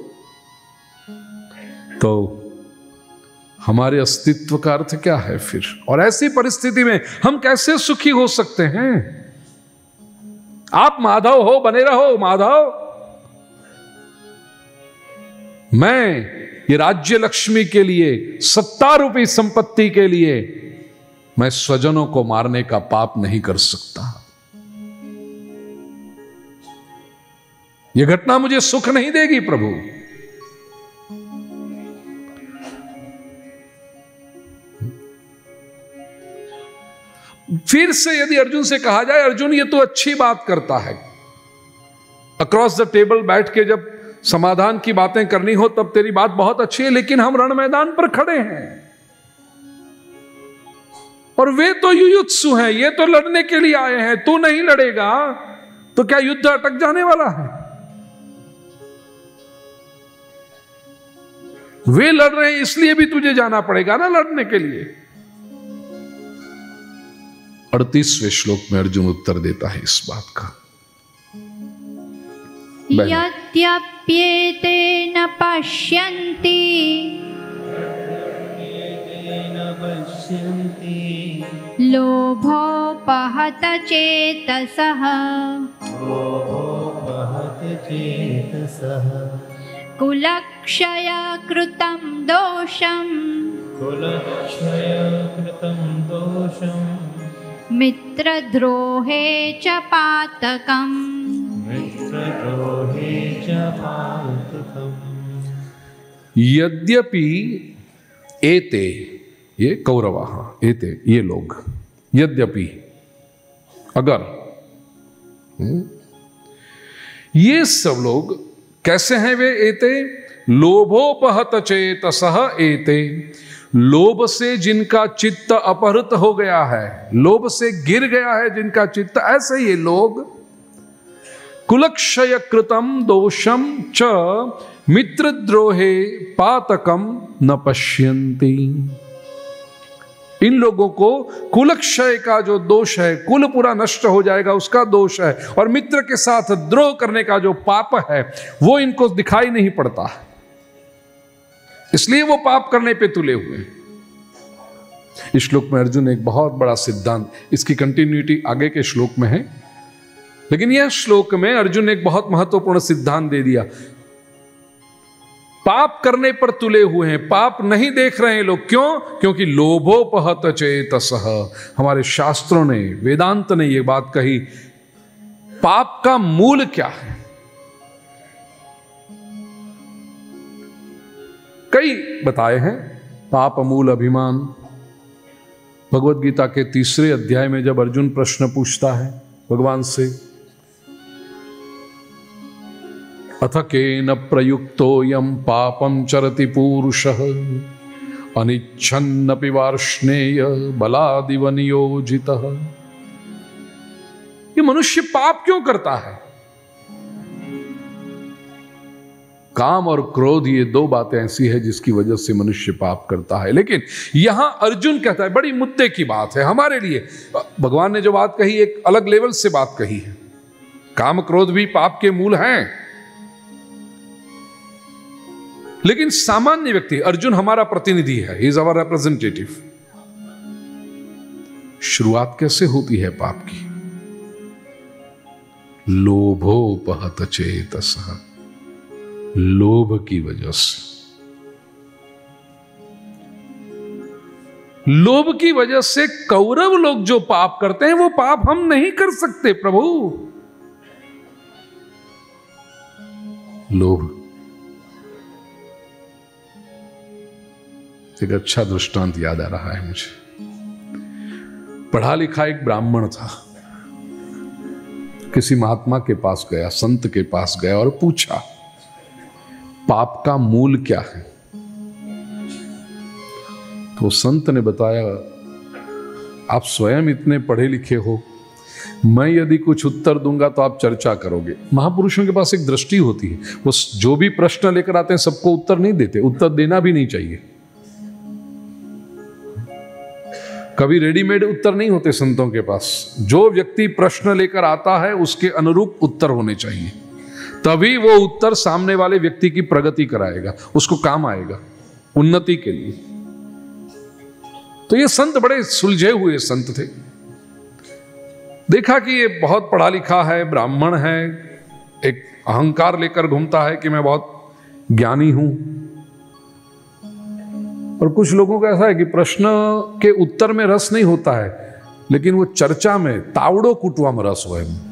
तो हमारे अस्तित्व का अर्थ क्या है फिर? और ऐसी परिस्थिति में हम कैसे सुखी हो सकते हैं? आप माधव हो, बने रहो माधव। मैं ये राज्य लक्ष्मी के लिए, सत्ता रूपी संपत्ति के लिए मैं स्वजनों को मारने का पाप नहीं कर सकता। यह घटना मुझे सुख नहीं देगी प्रभु। फिर से यदि अर्जुन से कहा जाए, अर्जुन ये तो अच्छी बात करता है, अक्रॉस द टेबल बैठ के जब समाधान की बातें करनी हो तब तेरी बात बहुत अच्छी है, लेकिन हम रण मैदान पर खड़े हैं और वे तो युयुत्सु हैं, ये तो लड़ने के लिए आए हैं। तू नहीं लड़ेगा तो क्या युद्ध अटक जाने वाला है? वे लड़ रहे हैं इसलिए भी तुझे जाना पड़ेगा ना लड़ने के लिए। अड़तीसवें श्लोक में अर्जुन उत्तर देता है इस बात का।
यद्यप्येते न पश्यन्ति लोभोपहत चेतसः कुलक्षय कृतं दोषं मित्रद्रोहे च पातकम्
यद्यपि एते, ये कौरवा, एते ये लोग, यद्यपि अगर, ये सब लोग कैसे हैं वे? एते लोभोपहत चेतसः एते, लोभ से जिनका चित्त अपहृत हो गया है, लोभ से गिर गया है जिनका चित्त, ऐसे ये लोग कुलक्षय कृतम दोषम च मित्रद्रोहे पातकम न पश्यन्ति। इन लोगों को कुलक्षय का जो दोष है, कुल पूरा नष्ट हो जाएगा उसका दोष है, और मित्र के साथ द्रोह करने का जो पाप है वो इनको दिखाई नहीं पड़ता, इसलिए वो पाप करने पे तुले हुए हैं। इस श्लोक में अर्जुन एक बहुत बड़ा सिद्धांत, इसकी कंटिन्यूटी आगे के श्लोक में है, लेकिन यह श्लोक में अर्जुन ने एक बहुत महत्वपूर्ण सिद्धांत दे दिया। पाप करने पर तुले हुए हैं, पाप नहीं देख रहे हैं लोग। क्यों? क्योंकि लोभोपहत चेतसः, हमारे शास्त्रों ने, वेदांत ने यह बात कही, पाप का मूल क्या है? कई बताए हैं। पाप मूल अभिमान, भगवत गीता के तीसरे अध्याय में जब अर्जुन प्रश्न पूछता है भगवान से, अथ केन प्रयुक्तो यम पापम चरति पुरुषः अनिच्छन्नपि वार्ष्णेय बलादिव नियोजितः। ये मनुष्य पाप क्यों करता है? काम और क्रोध, ये दो बातें ऐसी है जिसकी वजह से मनुष्य पाप करता है। लेकिन यहां अर्जुन कहता है, बड़ी मुद्दे की बात है हमारे लिए। भगवान ने जो बात कही एक अलग लेवल से बात कही है। काम क्रोध भी पाप के मूल हैं, लेकिन सामान्य व्यक्ति, अर्जुन हमारा प्रतिनिधि है, ही इज आवर रिप्रेजेंटेटिव। शुरुआत कैसे होती है पाप की? लोभोपहत चेतसः, लोभ की वजह से। लोभ की वजह से कौरव लोग जो पाप करते हैं वो पाप हम नहीं कर सकते प्रभु। लोभ एक अच्छा दृष्टांत याद आ रहा है मुझे। पढ़ा लिखा एक ब्राह्मण था, किसी महात्मा के पास गया, संत के पास गया और पूछा पाप का मूल क्या है? तो संत ने बताया, आप स्वयं इतने पढ़े लिखे हो, मैं यदि कुछ उत्तर दूंगा तो आप चर्चा करोगे। महापुरुषों के पास एक दृष्टि होती है, वो जो भी प्रश्न लेकर आते हैं सबको उत्तर नहीं देते, उत्तर देना भी नहीं चाहिए। कभी रेडीमेड उत्तर नहीं होते संतों के पास। जो व्यक्ति प्रश्न लेकर आता है उसके अनुरूप उत्तर होने चाहिए, तभी वो उत्तर सामने वाले व्यक्ति की प्रगति कराएगा, उसको काम आएगा उन्नति के लिए। तो ये संत बड़े सुलझे हुए संत थे। देखा कि ये बहुत पढ़ा लिखा है, ब्राह्मण है, एक अहंकार लेकर घूमता है कि मैं बहुत ज्ञानी हूं। और कुछ लोगों का ऐसा है कि प्रश्न के उत्तर में रस नहीं होता है, लेकिन वो चर्चा में तावड़ो कुटवा में रस हुआ है।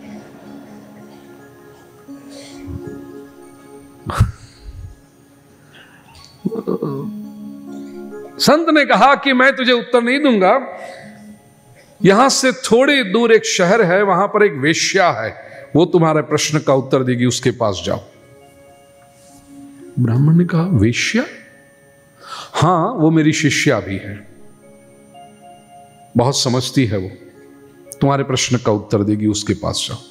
संत ने कहा कि मैं तुझे उत्तर नहीं दूंगा, यहां से थोड़ी दूर एक शहर है, वहां पर एक वेश्या है, वो तुम्हारे प्रश्न का उत्तर देगी, उसके पास जाओ। ब्राह्मण ने कहा वेश्या? हां, वो मेरी शिष्या भी है, बहुत समझती है, वो तुम्हारे प्रश्न का उत्तर देगी, उसके पास जाओ।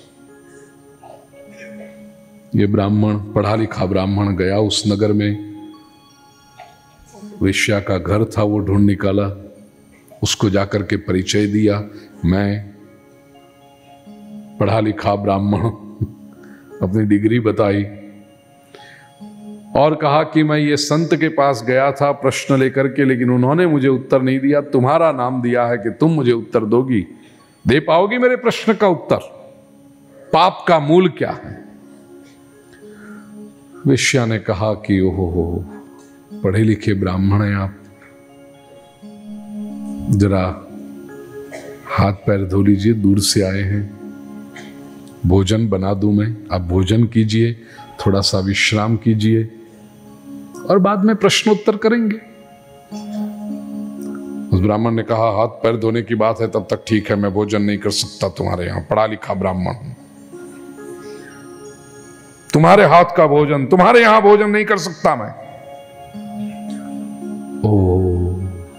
ये ब्राह्मण, पढ़ा लिखा ब्राह्मण, गया उस नगर में। वेश्या का घर था, वो ढूंढ निकाला, उसको जाकर के परिचय दिया, मैं पढ़ा लिखा ब्राह्मण, अपनी डिग्री बताई और कहा कि मैं ये संत के पास गया था प्रश्न लेकर के, लेकिन उन्होंने मुझे उत्तर नहीं दिया, तुम्हारा नाम दिया है कि तुम मुझे उत्तर दोगी, दे पाओगी मेरे प्रश्न का उत्तर? पाप का मूल क्या है? वेश्या ने कहा कि ओहो हो, पढ़े लिखे ब्राह्मण हैं आप, जरा हाथ पैर धो लीजिए, दूर से आए हैं, भोजन बना दूं मैं, आप भोजन कीजिए, थोड़ा सा विश्राम कीजिए और बाद में प्रश्नोत्तर करेंगे। उस ब्राह्मण ने कहा हाथ पैर धोने की बात है तब तक ठीक है, मैं भोजन नहीं कर सकता तुम्हारे यहां, पढ़ा लिखा ब्राह्मण हूं, तुम्हारे हाथ का भोजन, तुम्हारे यहां भोजन नहीं कर सकता मैं। ओ,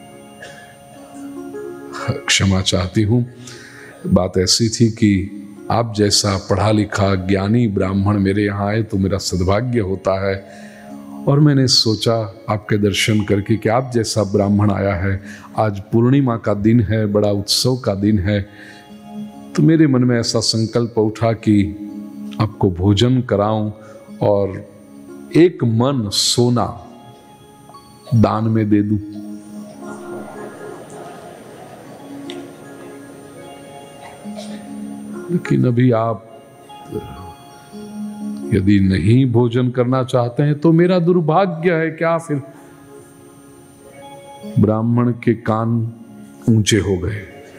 क्षमा चाहती हूं, बात ऐसी थी कि आप जैसा पढ़ा लिखा ज्ञानी ब्राह्मण मेरे यहाँ आए तो मेरा सद्भाग्य होता है, और मैंने सोचा आपके दर्शन करके कि आप जैसा ब्राह्मण आया है, आज पूर्णिमा का दिन है, बड़ा उत्सव का दिन है, तो मेरे मन में ऐसा संकल्प उठा कि आपको भोजन कराऊं और एक मन सोना दान में दे दूं। लेकिन अभी आप यदि नहीं भोजन करना चाहते हैं तो मेरा दुर्भाग्य है क्या? फिर ब्राह्मण के कान ऊंचे हो गए।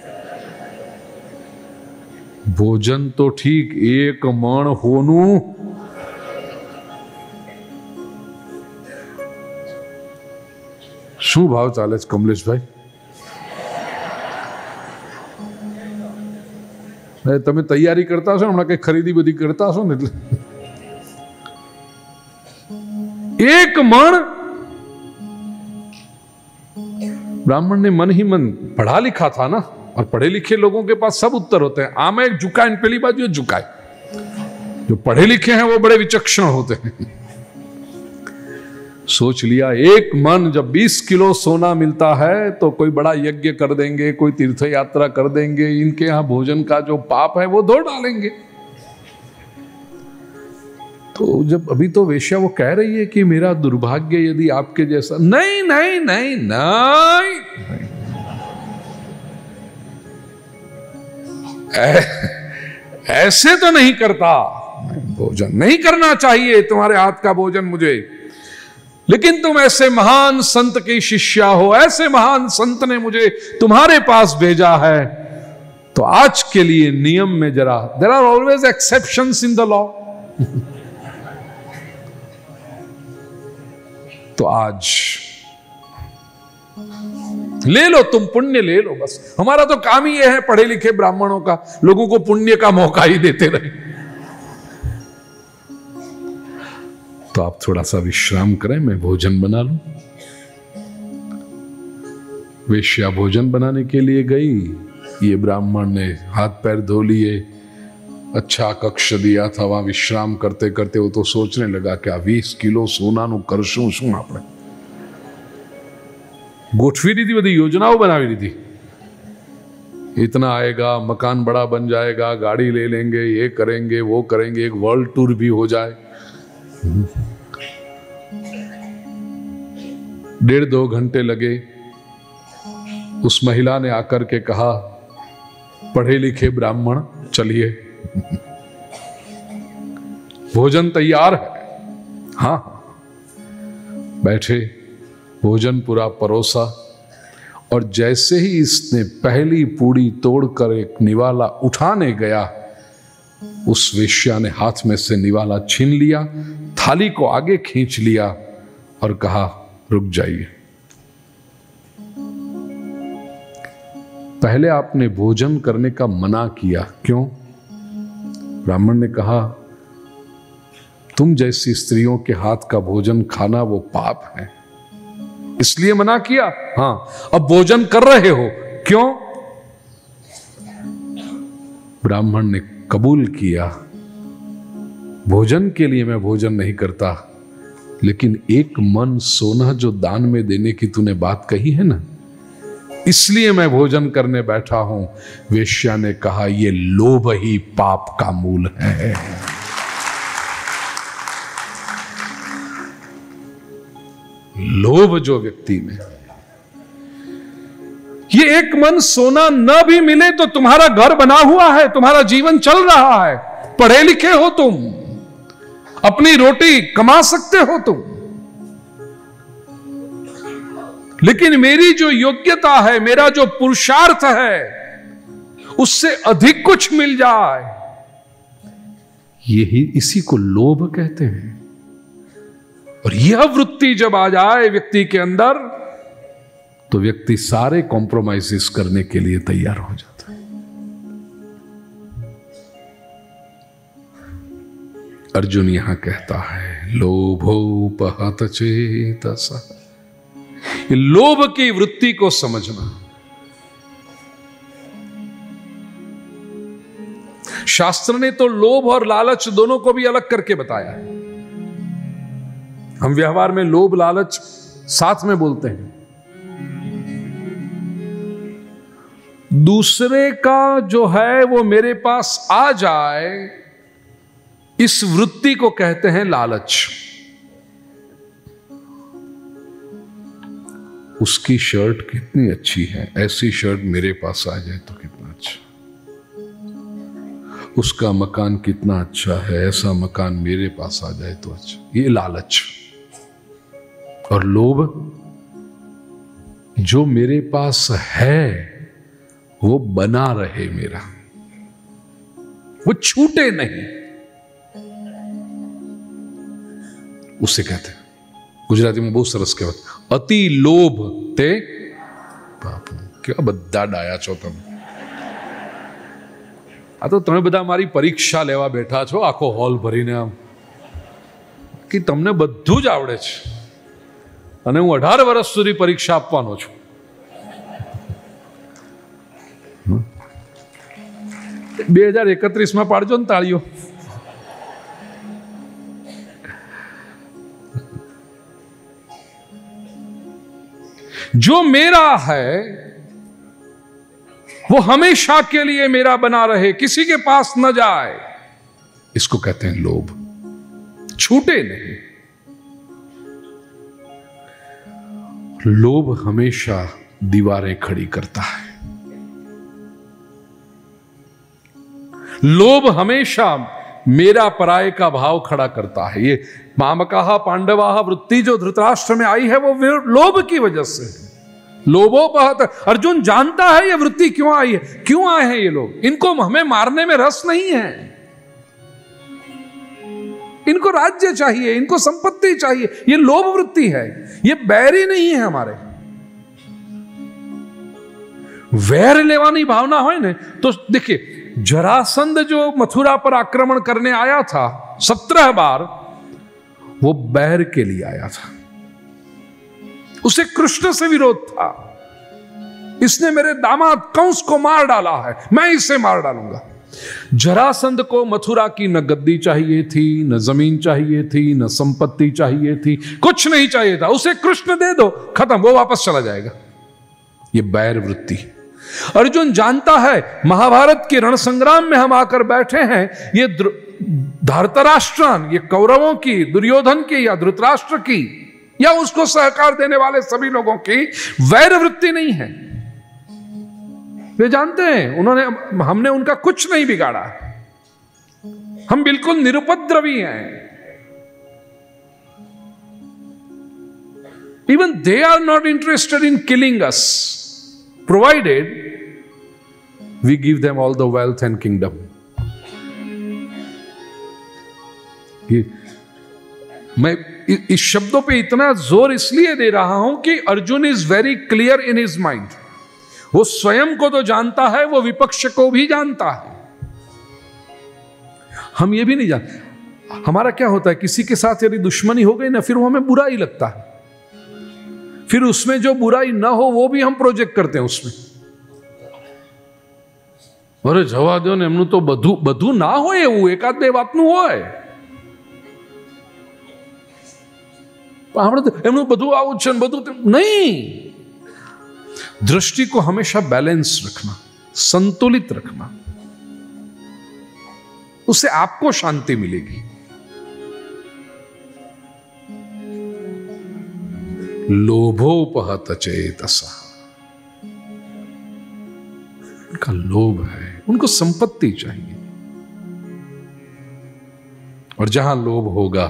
भोजन तो ठीक, एक मण होनू શું ભાવ ચાલે છે કમલેશભાઈ? તમે તૈયારી કરતા હશો, હમણાં કઈ ખરીદી બધી કરતા હશો ને, એટલે एक मण। ब्राह्मण ने मन ही मन, पढ़ा लिखा था ना, और पढ़े लिखे लोगों के पास सब उत्तर होते हैं। आम एक झुकाए, पहली बात जो झुकाए, जो पढ़े लिखे हैं वो बड़े विचक्षण होते हैं। सोच लिया एक मन, जब बीस किलो सोना मिलता है तो कोई बड़ा यज्ञ कर देंगे, कोई तीर्थ यात्रा कर देंगे, इनके यहां भोजन का जो पाप है वो धो डालेंगे। तो जब अभी तो वेश्या वो कह रही है कि मेरा दुर्भाग्य यदि आपके जैसा, नहीं नहीं नहीं नहीं, ऐ, ऐसे तो नहीं करता, भोजन नहीं करना चाहिए तुम्हारे हाथ का भोजन मुझे, लेकिन तुम ऐसे महान संत की शिष्या हो, ऐसे महान संत ने मुझे तुम्हारे पास भेजा है, तो आज के लिए नियम में जरा, there are always exceptions in the law, तो आज ले लो, तुम पुण्य ले लो। बस हमारा तो काम ही यह है, पढ़े लिखे ब्राह्मणों का, लोगों को पुण्य का मौका ही देते रहे। तो आप थोड़ा सा विश्राम करें, मैं भोजन बना लूं। वेश्या भोजन बनाने के लिए गई, ये ब्राह्मण ने हाथ पैर धो लिए, अच्छा कक्ष दिया था, वहां विश्राम करते करते वो तो सोचने लगा कि बीस किलो सोना नु करशुं शुं आपणे। गोठवी दी थी, बधी योजनाओं बनावी दी थी, इतना आएगा, मकान बड़ा बन जाएगा, गाड़ी ले लेंगे, ये करेंगे वो करेंगे, एक वर्ल्ड टूर भी हो जाए। डेढ़ दो घंटे लगे। उस महिला ने आकर के कहा, पढ़े लिखे ब्राह्मण, चलिए भोजन तैयार है। हाँ, बैठे, भोजन पूरा परोसा, और जैसे ही इसने पहली पूड़ी तोड़कर एक निवाला उठाने गया, उस वेश्या ने हाथ में से निवाला छीन लिया, थाली को आगे खींच लिया और कहा, रुक जाइए, पहले आपने भोजन करने का मना किया, क्यों? ब्राह्मण ने कहा, तुम जैसी स्त्रियों के हाथ का भोजन खाना वो पाप है, इसलिए मना किया। हाँ, अब भोजन कर रहे हो, क्यों? ब्राह्मण ने कबूल किया, भोजन के लिए मैं भोजन नहीं करता, लेकिन एक मन सोना जो दान में देने की तूने बात कही है ना, इसलिए मैं भोजन करने बैठा हूं। वेश्या ने कहा, यह लोभ ही पाप का मूल है। लोभ जो व्यक्ति में, ये एक मन सोना न भी मिले तो तुम्हारा घर बना हुआ है, तुम्हारा जीवन चल रहा है, पढ़े लिखे हो तुम, अपनी रोटी कमा सकते हो तुम, लेकिन मेरी जो योग्यता है, मेरा जो पुरुषार्थ है, उससे अधिक कुछ मिल जाए, यही इसी को लोभ कहते हैं। और यह वृत्ति जब आ जाए व्यक्ति के अंदर, तो व्यक्ति सारे कॉम्प्रोमाइजेस करने के लिए तैयार हो जाता है। अर्जुन यहां कहता है, लोभोपहत चेतसा, लोभ की वृत्ति को समझना। शास्त्र ने तो लोभ और लालच दोनों को भी अलग करके बताया है। हम व्यवहार में लोभ लालच साथ में बोलते हैं। दूसरे का जो है वो मेरे पास आ जाए, इस वृत्ति को कहते हैं लालच। उसकी शर्ट कितनी अच्छी है, ऐसी शर्ट मेरे पास आ जाए तो कितना अच्छा। उसका मकान कितना अच्छा है, ऐसा मकान मेरे पास आ जाए तो अच्छा। ये लालच। और लोभ, जो मेरे पास है वो बना रहे मेरा, वो छूटे नहीं, उसे कहते हैं, गुजराती में बहुत सरस कहेवत, अति लोभ ते पाप। क्या बद्दा डाया છો તમે? આ તો તમે બધા મારી પરીક્ષા લેવા બેઠા છો, આખો હોલ ભરીને, આમ કે તમને બધું જ આવડે છે, અને હું અઢાર વર્ષ સુધી પરીક્ષા આપવાનો છું। બે હજાર એકત્રીસ માં પાડજો ને તાળીઓ। जो मेरा है वो हमेशा के लिए मेरा बना रहे, किसी के पास न जाए, इसको कहते हैं लोभ। छूटे नहीं। लोभ हमेशा दीवारें खड़ी करता है। लोभ हमेशा मेरा पराये का भाव खड़ा करता है। ये मामकाहा पांडवाहा वृत्ति जो धृतराष्ट्र में आई है, वो लोभ की वजह से है। लोभोपहत। अर्जुन जानता है ये वृत्ति क्यों आई है, क्यों आए हैं ये लोग। इनको हमें मारने में रस नहीं है, इनको राज्य चाहिए, इनको संपत्ति चाहिए, ये लोभ वृत्ति है, ये बैरी नहीं है हमारे। वैर लेवानी भावना हो ना, तो देखिए जरासंध जो मथुरा पर आक्रमण करने आया था सत्रह बार, वो बैर के लिए आया था। उसे कृष्ण से विरोध था। इसने मेरे दामाद कंस को मार डाला है, मैं इसे मार डालूंगा। जरासंध को मथुरा की न गद्दी चाहिए थी, न जमीन चाहिए थी, न संपत्ति चाहिए थी, कुछ नहीं चाहिए था। उसे कृष्ण दे दो, खत्म, वो वापस चला जाएगा। ये बैर वृत्ति। अर्जुन जानता है महाभारत के रण संग्राम में हम आकर बैठे हैं, ये धृतराष्ट्रन, ये कौरवों की, दुर्योधन की या धृतराष्ट्र की या उसको सहकार देने वाले सभी लोगों की वैर वृत्ति नहीं है। वे जानते हैं उन्होंने, हमने उनका कुछ नहीं बिगाड़ा, हम बिल्कुल निरुपद्रवी हैं। Even they are not interested in killing us, provided we give them all the wealth and kingdom. ये, मैं इस शब्दों पे इतना जोर इसलिए दे रहा हूं कि Arjun is very clear in his mind. वो स्वयं को तो जानता है, वो विपक्ष को भी जानता है। हम ये भी नहीं जानते। हमारा क्या होता है, किसी के साथ यदि दुश्मनी हो गई ना, फिर वो हमें बुरा ही लगता है, फिर उसमें जो बुराई ना हो वो भी हम प्रोजेक्ट करते हैं उसमें। अरे जवा दो ने, एमनु तो बधु बधु ना होए, वो एकाद बे वातनु होय, एमनु बधु आવું છે બધું नहीं। दृष्टि को हमेशा बैलेंस रखना, संतुलित रखना, उससे आपको शांति मिलेगी। लोभोपहत चेतसा, उनका लोभ है, उनको संपत्ति चाहिए, और जहां लोभ होगा,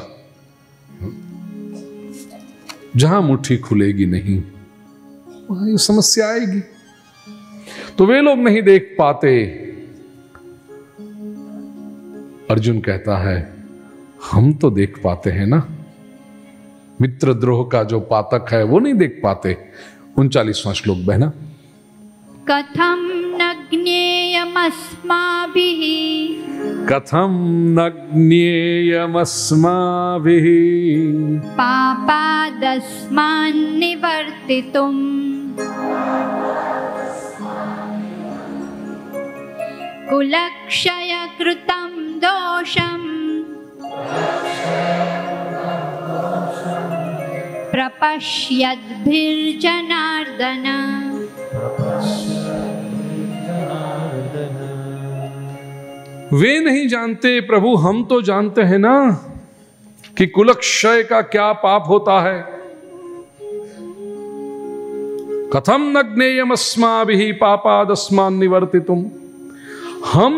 जहां मुट्ठी खुलेगी नहीं, वहां ये समस्या आएगी। तो वे लोग नहीं देख पाते। अर्जुन कहता है हम तो देख पाते हैं ना, मित्र द्रोह का जो पातक है वो नहीं देख पाते। उनचालीसवां श्लोक बहना।
कथम न ज्ञेयमस्माभिः,
कथम न ज्ञेयमस्माभिः,
पापादस्मान् निवर्तितुम्, कुलक्षय कृतं दोषम् प्रपश्यद्भिर्जनार्दन।
वे नहीं जानते प्रभु, हम तो जानते हैं ना कि कुलक्षय का क्या पाप होता है। कथम न ज्ञेयमस्माभिः पापादस्मान् निवर्तितुम्, हम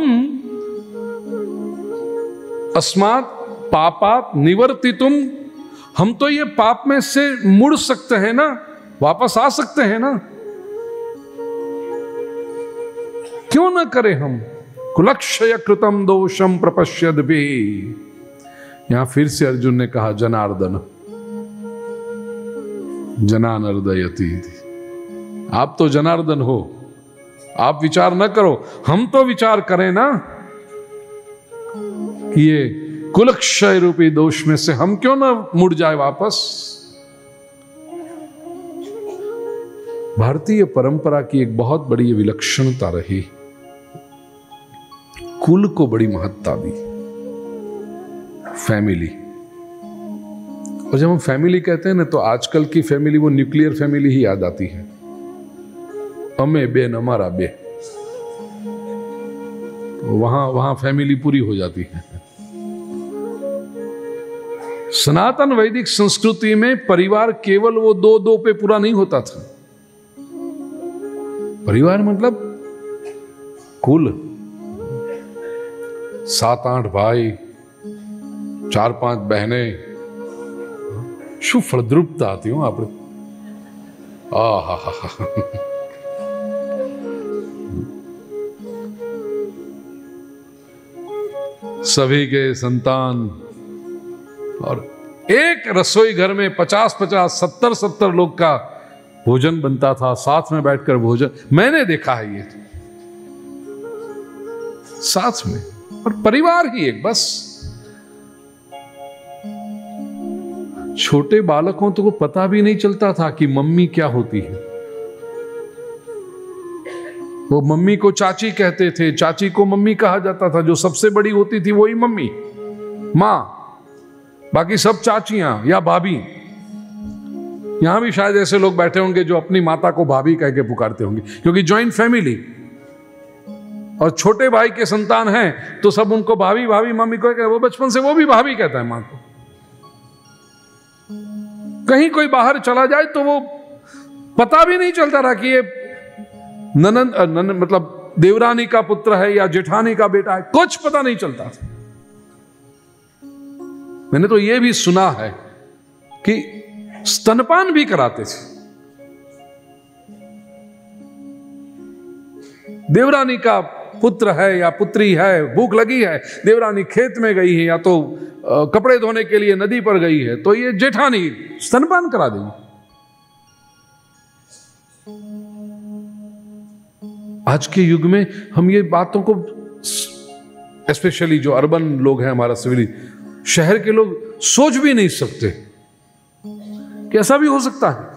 अस्मात् पापात् निवर्तितुम्, हम तो ये पाप में से मुड़ सकते हैं ना, वापस आ सकते हैं ना, क्यों ना करें हम। कुलक्षय कृतम दोषम प्रपश्यद्भिः। यहां फिर से अर्जुन ने कहा जनार्दन, जनानर्दयति। आप तो जनार्दन हो, आप विचार न करो, हम तो विचार करें ना कि ये कुलक्षय रूपी दोष में से हम क्यों ना मुड़ जाए वापस। भारतीय परंपरा की एक बहुत बड़ी विलक्षणता रही, कुल को बड़ी महत्ता दी, फैमिली। और जब हम फैमिली कहते हैं ना, तो आजकल की फैमिली वो न्यूक्लियर फैमिली ही याद आती है, अमे बेन अमारा बे, वहां वहां फैमिली पूरी हो जाती है। सनातन वैदिक संस्कृति में परिवार केवल वो दो दो पे पूरा नहीं होता था। परिवार मतलब कुल, सात आठ भाई, चार पांच बहनें, શું ફળદ્રુપતા હતી હો આપણે। આહા હા હા, सभी के संतान, और एक रसोई घर में पचास पचास सत्तर सत्तर लोग का भोजन बनता था, साथ में बैठकर भोजन। मैंने देखा है ये साथ में, और परिवार ही एक बस। छोटे बालकों तो को पता भी नहीं चलता था कि मम्मी क्या होती है। वो मम्मी को चाची कहते थे, चाची को मम्मी कहा जाता था, जो सबसे बड़ी होती थी वही मम्मी, मां, बाकी सब चाचियां या भाभी। यहां भी शायद ऐसे लोग बैठे होंगे जो अपनी माता को भाभी कह के पुकारते होंगे, क्योंकि ज्वाइंट फैमिली और छोटे भाई के संतान हैं तो सब उनको भाभी भाभी मम्मी को कहते, वो बचपन से वो भी भाभी कहता है मां को। कहीं कोई बाहर चला जाए तो वो पता भी नहीं चलता रहा कि ये ननन, ननन मतलब देवरानी का पुत्र है या जेठानी का बेटा है, कुछ पता नहीं चलता था। मैंने तो ये भी सुना है कि स्तनपान भी कराते थे। देवरानी का पुत्र है या पुत्री है, भूख लगी है, देवरानी खेत में गई है या तो कपड़े धोने के लिए नदी पर गई है, तो ये जेठानी स्तनपान करा देगी। आज के युग में हम ये बातों को, स्पेशली जो अर्बन लोग हैं हमारा सिविल शहर के लोग, सोच भी नहीं सकते कि ऐसा भी हो सकता है।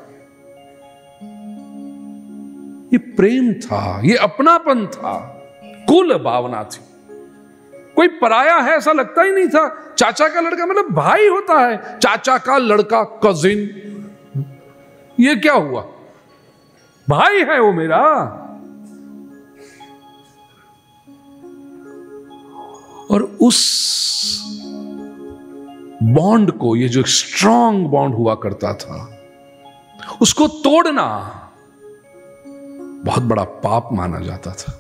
ये प्रेम था, ये अपनापन था, कुल भावना थी। कोई पराया है ऐसा लगता ही नहीं था। चाचा का लड़का मतलब भाई होता है, चाचा का लड़का कजिन, ये क्या हुआ? भाई है वो मेरा। और उस बॉन्ड को, ये जो स्ट्रांग बॉन्ड हुआ करता था, उसको तोड़ना बहुत बड़ा पाप माना जाता था।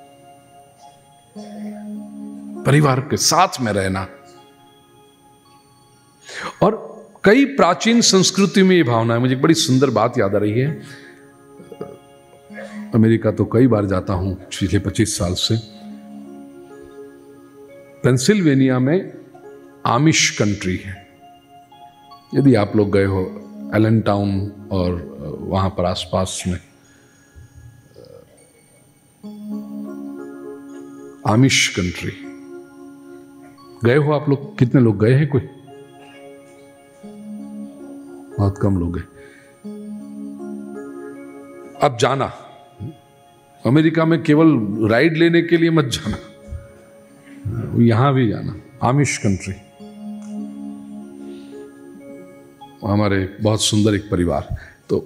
परिवार के साथ में रहना, और कई प्राचीन संस्कृति में ये भावना है। मुझे एक बड़ी सुंदर बात याद आ रही है। अमेरिका तो कई बार जाता हूं पिछले पच्चीस साल से। पेंसिल्वेनिया में आमिश कंट्री है। यदि आप लोग गए हो एलन टाउन और वहां पर आसपास में, आमिश कंट्री गए हो आप लोग? कितने लोग गए हैं? कोई? बहुत कम लोग हैं। अब जाना, अमेरिका में केवल राइड लेने के लिए मत जाना, यहां भी जाना। आमिश कंट्री, हमारे बहुत सुंदर एक परिवार। तो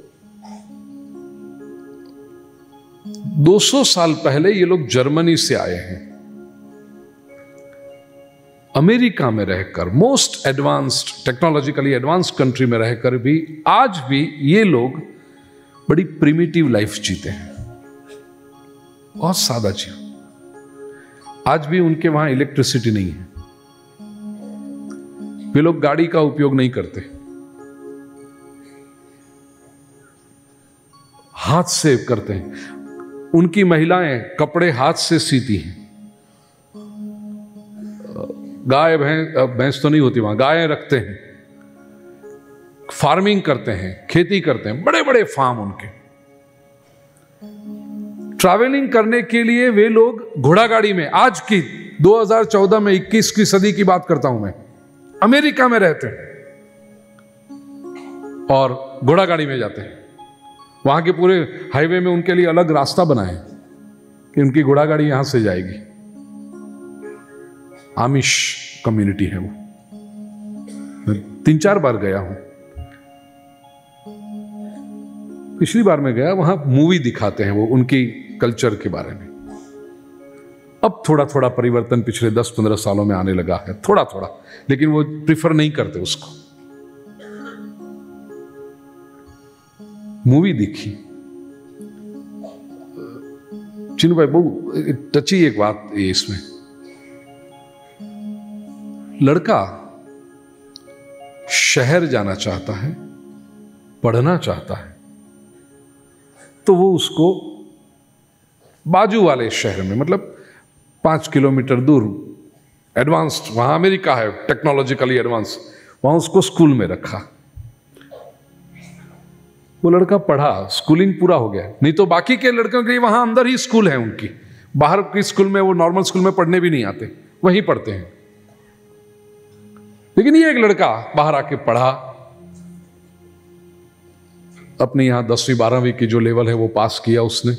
दो सौ साल पहले ये लोग जर्मनी से आए हैं। अमेरिका में रहकर, most advanced, technologically advanced country में रहकर भी आज भी ये लोग बड़ी प्रिमिटिव लाइफ जीते हैं, बहुत सादा जीवन। आज भी उनके वहां इलेक्ट्रिसिटी नहीं है। वे लोग गाड़ी का उपयोग नहीं करते, हाथ से करते हैं। उनकी महिलाएं कपड़े हाथ से सीती हैं। गाय भैंस, भैंस तो नहीं होती वहां, गायें रखते हैं, फार्मिंग करते हैं, खेती करते हैं, बड़े बड़े फार्म उनके। ट्रैवलिंग करने के लिए वे लोग घोड़ा गाड़ी में, आज की दो हज़ार चौदह में, इक्कीसवीं सदी की बात करता हूं मैं, अमेरिका में रहते हैं और घोड़ा गाड़ी में जाते हैं। वहां के पूरे हाईवे में उनके लिए अलग रास्ता बनाए कि उनकी घोड़ा गाड़ी यहां से जाएगी। आमिश कम्युनिटी है वो। मैं तीन चार बार गया हूं। पिछली बार मैं गया, वहां मूवी दिखाते हैं वो उनकी कल्चर के बारे में। अब थोड़ा थोड़ा परिवर्तन पिछले दस पंद्रह सालों में आने लगा है, थोड़ा थोड़ा, लेकिन वो प्रिफर नहीं करते उसको। मूवी देखी, चिन्नू भाई, बहु टची एक बात है इसमें। लड़का शहर जाना चाहता है, पढ़ना चाहता है, तो वो उसको बाजू वाले शहर में, मतलब पांच किलोमीटर दूर, एडवांस्ड, वहां अमेरिका है टेक्नोलॉजिकली एडवांस, वहां उसको स्कूल में रखा। वो लड़का पढ़ा, स्कूलिंग पूरा हो गया। नहीं तो बाकी के लड़कों के लिए वहां अंदर ही स्कूल है उनकी, बाहर की स्कूल में, वो नॉर्मल स्कूल में पढ़ने भी नहीं आते, वहीं पढ़ते हैं। लेकिन ये एक लड़का बाहर आके पढ़ा, अपने यहां दसवीं बारहवीं की जो लेवल है वो पास किया उसने।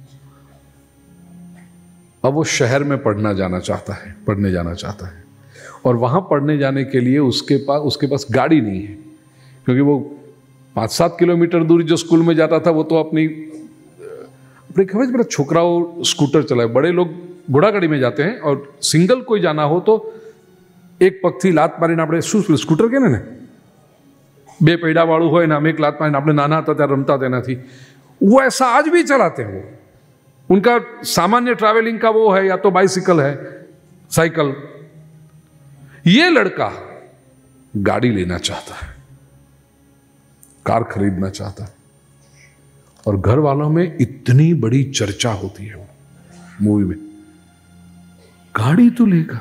अब वो शहर में पढ़ना जाना चाहता है, पढ़ने जाना चाहता है, और वहां पढ़ने जाने के लिए उसके पास उसके पास गाड़ी नहीं है, क्योंकि वो पाँच सात किलोमीटर दूर जो स्कूल में जाता था वो तो अपनी अपने खबर बड़ा छोकराओ स्कूटर चलाए, बड़े लोग घोड़ा गाड़ी में जाते हैं और सिंगल कोई जाना हो तो एक पगથી લાત મારીને આપણે શું સ્કૂટર કે ને બે પૈડા વાળું હોય ને અમે એક લાત મારીને આપણે નાના હતા ત્યારે રમતા તેનાથી, वो ऐसा आज भी चलाते हैं। वो उनका सामान्य ट्रैवलिंग का वो है या तो बाइसिकल है, साइकिल। ये लड़का गाड़ी लेना चाहता है, कार खरीदना चाहता है, और घर वालों में इतनी बड़ी चर्चा होती है मूवी में, गाड़ी तो लेगा।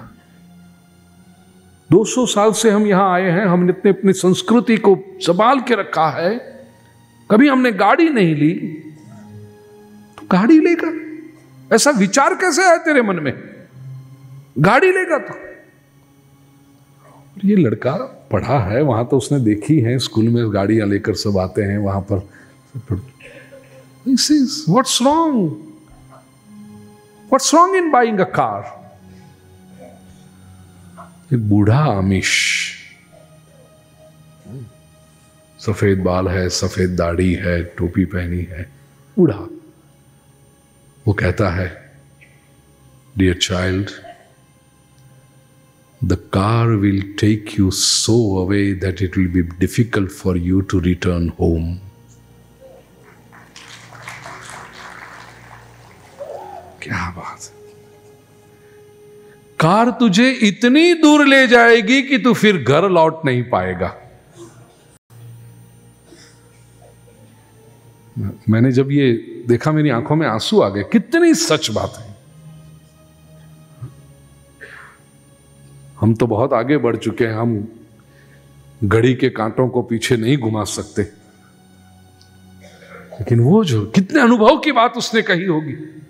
दो सौ साल से हम यहां आए हैं, हमने अपने अपनी संस्कृति को संभाल के रखा है, कभी हमने गाड़ी नहीं ली, तो गाड़ी लेगा। ऐसा विचार कैसे आया तेरे मन में, गाड़ी लेगा? तो ये लड़का पढ़ा है, वहां तो उसने देखी है, स्कूल में गाड़ियां लेकर सब आते हैं वहां पर। This is what's wrong? What's wrong in buying a car? एक बूढ़ा आमिश, सफेद बाल है, सफेद दाढ़ी है, टोपी पहनी है, बूढ़ा, वो कहता है, dear child, the car will take you so away that it will be difficult for you to return home. क्या बात है, कार तुझे इतनी दूर ले जाएगी कि तू फिर घर लौट नहीं पाएगा। मैंने जब ये देखा मेरी आंखों में आंसू आ गए, कितनी सच बात है। हम तो बहुत आगे बढ़ चुके हैं, हम घड़ी के कांटों को पीछे नहीं घुमा सकते, लेकिन वो जो कितने अनुभव की बात उसने कही होगी,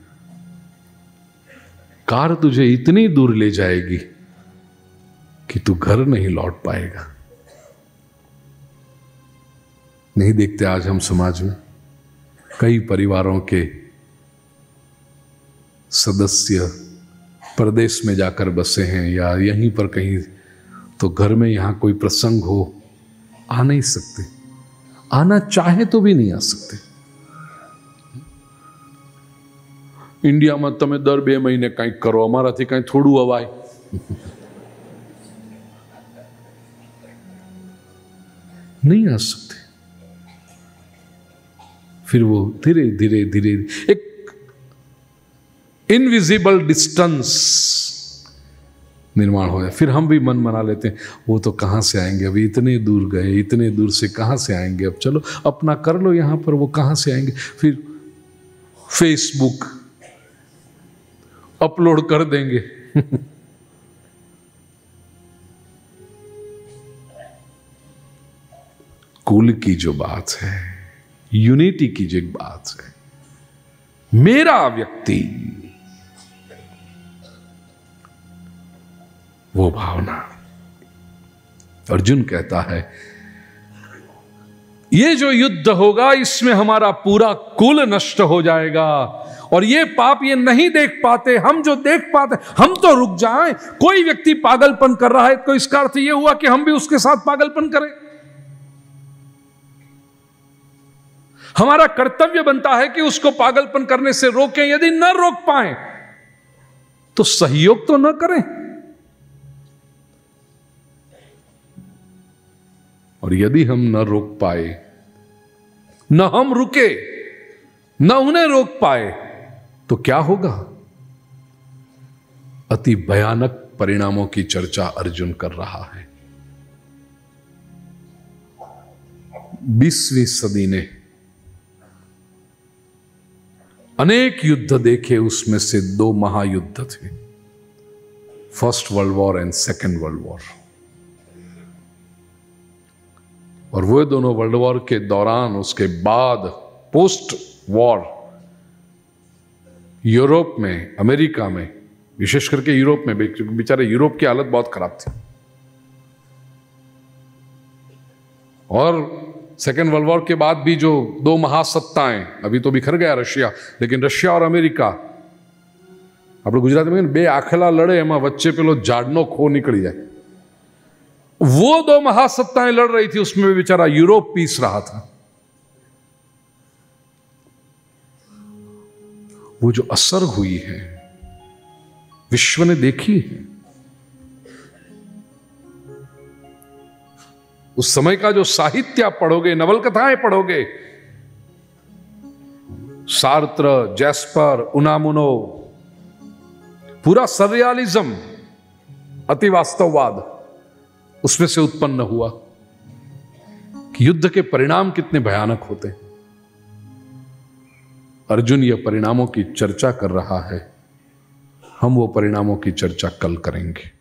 कार तुझे इतनी दूर ले जाएगी कि तू घर नहीं लौट पाएगा। नहीं देखते आज हम समाज में कई परिवारों के सदस्य प्रदेश में जाकर बसे हैं या यहीं पर कहीं, तो घर में यहां कोई प्रसंग हो आ नहीं सकते, आना चाहे तो भी नहीं आ सकते। इंडिया में तमे दर बे महीने कंईक करो, अमाराथी कंई थोड़ू अवाय। नहीं आ सकते। फिर वो धीरे धीरे धीरे एक इनविजिबल डिस्टेंस निर्माण हो जाए। फिर हम भी मन बना लेते हैं, वो तो कहां से आएंगे, अभी इतने दूर गए, इतने दूर से कहां से आएंगे, अब चलो अपना कर लो यहां पर, वो कहां से आएंगे। फिर फेसबुक अपलोड कर देंगे। कुल की जो बात है, यूनिटी की जो एक बात है, मेरा व्यक्ति, वो भावना, अर्जुन कहता है ये जो युद्ध होगा इसमें हमारा पूरा कुल नष्ट हो जाएगा, और ये पाप ये नहीं देख पाते, हम जो देख पाते हम तो रुक जाएं। कोई व्यक्ति पागलपन कर रहा है तो इसका अर्थ ये हुआ कि हम भी उसके साथ पागलपन करें। हमारा कर्तव्य बनता है कि उसको पागलपन करने से रोकें, यदि न रोक पाए तो सहयोग तो न करें। और यदि हम न रोक पाए, न हम रुके, न उन्हें रोक पाए, तो क्या होगा? अति भयानक परिणामों की चर्चा अर्जुन कर रहा है। बीसवीं सदी ने अनेक युद्ध देखे, उसमें से दो महायुद्ध थे, first world war and second world war. और वो दोनों वर्ल्ड वॉर के दौरान, उसके बाद पोस्ट वॉर यूरोप में, अमेरिका में, विशेष करके यूरोप में, बेचारे यूरोप की हालत बहुत खराब थी। और सेकेंड वर्ल्ड वॉर के बाद भी जो दो महासत्ताएं, अभी तो बिखर गया रशिया, लेकिन रशिया और अमेरिका, આપણે ગુજરાતીમાં બે આખલા લડે એમાં વચ્ચે પેલો ઝાડનો ખો નીકળી જાય, वो दो महासत्ताएं लड़ रही थी, उसमें बेचारा यूरोप पीस रहा था। वो जो असर हुई है विश्व ने देखी है। उस समय का जो साहित्य आप पढ़ोगे, नवल कथाएं पढ़ोगे, सार्त्र, जैस्पर, उनामुनो, पूरा सररियलिज्म, अति वास्तववाद उसमें से उत्पन्न हुआ कि युद्ध के परिणाम कितने भयानक होते हैं। अर्जुन ये परिणामों की चर्चा कर रहा है, हम वो परिणामों की चर्चा कल करेंगे।